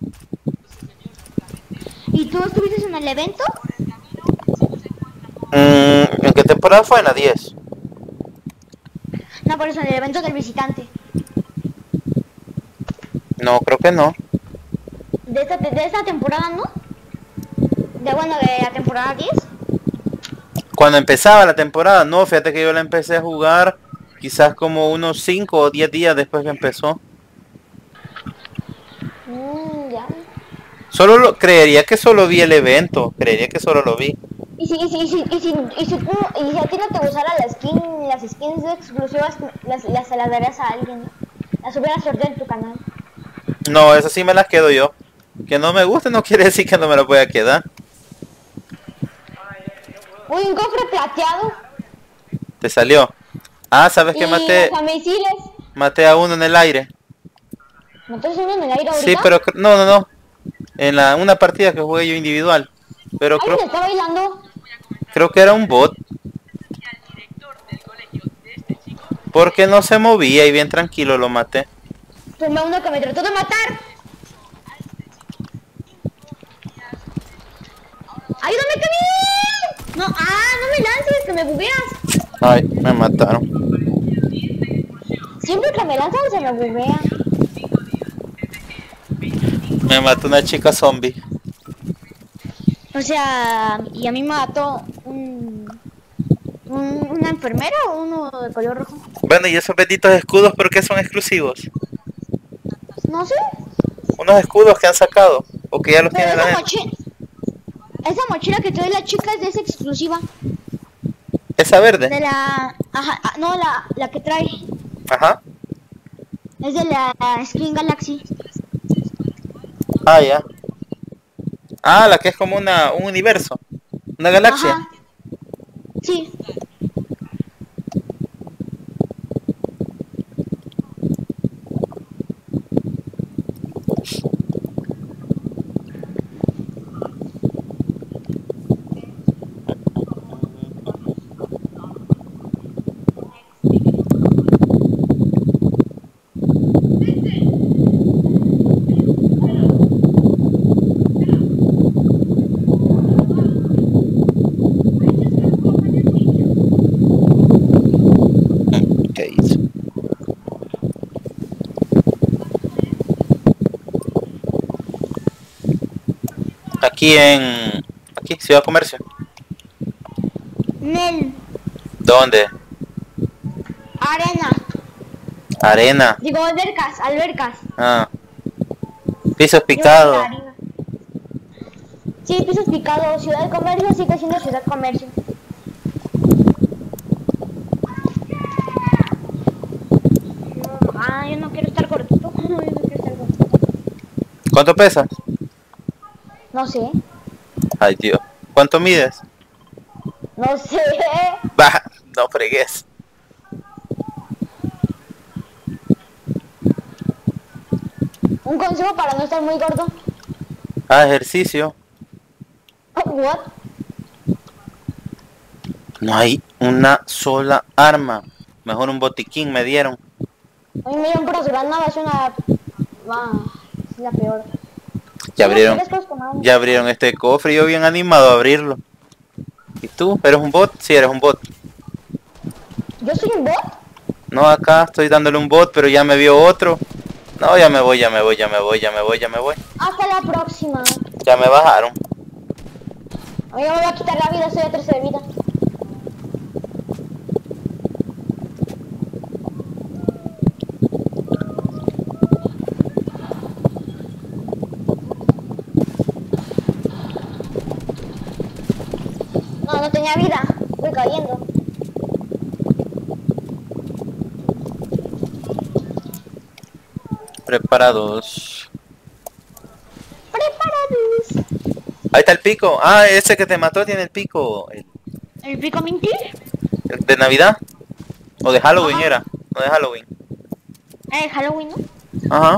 ¿Y tú estuviste en el evento? Mm, ¿en qué temporada fue? En la diez. No, por eso, en el evento del visitante. No, creo que no. De esta, de esta temporada, ¿no? De bueno, de la temporada diez. Cuando empezaba la temporada, no, fíjate que yo la empecé a jugar quizás como unos cinco o diez días después que empezó. Mmm, ya. Solo lo, creería que solo vi el evento, creería que solo lo vi. Y si, y si, y si, y si, y si, tú- y si a ti no te gustara la skin, las skins exclusivas, las, las, se las darías a alguien, ¿no? Las hubieras sorteado en tu canal. No, esas sí me las quedo yo. Que no me guste no quiere decir que no me las voy a quedar. Uy, un cofre plateado. Te salió. Ah, ¿sabes que Y maté, lanzamisiles. maté a uno en el aire? ¿No estás uno en el aire ahorita? Sí, pero cre- no, no, no. En la una partida que jugué yo individual. Pero creo, ¿Alguien está bailando? creo que era un bot. Porque no se movía y bien tranquilo lo maté. Tomé uno que me trató de matar. ¡Ayúdame, Kevin! No, ah, no me lances, que me bugueas. Ay, me mataron. Siempre que me lanzan se me buguea. Me mató una chica zombie. O sea, y a mí me mató un, un una enfermera o uno de color rojo. Bueno, y esos benditos escudos, ¿por qué son exclusivos? No sé. Unos escudos que han sacado. O que ya los Pero tienen esa adentro. mochila, esa mochila que trae la chica es de esa exclusiva. Esa verde. De la, ajá, ah, no, la, la que trae. Ajá. Es de la Skin Galaxy. Ah, ya. Ah, la que es como una, un universo. Una galaxia. Ajá. Sí. aquí en... Aquí, Ciudad Comercio. Nel. ¿Dónde? Arena. Arena. Digo, albercas, albercas. Ah. Pisos Yo picados. voy a Arena. Sí, pisos picados. Ciudad Comercio sigue siendo Ciudad Comercio. No, ah, yo no quiero estar cortito. Yo no quiero estar cortito. ¿Cuánto pesas? No sé. Ay, Dios. ¿Cuánto mides? No sé. Bah, no fregues. Un consejo para no estar muy gordo. Ah, ejercicio. What? No hay una sola arma. Mejor un botiquín me dieron. Hoy me dieron puras granadas, es una... Ah, es la peor. Ya Son abrieron, las peores cosas que me han- ya abrieron este cofre y yo bien animado a abrirlo. ¿Y tú? ¿Eres un bot? Sí, eres un bot. ¿Yo soy un bot? No, acá estoy dándole un bot, pero ya me vio otro. No, ya me voy, ya me voy, ya me voy, ya me voy, ya me voy. Hasta la próxima. Ya me bajaron. A mí me voy a quitar la vida, estoy a trece de vida. No, no tenía vida. Voy cayendo. Preparados. Preparados. Ahí está el pico. Ah, ese que te mató tiene el pico. El, ¿El pico mentir? el de Navidad. O de Halloween Ajá. era. No de Halloween. Eh, Halloween, ¿no? Ajá.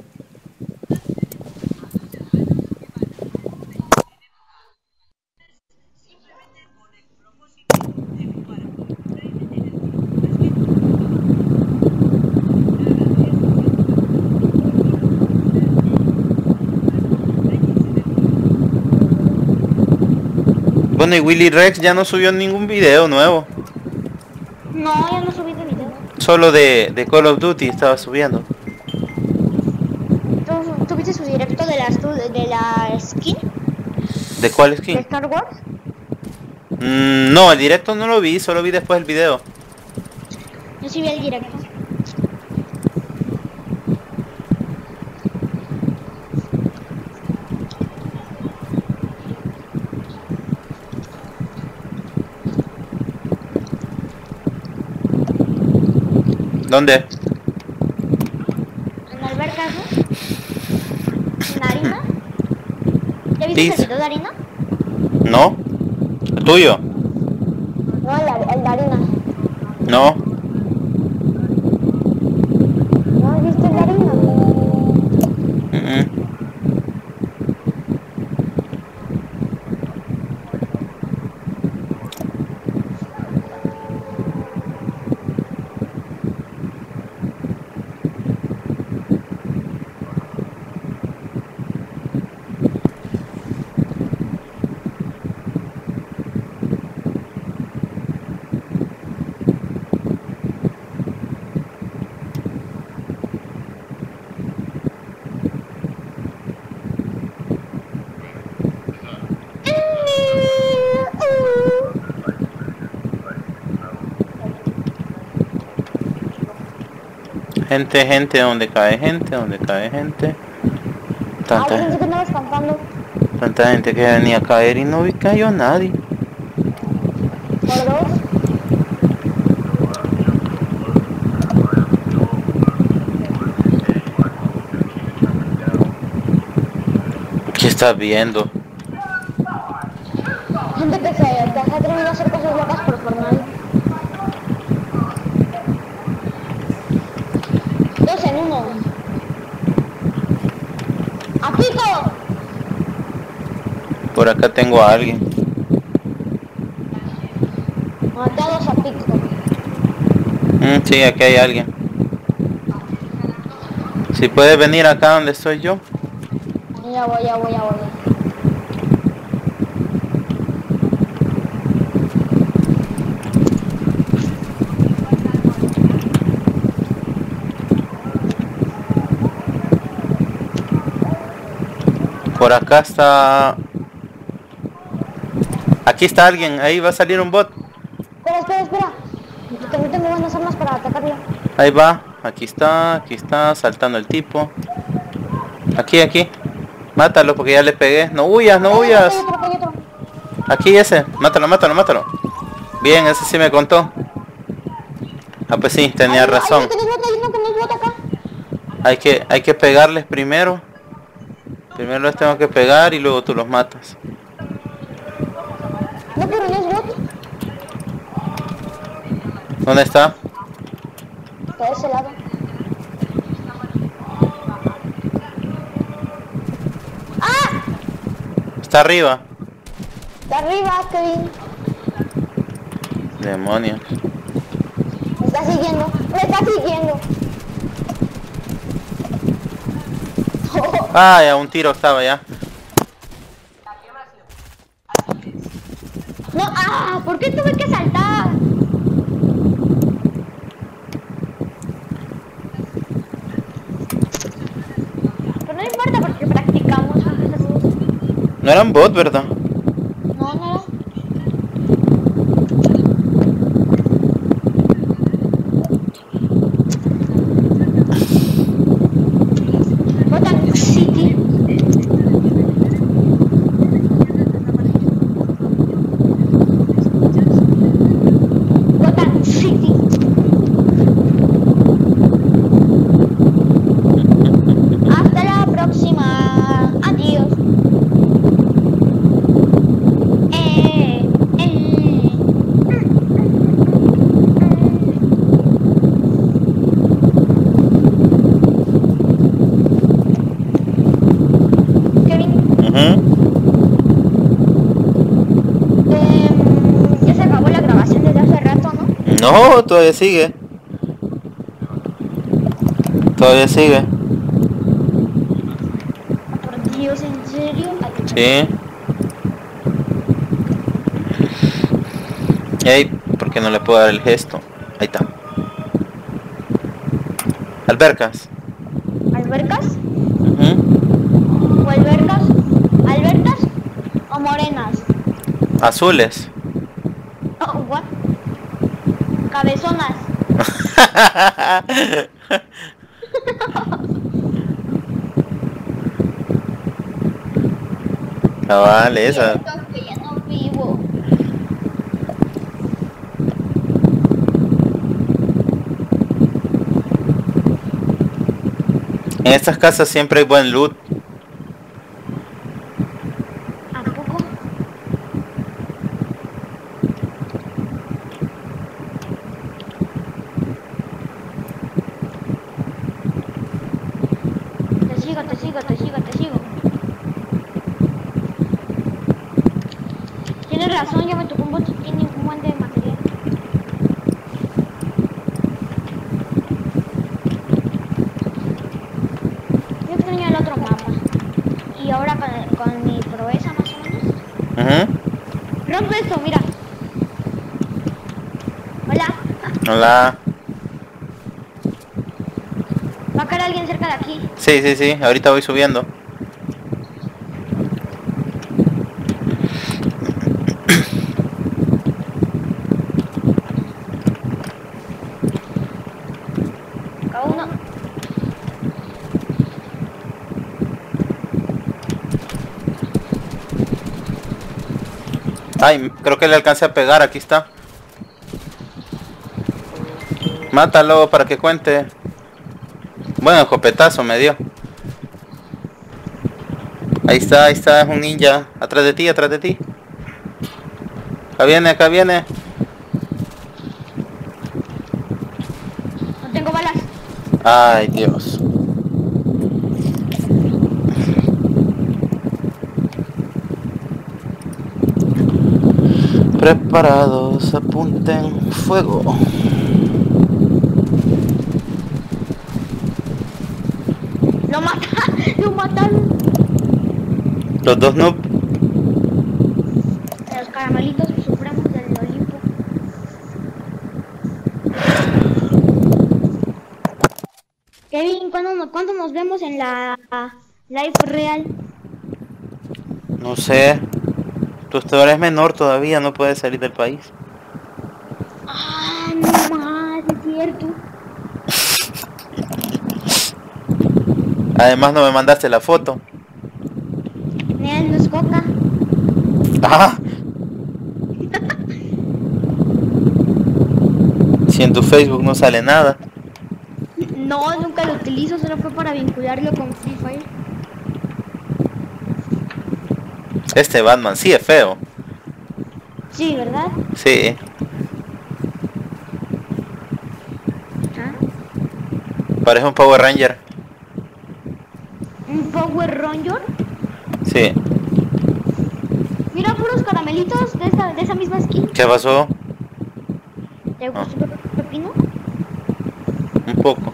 Bueno, y Willy Rex ya no subió ningún video nuevo. No, ya no subí de video. Solo de, de Call of Duty estaba subiendo. ¿Tú, ¿tú viste su directo de la, de la skin ¿De cuál de skin? Star Wars? Mm, no, el directo no lo vi, solo vi después el video. Yo sí vi el directo. ¿Dónde? En la alberca, ¿no? En harina. ¿Ya viste Sí. el video de harina? ¿No? ¿El tuyo? No, el, el de harina. No. ¿No has visto el de harina? Mm, mm. Gente, gente, donde cae gente, donde cae gente. Ah, Tanta, yo pensé que andabas cantando. tanta gente que venía a caer y no vi cayó nadie. Por dos. ¿Qué estás viendo? Gente que se, que se ha atrevido a hacer cosas locas por Fortnite. Dos en uno. ¡A pico! Por acá tengo a alguien. Maté a dos a pico. Mm, sí, aquí hay alguien. Si puedes venir acá donde estoy yo. Ya voy, ya voy, ya voy. Por acá está Aquí está alguien, ahí va a salir un bot. Espera, espera, espera. También tengo buenas armas para atacarlo. Ahí va, aquí está, aquí está, saltando el tipo. Aquí, aquí. Mátalo porque ya le pegué. No huyas, no huyas. Hay otro, hay otro. Aquí ese, mátalo, mátalo, mátalo. Bien, ese sí me contó. Ah, pues sí, tenía Hay uno- razón. Hay uno que nos bota, hay uno que nos bota acá. Hay que, hay que pegarles primero. Primero les tengo que pegar y luego tú los matas. No, pero no es bot. ¿Dónde está? Está de ese lado. ¡Ah! Está arriba. Está arriba, Kevin. Demonios. Me está siguiendo. Me está siguiendo. Ah, ya un tiro estaba ya. No, ah, ¿por qué tuve que saltar? Pero no importa porque practicamos. No eran bot, ¿verdad? No, no. Gotham City. Gotham City. Hasta la próxima. Adiós. Eh, eh. Kevin, Ujú. em, ya se acabó la grabación desde hace rato, ¿no? No, todavía sigue. Todavía sigue. Por Dios, ¿en serio? Sí. Ey, ¿por qué no le puedo dar el gesto? Ahí está. Albercas. ¿Albercas? Ujú. ¿O albercas? ¿Albercas o morenas? Azules. Oh, what? Cabezonas. Cabal, esa. Siento que ya no vivo. En estas casas siempre hay buen loot. ¿A poco? Te sigo, te sigo, te sigo, te sigo. Tienes razón, ya me tocó un botiquín y un buen de material. Yo extraño el otro mapa. Y ahora con, con mi proeza más o menos. Ujú. Rompe esto, mira. Hola. Hola. Va a caer alguien cerca de aquí. Sí, sí, sí. Ahorita voy subiendo. Cada uno. Ay, creo que le alcancé a pegar. Aquí está. Mátalo para que cuente. Bueno, escopetazo me dio. Ahí está, ahí está, es un ninja. Atrás de ti, atrás de ti. Acá viene, acá viene. No tengo balas. Ay, Dios. Preparados, apunten, fuego. Lo mataron. Lo mataron. Los dos noob. Los caramelitos supremos del Olimpo. Kevin, ¿cuándo, nos- ¿cuándo nos vemos en la live real? No sé. Tu hasta es menor todavía, no puedes salir del país. Ah, no más, es cierto. Además no me mandaste la foto. Nel, no es coca. ¡Ah! Si en tu Facebook no sale nada. No, nunca lo utilizo, solo fue para vincularlo con Free Fire. Este Batman sí es feo. Sí, ¿verdad? Sí. ¿Ah? Parece un Power Ranger. ¿Un Power Ranger? Sí. Mira, puros caramelitos de esa, de esa misma skin. ¿Qué pasó? ¿Te gustó el pepino? Un poco.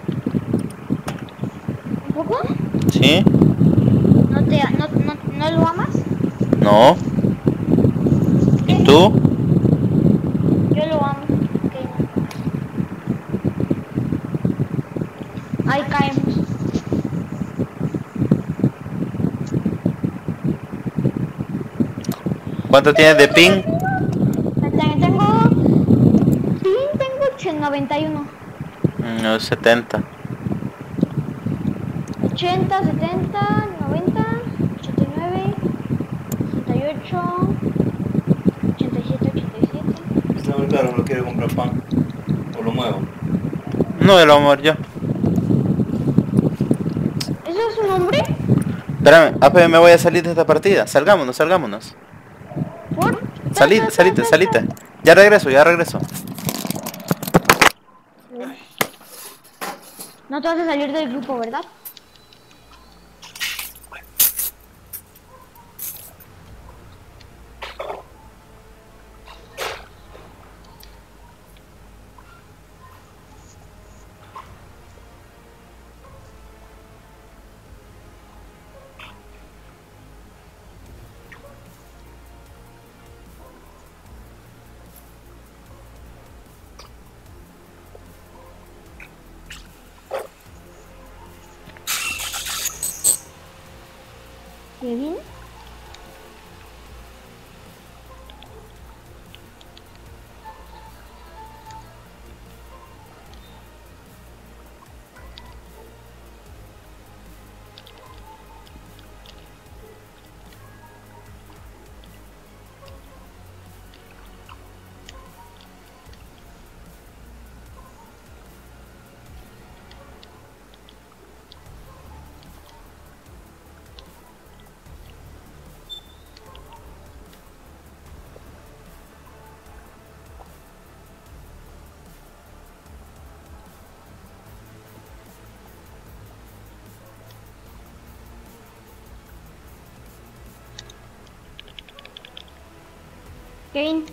¿Un poco? ¿Sí? ¿No, te, no, no, ¿No lo amas? No. ¿Y tú? Yo lo amo. Okay. Ahí caemos. ¿Cuánto tienes de ping? Tengo... Ping tengo noventa y uno. No, setenta. ochenta, setenta, noventa, ochenta y nueve, ochenta y ocho, ochenta y siete, ochenta y siete. Está muy caro, no quiere comprar pan. O lo muevo. No, el amor yo. ¿Eso es un hombre? Espérame, A P, me voy a salir de esta partida. Salgámonos, salgámonos. ¿Por? Salite, salite, salite. Ya regreso, ya regreso. No te vas a salir del grupo, ¿verdad? ¿Kevin? Kevin.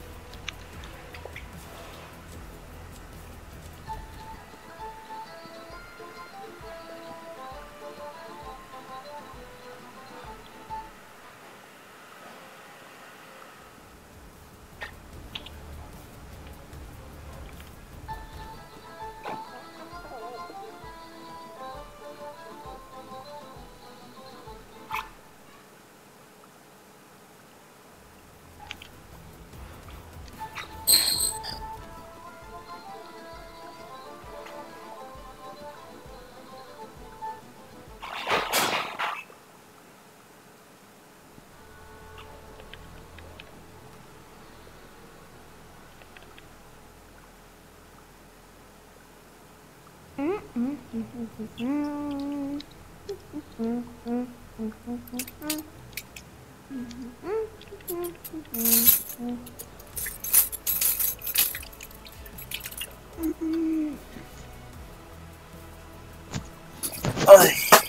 Ay.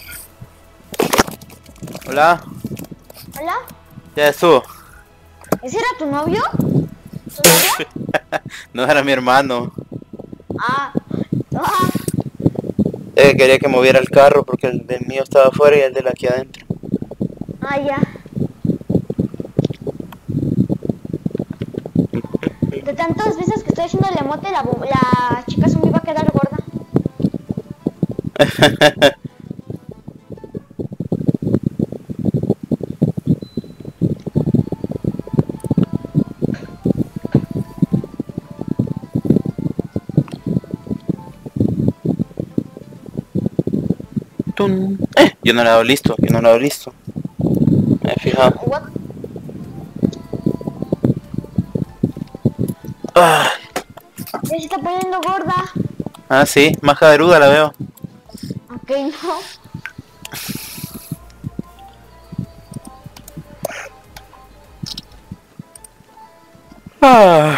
Hola. Hola. Ya estuvo. ¿Ese era tu novio? ¿Tu novio? No era mi hermano. Ah. Ah. Eh, quería que moviera el carro porque el del mío estaba afuera y el de la aquí adentro. Ah, ya. De tantas veces que estoy haciendo el emote, la, la chica zombie va a quedar gorda. Tun. Eh, yo no lo he dado listo, yo no lo he dado listo. Me he fijado. What? Ah, Ya se está poniendo gorda. ah, sí, más caderuda la veo. Ok, no. Ah.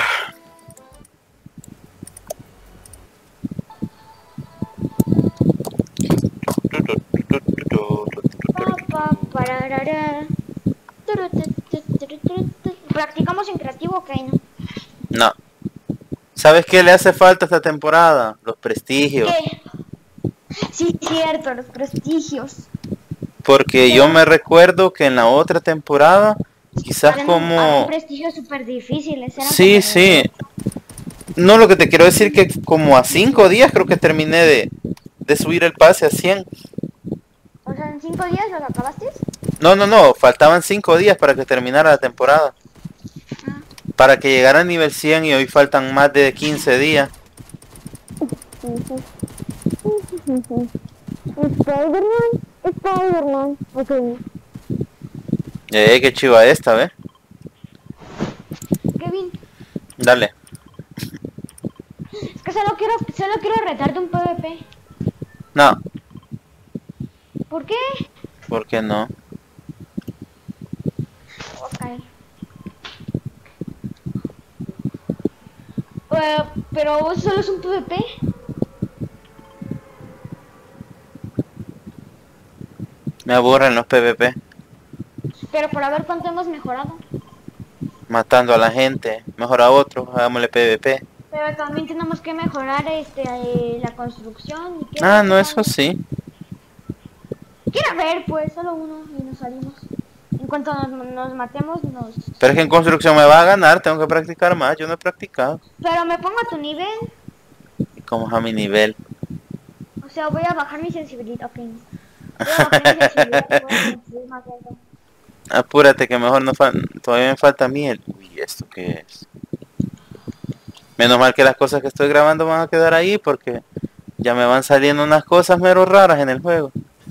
Pa, pa, pararara. Turu, tu, tu, turu, turu, tu. ¿Practicamos en creativo? Ok, no. No. ¿Sabes qué le hace falta esta temporada? Los prestigios. ¿Qué? Sí, cierto, los prestigios. Porque yo me recuerdo que en la otra temporada, quizás Eran como... prestigios súper difíciles. Eran Sí, como sí. de- No, lo que te quiero decir que como a cinco días creo que terminé de, de subir el pase a cien. O sea, en cinco días los acabaste. No, no, no, faltaban cinco días para que terminara la temporada. Ah. Para que llegara a nivel cien y hoy faltan más de quince días. Spider-Man, Spider-Man. Ok. Eh, qué chiva esta, ¿ves? Kevin, Dale. es que solo quiero, solo quiero retarte un PvP. No, ¿Por qué? ¿por qué no? Ok. Eh, pero solo es un PvP. Me aburren los PvP. Pero para ver cuánto hemos mejorado. Matando a la gente. Mejor a otros, hagámosle PvP. Pero también tenemos que mejorar este eh, la construcción. Y Ah, qué- no, qué eso tal. sí. Quiero ver, pues, solo uno y nos salimos. En cuanto nos, nos matemos, nos... Pero es que en construcción me va a ganar, tengo que practicar más, yo no he practicado. Pero me pongo a tu nivel. Y como es a mi nivel. O sea, voy a bajar mi sensibilidad. Ok. Voy a bajar mi sensibilidad. Voy a sentir más lento. Apúrate que mejor no fa todavía me falta miel. Uy, ¿esto qué es? Menos mal que las cosas que estoy grabando van a quedar ahí porque ya me van saliendo unas cosas mero raras en el juego.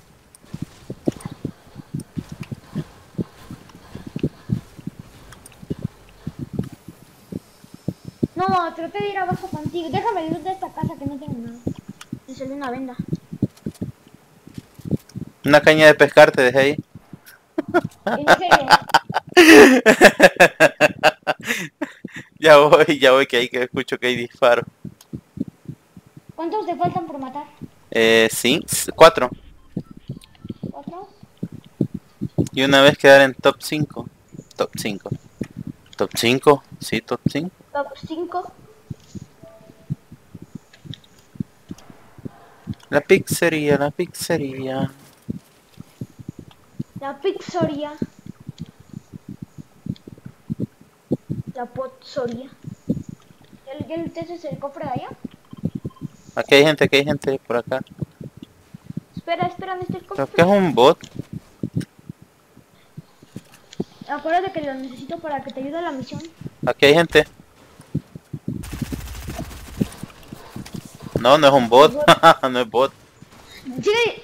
No, traté de ir abajo contigo. Déjame luz de esta casa que no tengo nada. Me salió una venda. Una caña de pescar te dejé ahí. En serio. Ya voy, ya voy, que ahí que escucho que hay disparo. ¿Cuántos te faltan por matar? Eh, sí, cuatro. ¿Cuatro? Y una vez quedar en top cinco. Top cinco. Top cinco, sí, top cinco. Top cinco. La pizzería, la pizzería. La pizzería. La pozzoría. ¿Ya, ya ese es el cofre de allá? Aquí hay gente, aquí hay gente por acá. Espera, espera, ¿este es el Creo cofre? que es un bot. Acuérdate que lo necesito para que te ayude a la misión. Aquí hay gente. No, no es un bot. No es bot. ¡Sigue!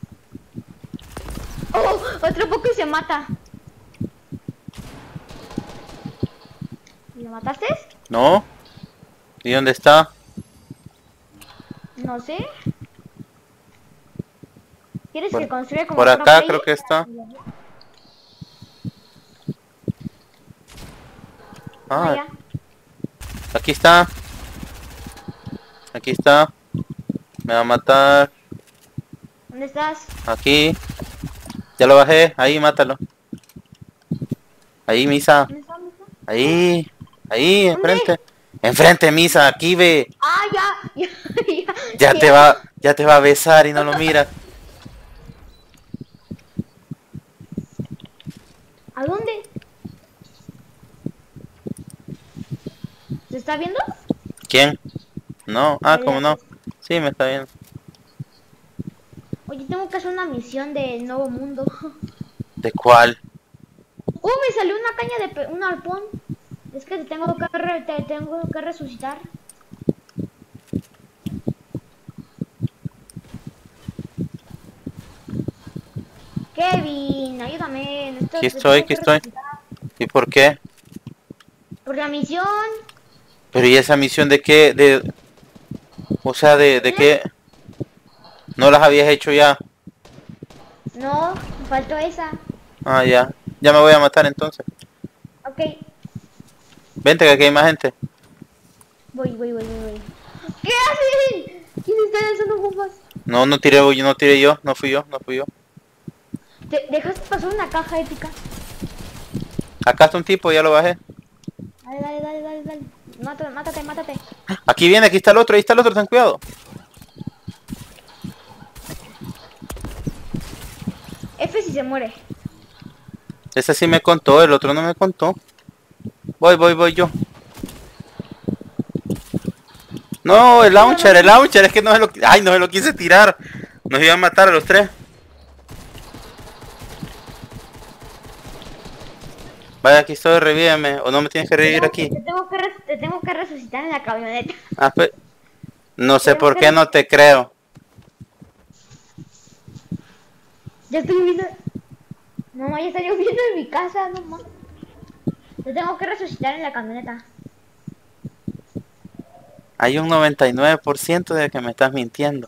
¡Oh! Otro poco y se mata. ¿Lo mataste? No. ¿Y dónde está? No sé. ¿Quieres Por- que construya como por pro acá player? creo que está. Ah, Ah, ya. aquí está. Aquí está. Me va a matar. ¿Dónde estás? Aquí. Ya lo bajé. Ahí, mátalo. Ahí, Misa. ¿Dónde estás? ¿Dónde estás? Ahí. Ahí, ¿Dónde? enfrente. Enfrente, Misa. Aquí ve. Ah, ya, ya, ya. Ya te va, ya te va a besar y no lo miras. ¿A dónde? ¿Se está viendo? ¿Quién? No. Ah, Ahí ¿cómo la- no? Sí, me está viendo. Oye, tengo que hacer una misión de Nuevo Mundo. ¿De cuál? ¡Uh! Me salió una caña de pe- un arpón. Es que te tengo que, re- te tengo que resucitar. Kevin, ayúdame. Necesito- Aquí te estoy, tengo aquí que estoy. resucitar. ¿Y por qué? Por la misión. Pero ¿y esa misión de qué? De, o sea, de, de qué no las habías hecho ya. No, me faltó esa. Ah, ya. Ya me voy a matar entonces. Ok, Vente que aquí hay más gente. voy, voy, voy, voy. voy. ¿Qué hacen? ¿Quién está lanzando bombas? No, no tiré yo, no tiré yo, no fui yo, no fui yo. Te dejaste pasar una caja épica. Acá está un tipo, ya lo bajé. Dale, dale, dale, dale, dale. Mátate, mátate, mátate. Aquí viene, aquí está el otro, ahí está el otro, ten cuidado. F si se muere. Ese sí me contó, el otro no me contó. Voy, voy, voy yo. No, el launcher, el launcher, es que no se lo... Ay, no se lo quise tirar. Nos iban a matar a los tres. Vaya, aquí estoy, revíveme. O no me tienes que revivir Te aquí. tengo- Te tengo, que res- te tengo que resucitar en la camioneta. Ah, pues... No sé por qué no te creo. Ya estoy viendo. Mamá, ya está lloviendo en mi casa, mamá. Te tengo que resucitar en la camioneta. Hay un noventa y nueve por ciento de que me estás mintiendo.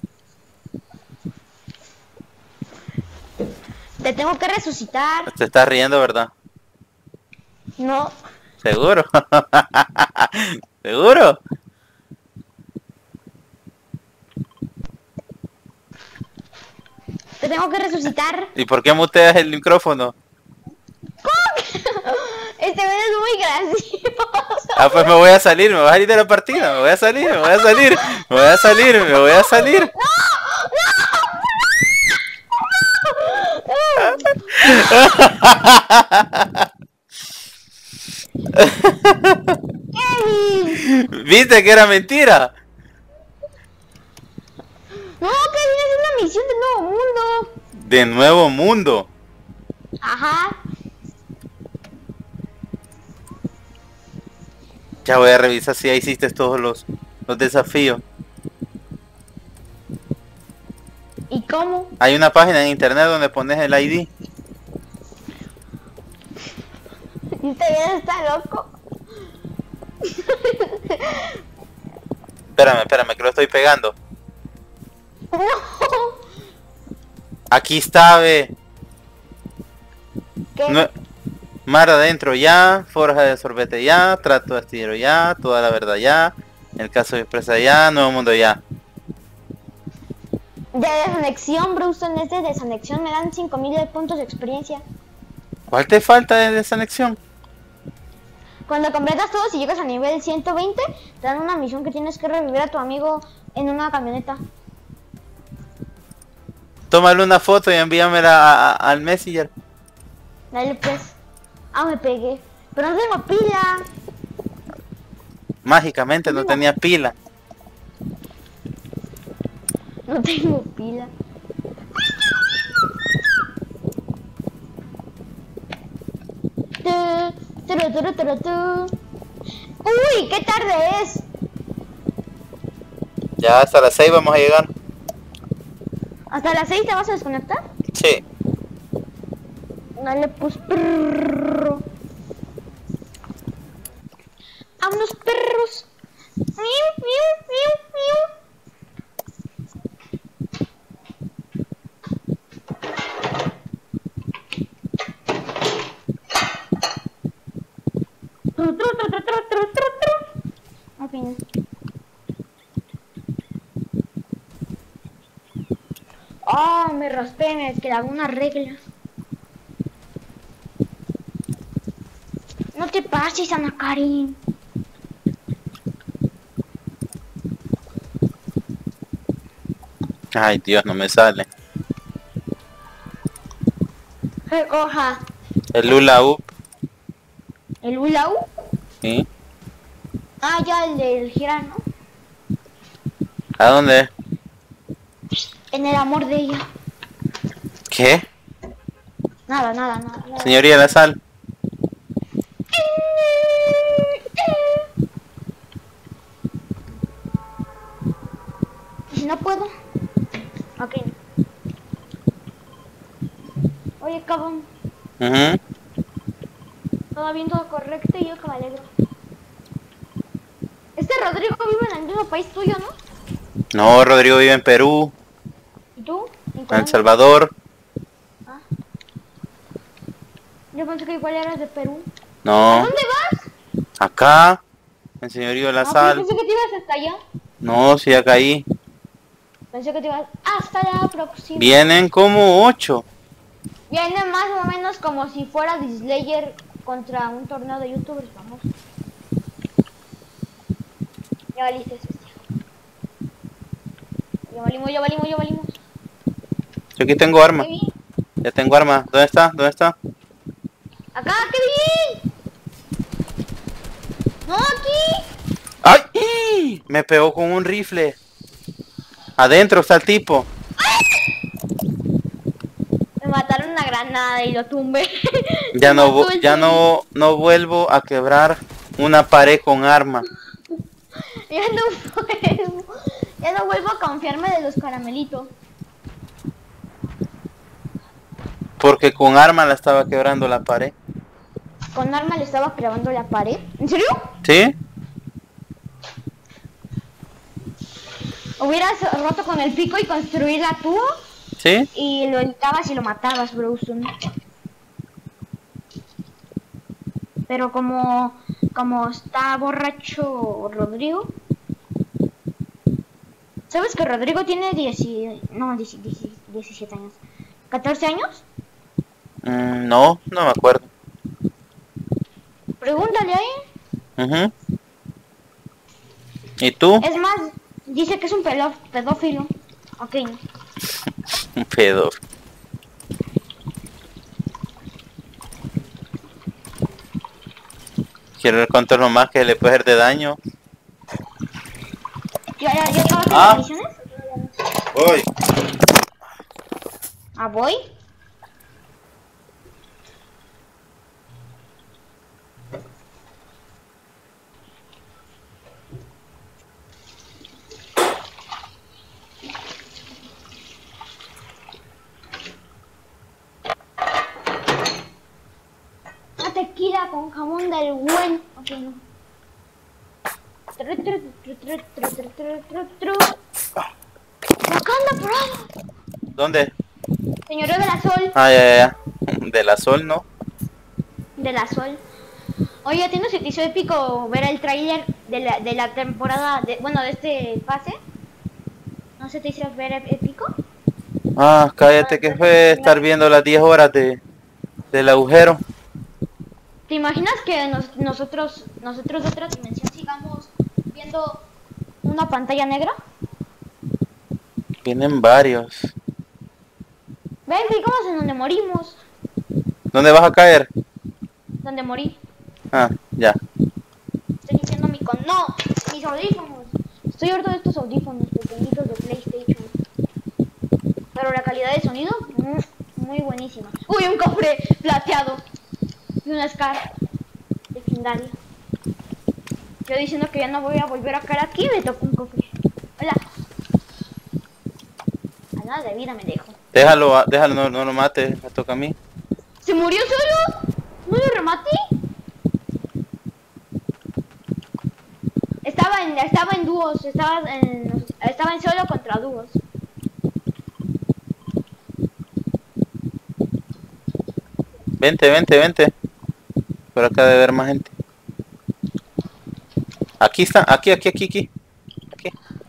Te tengo que resucitar. Te estás riendo, ¿verdad? No. ¿Seguro? ¿Seguro? Te tengo que resucitar. ¿Y por qué muteas el micrófono? Este video es muy gracioso. Ah, pues me voy a salir, me voy a salir de la partida, me voy a salir, me voy a salir, me voy a salir, me voy a salir. Kevin. ¿Viste que era mentira? No, Kevin, es una misión de nuevo mundo. De nuevo mundo. Ajá. Ya voy a revisar si ya hiciste todos los, los desafíos. ¿Y cómo? Hay una página en internet donde pones el I D. Este video está loco. Espérame, espérame, que lo estoy pegando. No. Aquí está, ve. ¿Qué? No- Mar adentro ya, forja de sorbete ya, trato de astillero ya, toda la verdad ya, el caso de expresa ya, nuevo mundo ya. De desanexión, Brewston, es de desanexión. Me dan cinco mil puntos de experiencia. ¿Cuál te falta de desanexión? Cuando completas todo, si llegas a nivel ciento veinte, te dan una misión que tienes que revivir a tu amigo en una camioneta. Tómale una foto y envíamela a- a- al Messenger. Dale pues. Ah, me pegué. Pero no tengo pila. Mágicamente no tenía pila. No tengo pila. Tu, turu, turu, turu, tu. Uy, qué tarde es. Ya hasta las seis vamos a llegar. ¿Hasta las seis te vas a desconectar? Sí. Dale pues, perro. ¡Vámonos, perros! ¡Miu, miu, miu, miu! Tru, tru, tru, tru, tru, tru, tru, tru. Al fin. Oh, me raspé, me quedaban unas reglas. No te pases, Ana Karin. Ay, Dios, no me sale. Recoja El Lula Up. el hula hoop. ¿Sí? Ah, ya, el del girar, ¿no? ¿A dónde? En el amor de ella. ¿Qué? Nada, nada, nada. nada. Señoría la sal. ¿Y si no puedo? Ok. Oye, cabrón. Ujú. Todo bien, todo correcto y yo que me alegro. Este Rodrigo vive en el mismo país tuyo, ¿no? No, Rodrigo vive en Perú, ¿Y tú? ¿En en El Colombia? Salvador. Ah. Yo pensé que igual eras de Perú. ¿A No, dónde vas? acá, en Señorío de la No, pero Sal. pensé que te ibas hasta allá. No, sí, acá ahí. Pensé que te ibas hasta la próxima. Vienen como ocho. Viene más o menos como si fuera Slayer contra un torneo de youtubers famosos. Ya valiste, bestia. Ya valimos, ya valimos, ya valimos. Yo aquí tengo arma. Kevin, Ya tengo arma. ¿Dónde está? ¿Dónde está? acá, Kevin. No, aquí. ¡Ay! ¡Ih! Me pegó con un rifle. Adentro está el tipo. Me mataron una granada y lo tumbé. Ya Me no, mató vo- el ya Kevin. no, no vuelvo a quebrar una pared con arma. Ya no vuelvo. Ya no vuelvo a confiarme de los caramelitos. Porque con arma la estaba quebrando la pared. Con arma le estaba clavando la pared. ¿En serio? ¿Sí? Hubieras roto con el pico y construirla tú ¿Sí? y lo editabas y lo matabas, Browson. Pero como como está borracho Rodrigo. ¿Sabes que Rodrigo tiene diez, no, diez, diez, diecisiete años? ¿catorce años? Mm, no, no me acuerdo. Pregúntale ahí. Ujú. ¿Y tú? Es más, dice que es un pedo- pedófilo. Ok. Un pedo. Quiero ver cuánto es lo más que le puede hacer de daño. ¿Ya, ya, ya acabaste Ah. las misiones? Voy. Ah, voy. Una tequila con jamón del buen. Ok, no. Tru, tru, tru, tru, tru, tru, tru, tru, tru. Wakanda Forever. ¿Dónde? Señores de la Sol. Ah, ya, ya, ya. De la Sol, ¿no? De la Sol. Oye, ¿a ti no se te hizo épico ver el tráiler de la, de la temporada, de, bueno, de este pase? ¿No se te hizo ver ép- épico? Ah, cállate que fue estar viendo las diez horas de del agujero. ¿Te imaginas que nos- nosotros, nosotros de otra dimensión sigamos viendo una pantalla negra? Vienen varios. Ven, fijamos en donde morimos. ¿Dónde vas a caer? Donde morí. Ah, ya. Estoy diciendo mi con... ¡No! Mis audífonos. Estoy harto de estos audífonos pequeñitos de PlayStation. Pero la calidad de sonido, mm, muy buenísima. ¡Uy, un cofre plateado! Y una Scar legendaria. Yo diciendo que ya no voy a volver a caer aquí, me tocó un cofre. Hola. A nada de vida me dejo. Déjalo, ah, déjalo, no, no lo mates, me toca a mí. ¿Se murió solo? ¿No lo rematé? Estaba en, estaba en dúos, estaba en, estaba en solo contra dúos. Vente, vente, vente. Por acá debe haber más gente. Aquí está, aquí, aquí, aquí, aquí. Aquí.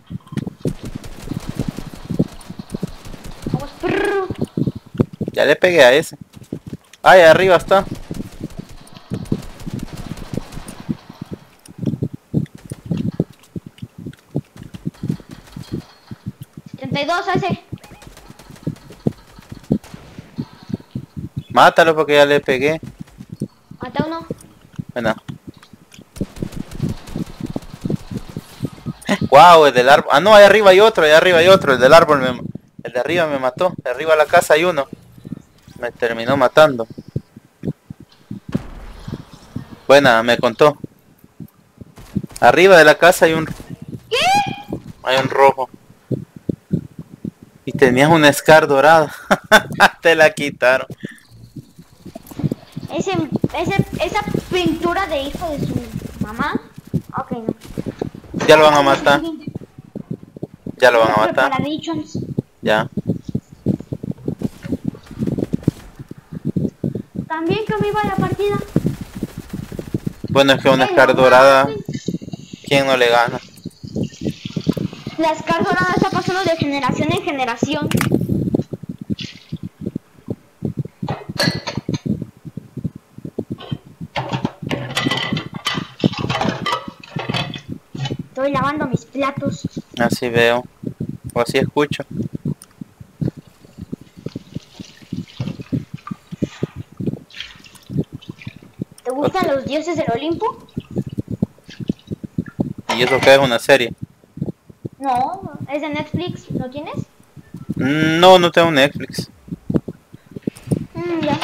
Vamos, prrr. Ya le pegué a ese. Ay, arriba está. treinta y dos a ese. Mátalo porque ya le pegué. Mata uno. Bueno. Wow, el del árbol. Ah, no, ahí arriba hay otro, allá arriba hay otro. El del árbol me... El de arriba me mató. De arriba de la casa hay uno. Me terminó matando. Buena, me contó. Arriba de la casa hay un... ¿Qué? Hay un rojo. Y tenías una Scar dorada. Te la quitaron. ese, ese, esa pintura de hijo de su mamá. Ok, no. Ya lo van a matar. Ya lo van a matar. Ya. También que me iba a la partida. Bueno, es que una Scar dorada, ¿quién no le gana? La Scar dorada está pasando de generación en generación. Estoy lavando mis platos. Así veo. O así escucho. ¿Te gustan okay. los dioses del Olimpo? ¿Y eso qué es una serie? No, es de Netflix. ¿Lo tienes? No, no tengo Netflix. Mm, ya.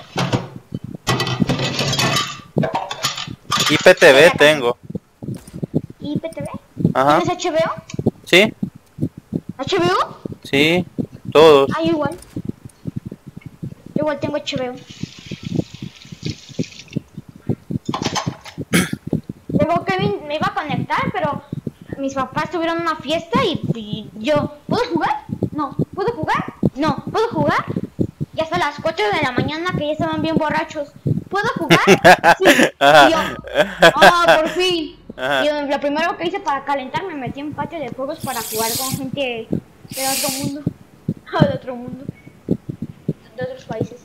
I P T V tengo. ¿I P T V? Ajá. ¿Tienes H B O? Sí. ¿H B O? Sí, todos. Ah, igual. Yo igual tengo H B O. Luego Kevin me iba a conectar, pero mis papás tuvieron una fiesta y, y yo, ¿puedo jugar? No. ¿Puedo jugar? No. ¿Puedo jugar? Y hasta las cuatro de la mañana que ya estaban bien borrachos. ¿Puedo jugar? Sí. Y yo, ah, por fin. Y yo, lo primero que hice para calentar, me metí en patio de juegos para jugar con gente de otro mundo. De otro mundo. De otros países.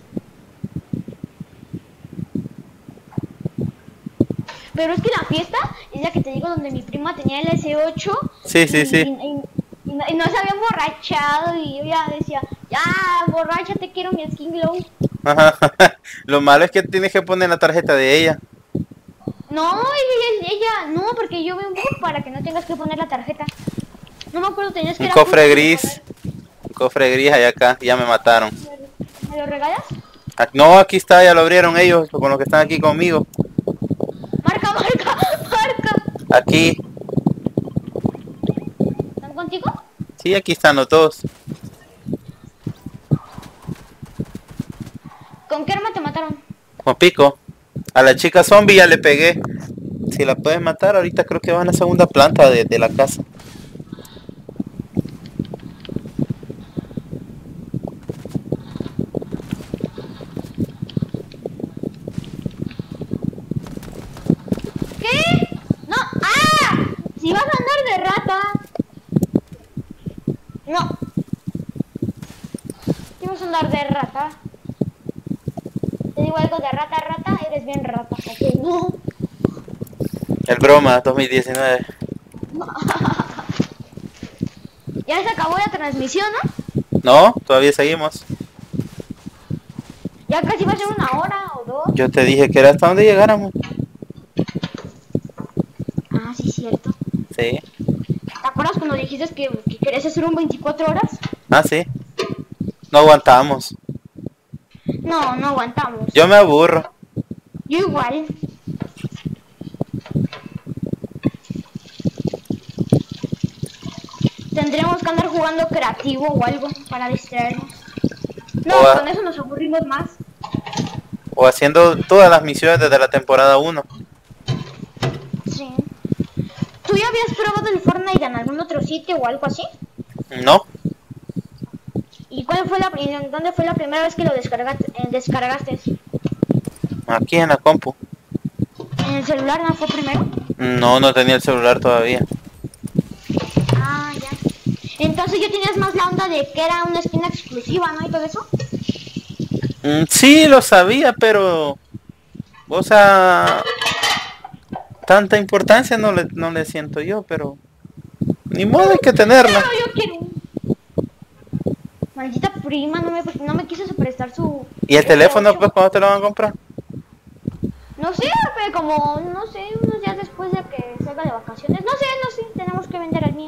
Pero es que la fiesta es la que te digo donde mi prima tenía el S ocho. Sí, sí, y, sí. Y, y, y, no, y no se había emborrachado y yo ya decía, ya, borracha, te quiero mi skin glow. Ajá. Lo malo es que tienes que poner la tarjeta de ella. No, ella, ella, no, porque yo veo un bug para que no tengas que poner la tarjeta. No me acuerdo, tenías que... Un cofre gris. Un cofre gris allá acá, ya me mataron. ¿Me lo regalas? No, aquí está, ya lo abrieron ellos, con los que están aquí conmigo. Marca, marca, marca. Aquí. ¿Están contigo? Sí, aquí están los dos. ¿Con qué arma te mataron? Con pico. A la chica zombie ya le pegué. Si la puedes matar, ahorita creo que va en la segunda planta de, de la casa. ¿Qué? No. ¡Ah! Si vas a andar de rata. No. Si vas a andar de rata. Te digo algo de rata, rata, eres bien rata. ¿Okay? No. El broma dos mil diecinueve. Ya se acabó la transmisión, ¿no? No, todavía seguimos. Ya casi va a ser una hora o dos. Yo te dije que era hasta donde llegáramos. Ah, sí, cierto. Sí. ¿Te acuerdas cuando dijiste que, que querías hacer un veinticuatro horas? Ah, sí. No aguantamos. No, no aguantamos. Yo me aburro. Yo igual. Tendríamos que andar jugando creativo o algo para distraernos. No, a... con eso nos aburrimos más. O haciendo todas las misiones desde la temporada uno. Sí. ¿Tú ya habías probado el Fortnite en algún otro sitio o algo así? No. ¿Y cuál fue la, dónde fue la primera vez que lo descargaste? Eh, descargaste? Aquí en la compu. ¿En el celular no fue primero? No, no tenía el celular todavía. Ah, ya. Entonces ya tenías más la onda de que era una esquina exclusiva, ¿no? Y todo eso. Mm, sí, lo sabía, pero... O sea... Tanta importancia no le, no le siento yo, pero... Ni modo, hay que tenerla. Pero yo quiero... Maldita prima, no me, no me quiso prestar su... ¿Y el teléfono, pues, cuándo te lo van a comprar? No sé, pero como, no sé, unos días después de que salga de vacaciones. No sé, no sé, tenemos que vender el mío.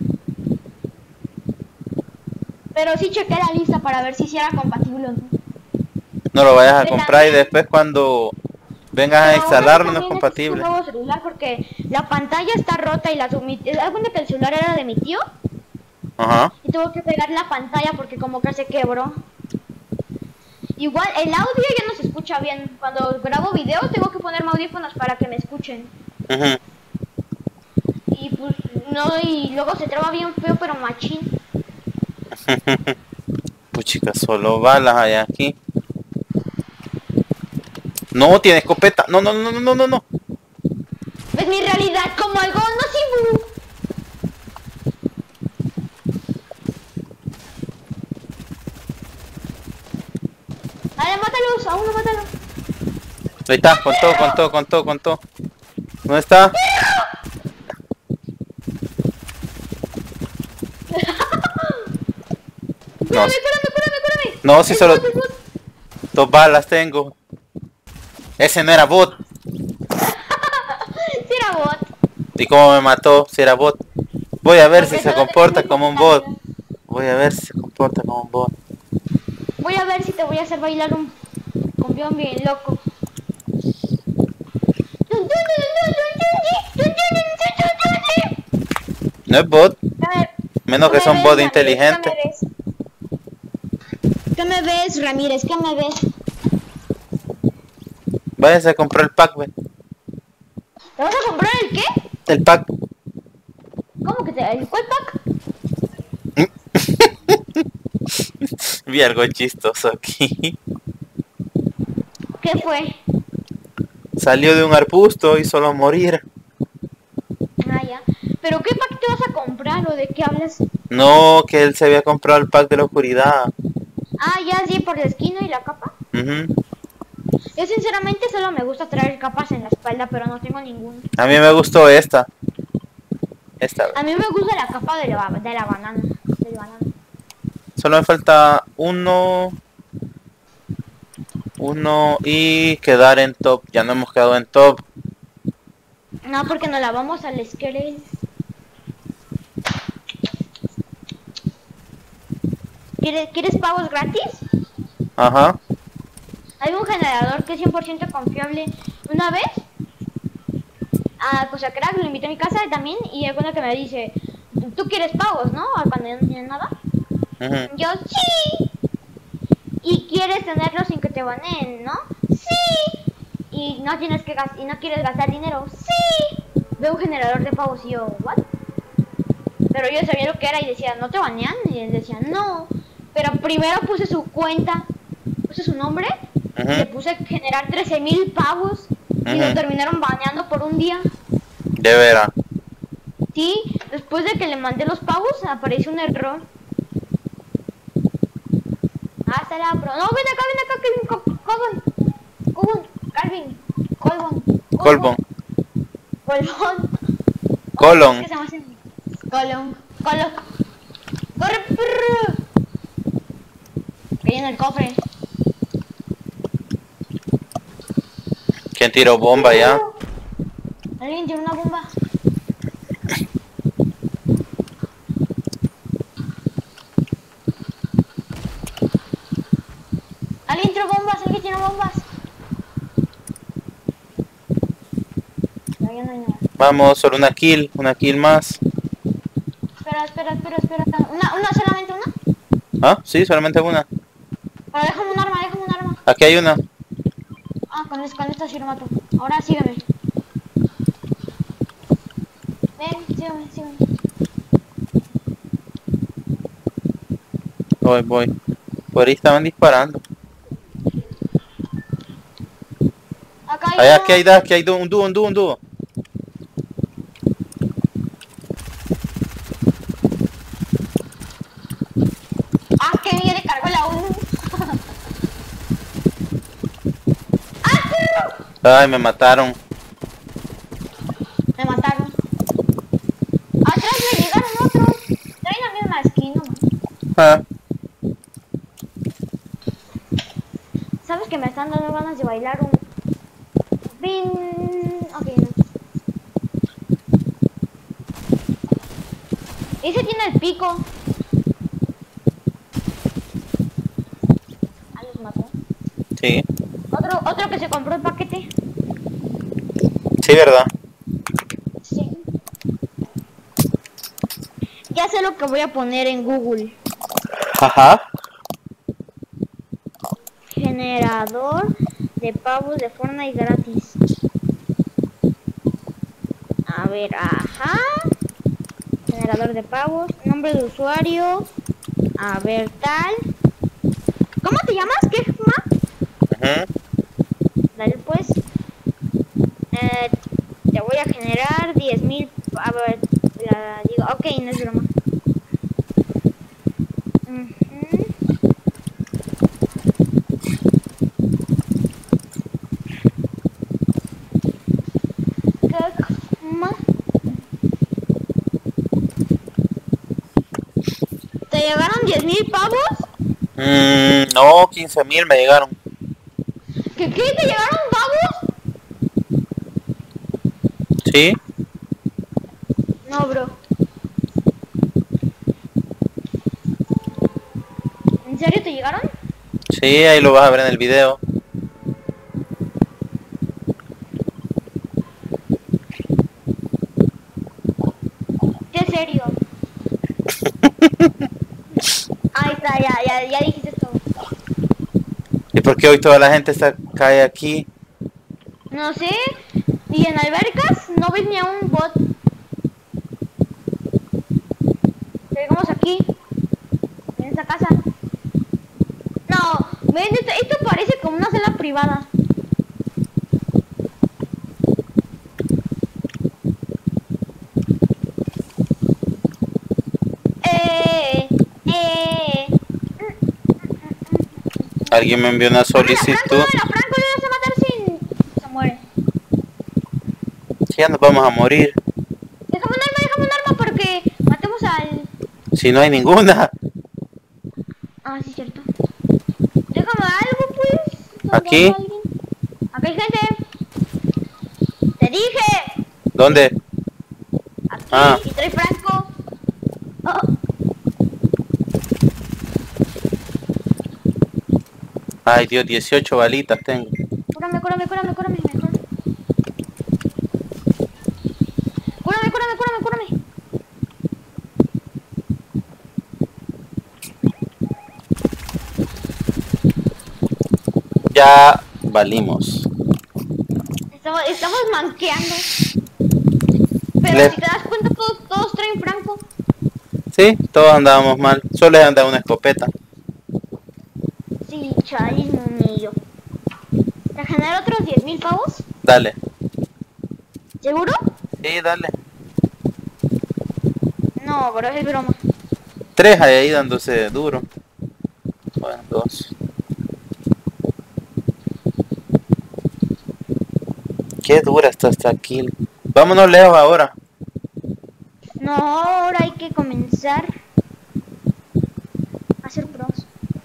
Pero sí chequé la lista para ver si sí era compatible o no. No lo vayas a Pero comprar también, y después cuando vengas a instalarlo no es compatible. Un nuevo celular porque la pantalla está rota y la... ¿Das cuenta que el celular era de mi tío? Ajá. Y tuvo que pegar la pantalla porque como que se quebró. Igual, el audio ya no se escucha bien. Cuando grabo video tengo que ponerme audífonos para que me escuchen. Ujú. Y pues, no, y luego se traba bien feo, pero machín. Puchica, solo balas hay aquí. No, tiene escopeta. No, no, no, no, no, no, no. ¿Ves mi realidad como algo nocivo? Dale, mátalos, a uno mátalo. Ahí está, con todo, con todo, con todo, con todo. ¿Dónde está? No, Cúrame, cúrame, cúrame, cúrame. no, si Es solo bot, es bot. dos balas tengo. Ese no era bot. Sí era bot. ¿Y cómo me mató? Si era bot. Voy a ver Porque si se solo comporta tenés como un poquita bot. vida. Voy a ver si se comporta como un bot. Voy a ver si te voy a hacer bailar un cumbión bien loco. No es bot. ¿Qué Menos que me son ves, bot Ramírez? inteligentes. ¿Qué me ves, Ramírez? ¿Qué me ves? Váyase a comprar el pack, ve. ¿Te vas a comprar el qué? El pack. ¿Cómo que te... el cuál pack? Vi algo chistoso aquí. ¿Qué fue? Salió de un arbusto y solo morir. Ah, ya. ¿Pero qué pack te vas a comprar o de qué hablas? No, que él se había comprado el pack de la oscuridad. Ah, ya, sí, por la esquina y la capa. Ujú. Yo sinceramente solo me gusta traer capas en la espalda, pero no tengo ninguna. A mí me gustó esta. Esta. A mí me gusta la capa de la, de la banana. Del banano. Solo me falta uno. Uno y quedar en top. Ya no hemos quedado en top. No, porque nos la vamos al esqueleto. ¿Quieres, ¿Quieres pavos gratis? Ajá. Hay un generador que es cien por ciento confiable. Una vez, a Cosa Crack lo invité a mi casa también y es cuando que me dice, ¿tú quieres pavos, no? Cuando yo no tiene nada. Ujú. Yo, sí. Y quieres tenerlos sin que te baneen, ¿no? Sí. Y no tienes que gastar, y no quieres gastar dinero. Sí. Veo un generador de pavos y yo, ¿what? Pero yo sabía lo que era y decía, ¿no te banean? Y él decía, no. Pero primero puse su cuenta, puse su nombre, Ujú. y le puse generar trece mil pavos y lo Ujú. terminaron baneando por un día. De veras. Sí, después de que le mandé los pavos apareció un error. Hasta la pro. No, ven acá, ven acá, Kevin, Col- Colbon. Colbon, Calvin, Colbon. Colbon. Colbon. Colon. ¿Qué se llama así? Colon. Colon. ¡Corre, perro! Que en el cofre. ¿Quién tiró bomba ya? Alguien tiene una bomba. Alguien tiró bombas, alguien tiene bombas. No, ya no hay nada. Vamos, solo una kill. Una kill más. Espera, espera, espera, espera. Una, una, solamente una. ¿Ah? Sí, solamente una. Pero déjame un arma, déjame un arma. Aquí hay una. Ah, con, es- con esta sí lo mato. Ahora sígueme. Ven, sígueme, sígueme. Voy, voy. Por ahí estaban disparando. Acá hay Allá, uno. aquí hay dos, aquí hay dos, un dúo, un dúo, un dúo. Ah, que ya le cargo la uno. ¡Ah, perro! Ay, me mataron. Me mataron. Atrás me llegaron otros. Traen la misma skin, no man. Ah, ¿Sabes que me están dando ganas de bailar un... Bin... Ok, no. Ese tiene el pico. Ah, los mató. sí. Otro, otro que se compró el paquete. Sí, ¿verdad? Sí. Ya sé lo que voy a poner en Google. Ajá. Gen Generador de pavos de Fortnite gratis. A ver, ajá. Generador de pavos. Nombre de usuario. A ver, tal. ¿Cómo te llamas? ¿Qué más? Ajá. Dale, pues. Eh, te voy a generar diez mil. A ver, la digo. Ok, no es broma. Uh-huh. ¿Te llegaron diez mil pavos? Mm, no, quince mil me llegaron. ¿Qué, qué? ¿Te llegaron pavos? ¿Sí? No, bro. ¿En serio te llegaron? Sí, ahí lo vas a ver en el video. ¿Qué serio? Ahí está, ya, ya, ya dijiste todo. ¿Y por qué hoy toda la gente está cae aquí? No sé. Y en albercas no ves ni a un bot. Llegamos aquí. En esta casa. No, ven, esto, esto parece como una sala privada. Eh, eh. Alguien me envió una solicitud. Franco, no, Franco lo vas a matar sin... Se muere. Sí, ya nos vamos a morir. Déjame un arma, déjame un arma porque matemos al... Si no hay ninguna. Ah, sí, cierto. Déjame algo, pues. ¿Dónde ¿Aquí? hay alguien? Aquí hay gente. Te dije. ¿Dónde? Aquí, Ah. y trae Franco. Oh. Ay, Dios, dieciocho balitas tengo. Cúrame, cúrame, cúrame, cúrame, mejor. Cúrame, cúrame, cúrame, cúrame. Ya valimos. Estamos, estamos manqueando. Pero Le- si te das cuenta, todos, todos traen Franco. Sí, todos andábamos mal. Solo les han dado una escopeta. Sí, chalismo mío. ¿Te genera otros diez mil pavos? Dale. ¿Seguro? Sí, dale. No, bro, es broma. Tres hay ahí dándose duro. Bueno, dos. Qué dura está esta kill. Vámonos lejos ahora. No, ahora hay que comenzar a ser pros.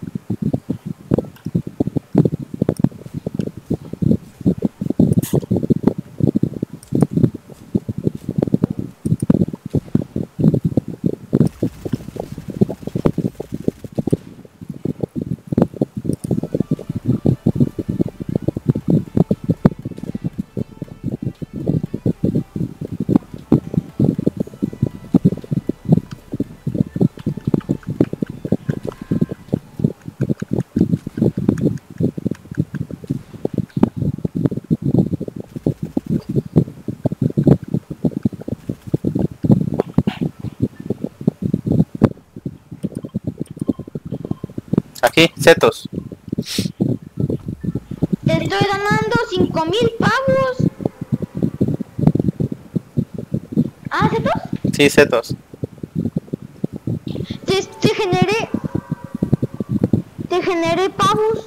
Aquí, setos. Te estoy ganando cinco mil pavos. ¿Ah, ¿setos? Sí, setos. Te, te generé... Te generé pavos.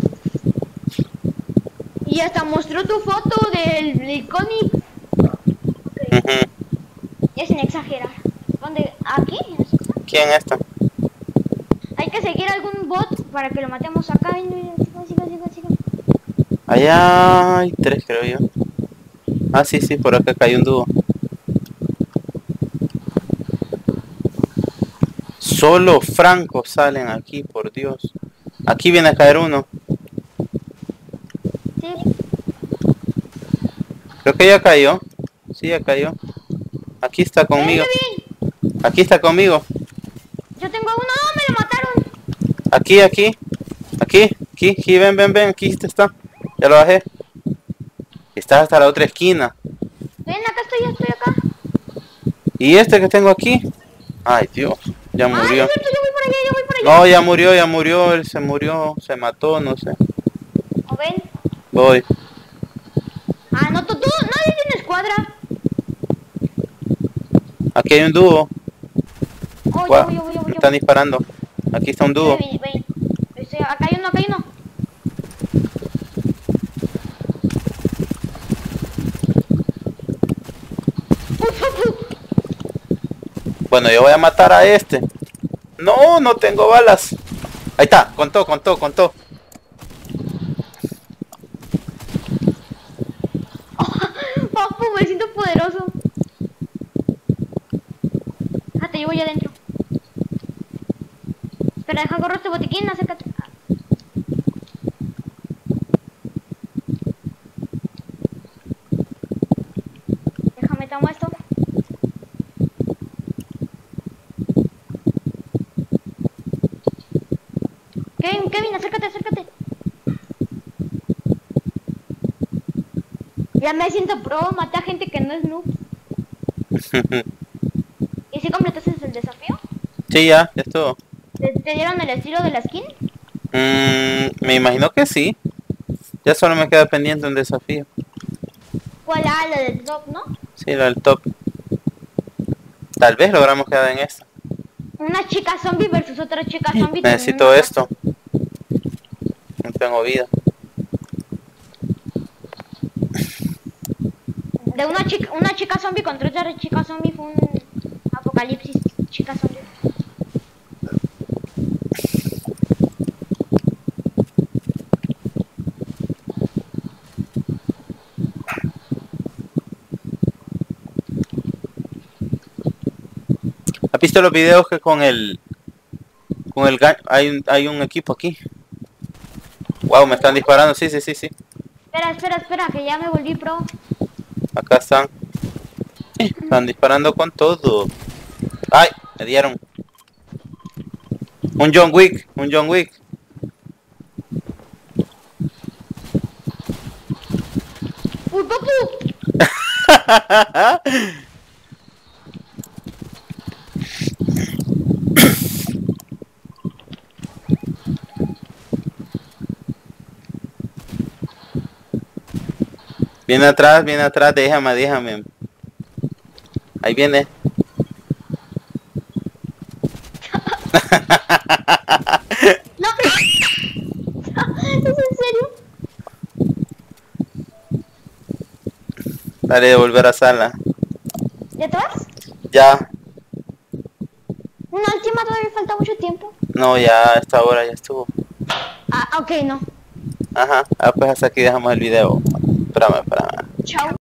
Y hasta mostró tu foto del, del cómic. Okay. Ujú. Ya sin exagerar. ¿Dónde? ¿Aquí? ¿En esa casa? ¿Quién está? Hay que seguir algún bot para que lo matemos acá. Ven, ven, siga, siga, siga, siga. Allá hay tres, creo yo. Ah, sí, sí, por acá cayó un dúo. Solo francos salen aquí, por Dios. Aquí viene a caer uno. Sí. Creo que ya cayó. Sí, ya cayó. Aquí está conmigo. Ven, ven. Aquí está conmigo. Yo tengo uno. ¡No, me lo mataron! Aquí, aquí. Aquí. Aquí, aquí, ven, ven, ven, aquí está. Ya lo bajé. Estás hasta la otra esquina. Ven, acá estoy, ya estoy acá. ¿Y este que tengo aquí? Ay, Dios, ya Ah, murió. es cierto, yo voy por allá, yo voy por allá. No, ya murió, ya murió, él se murió, se mató, no sé. ¿O ven? Voy. Ah, no, tú, tú, nadie tiene escuadra. Aquí hay un dúo. Oh, yo Guau, voy, yo voy, yo voy. me están disparando. Aquí está un dúo. Ven, ven, ven. Estoy- acá hay uno, acá hay uno. Uf, uf, uf. Bueno, yo voy a matar a este. No, no tengo balas. Ahí está, contó, contó, contó. Papu, me siento poderoso. Ah, te llevo ya adentro. Espera, deja correr este botiquín, acércate. Déjame tomar esto. Kevin, Kevin, acércate, acércate. Ya me siento pro, maté a gente que no es noob. ¿Y si completaste el desafío? Sí, ya, ya estuvo. ¿Te, te dieron el estilo de la skin? Mm, me imagino que sí. Ya solo me queda pendiente un desafío. ¿Cuál? Ah, la del top, ¿no? Sí, lo del top. Tal vez logramos quedar en esta. Una chica zombie versus otra chica zombie. Necesito esto. No tengo vida. De una chica, una chica zombie contra otra chica zombie fue un apocalipsis. Chica zombie. ¿Has visto los videos que con el con el gan hay un hay un equipo aquí? Wow, me están disparando. Sí, sí, sí, sí. Espera, espera, espera, que ya me volví pro. Acá están. Están disparando con todo. Ay, me dieron. Un John Wick, un John Wick. ¡Uy, papu! Viene atrás, viene atrás, déjame, déjame. Ahí viene. ¡No! ¿Es en serio? Dale, de volver a sala. ¿Ya te vas? Ya. Una última, todavía falta mucho tiempo. No, ya a esta hora ya estuvo. Ah, ok, no. Ajá. Ah, pues hasta aquí dejamos el video. Espérame, espérame. Chao.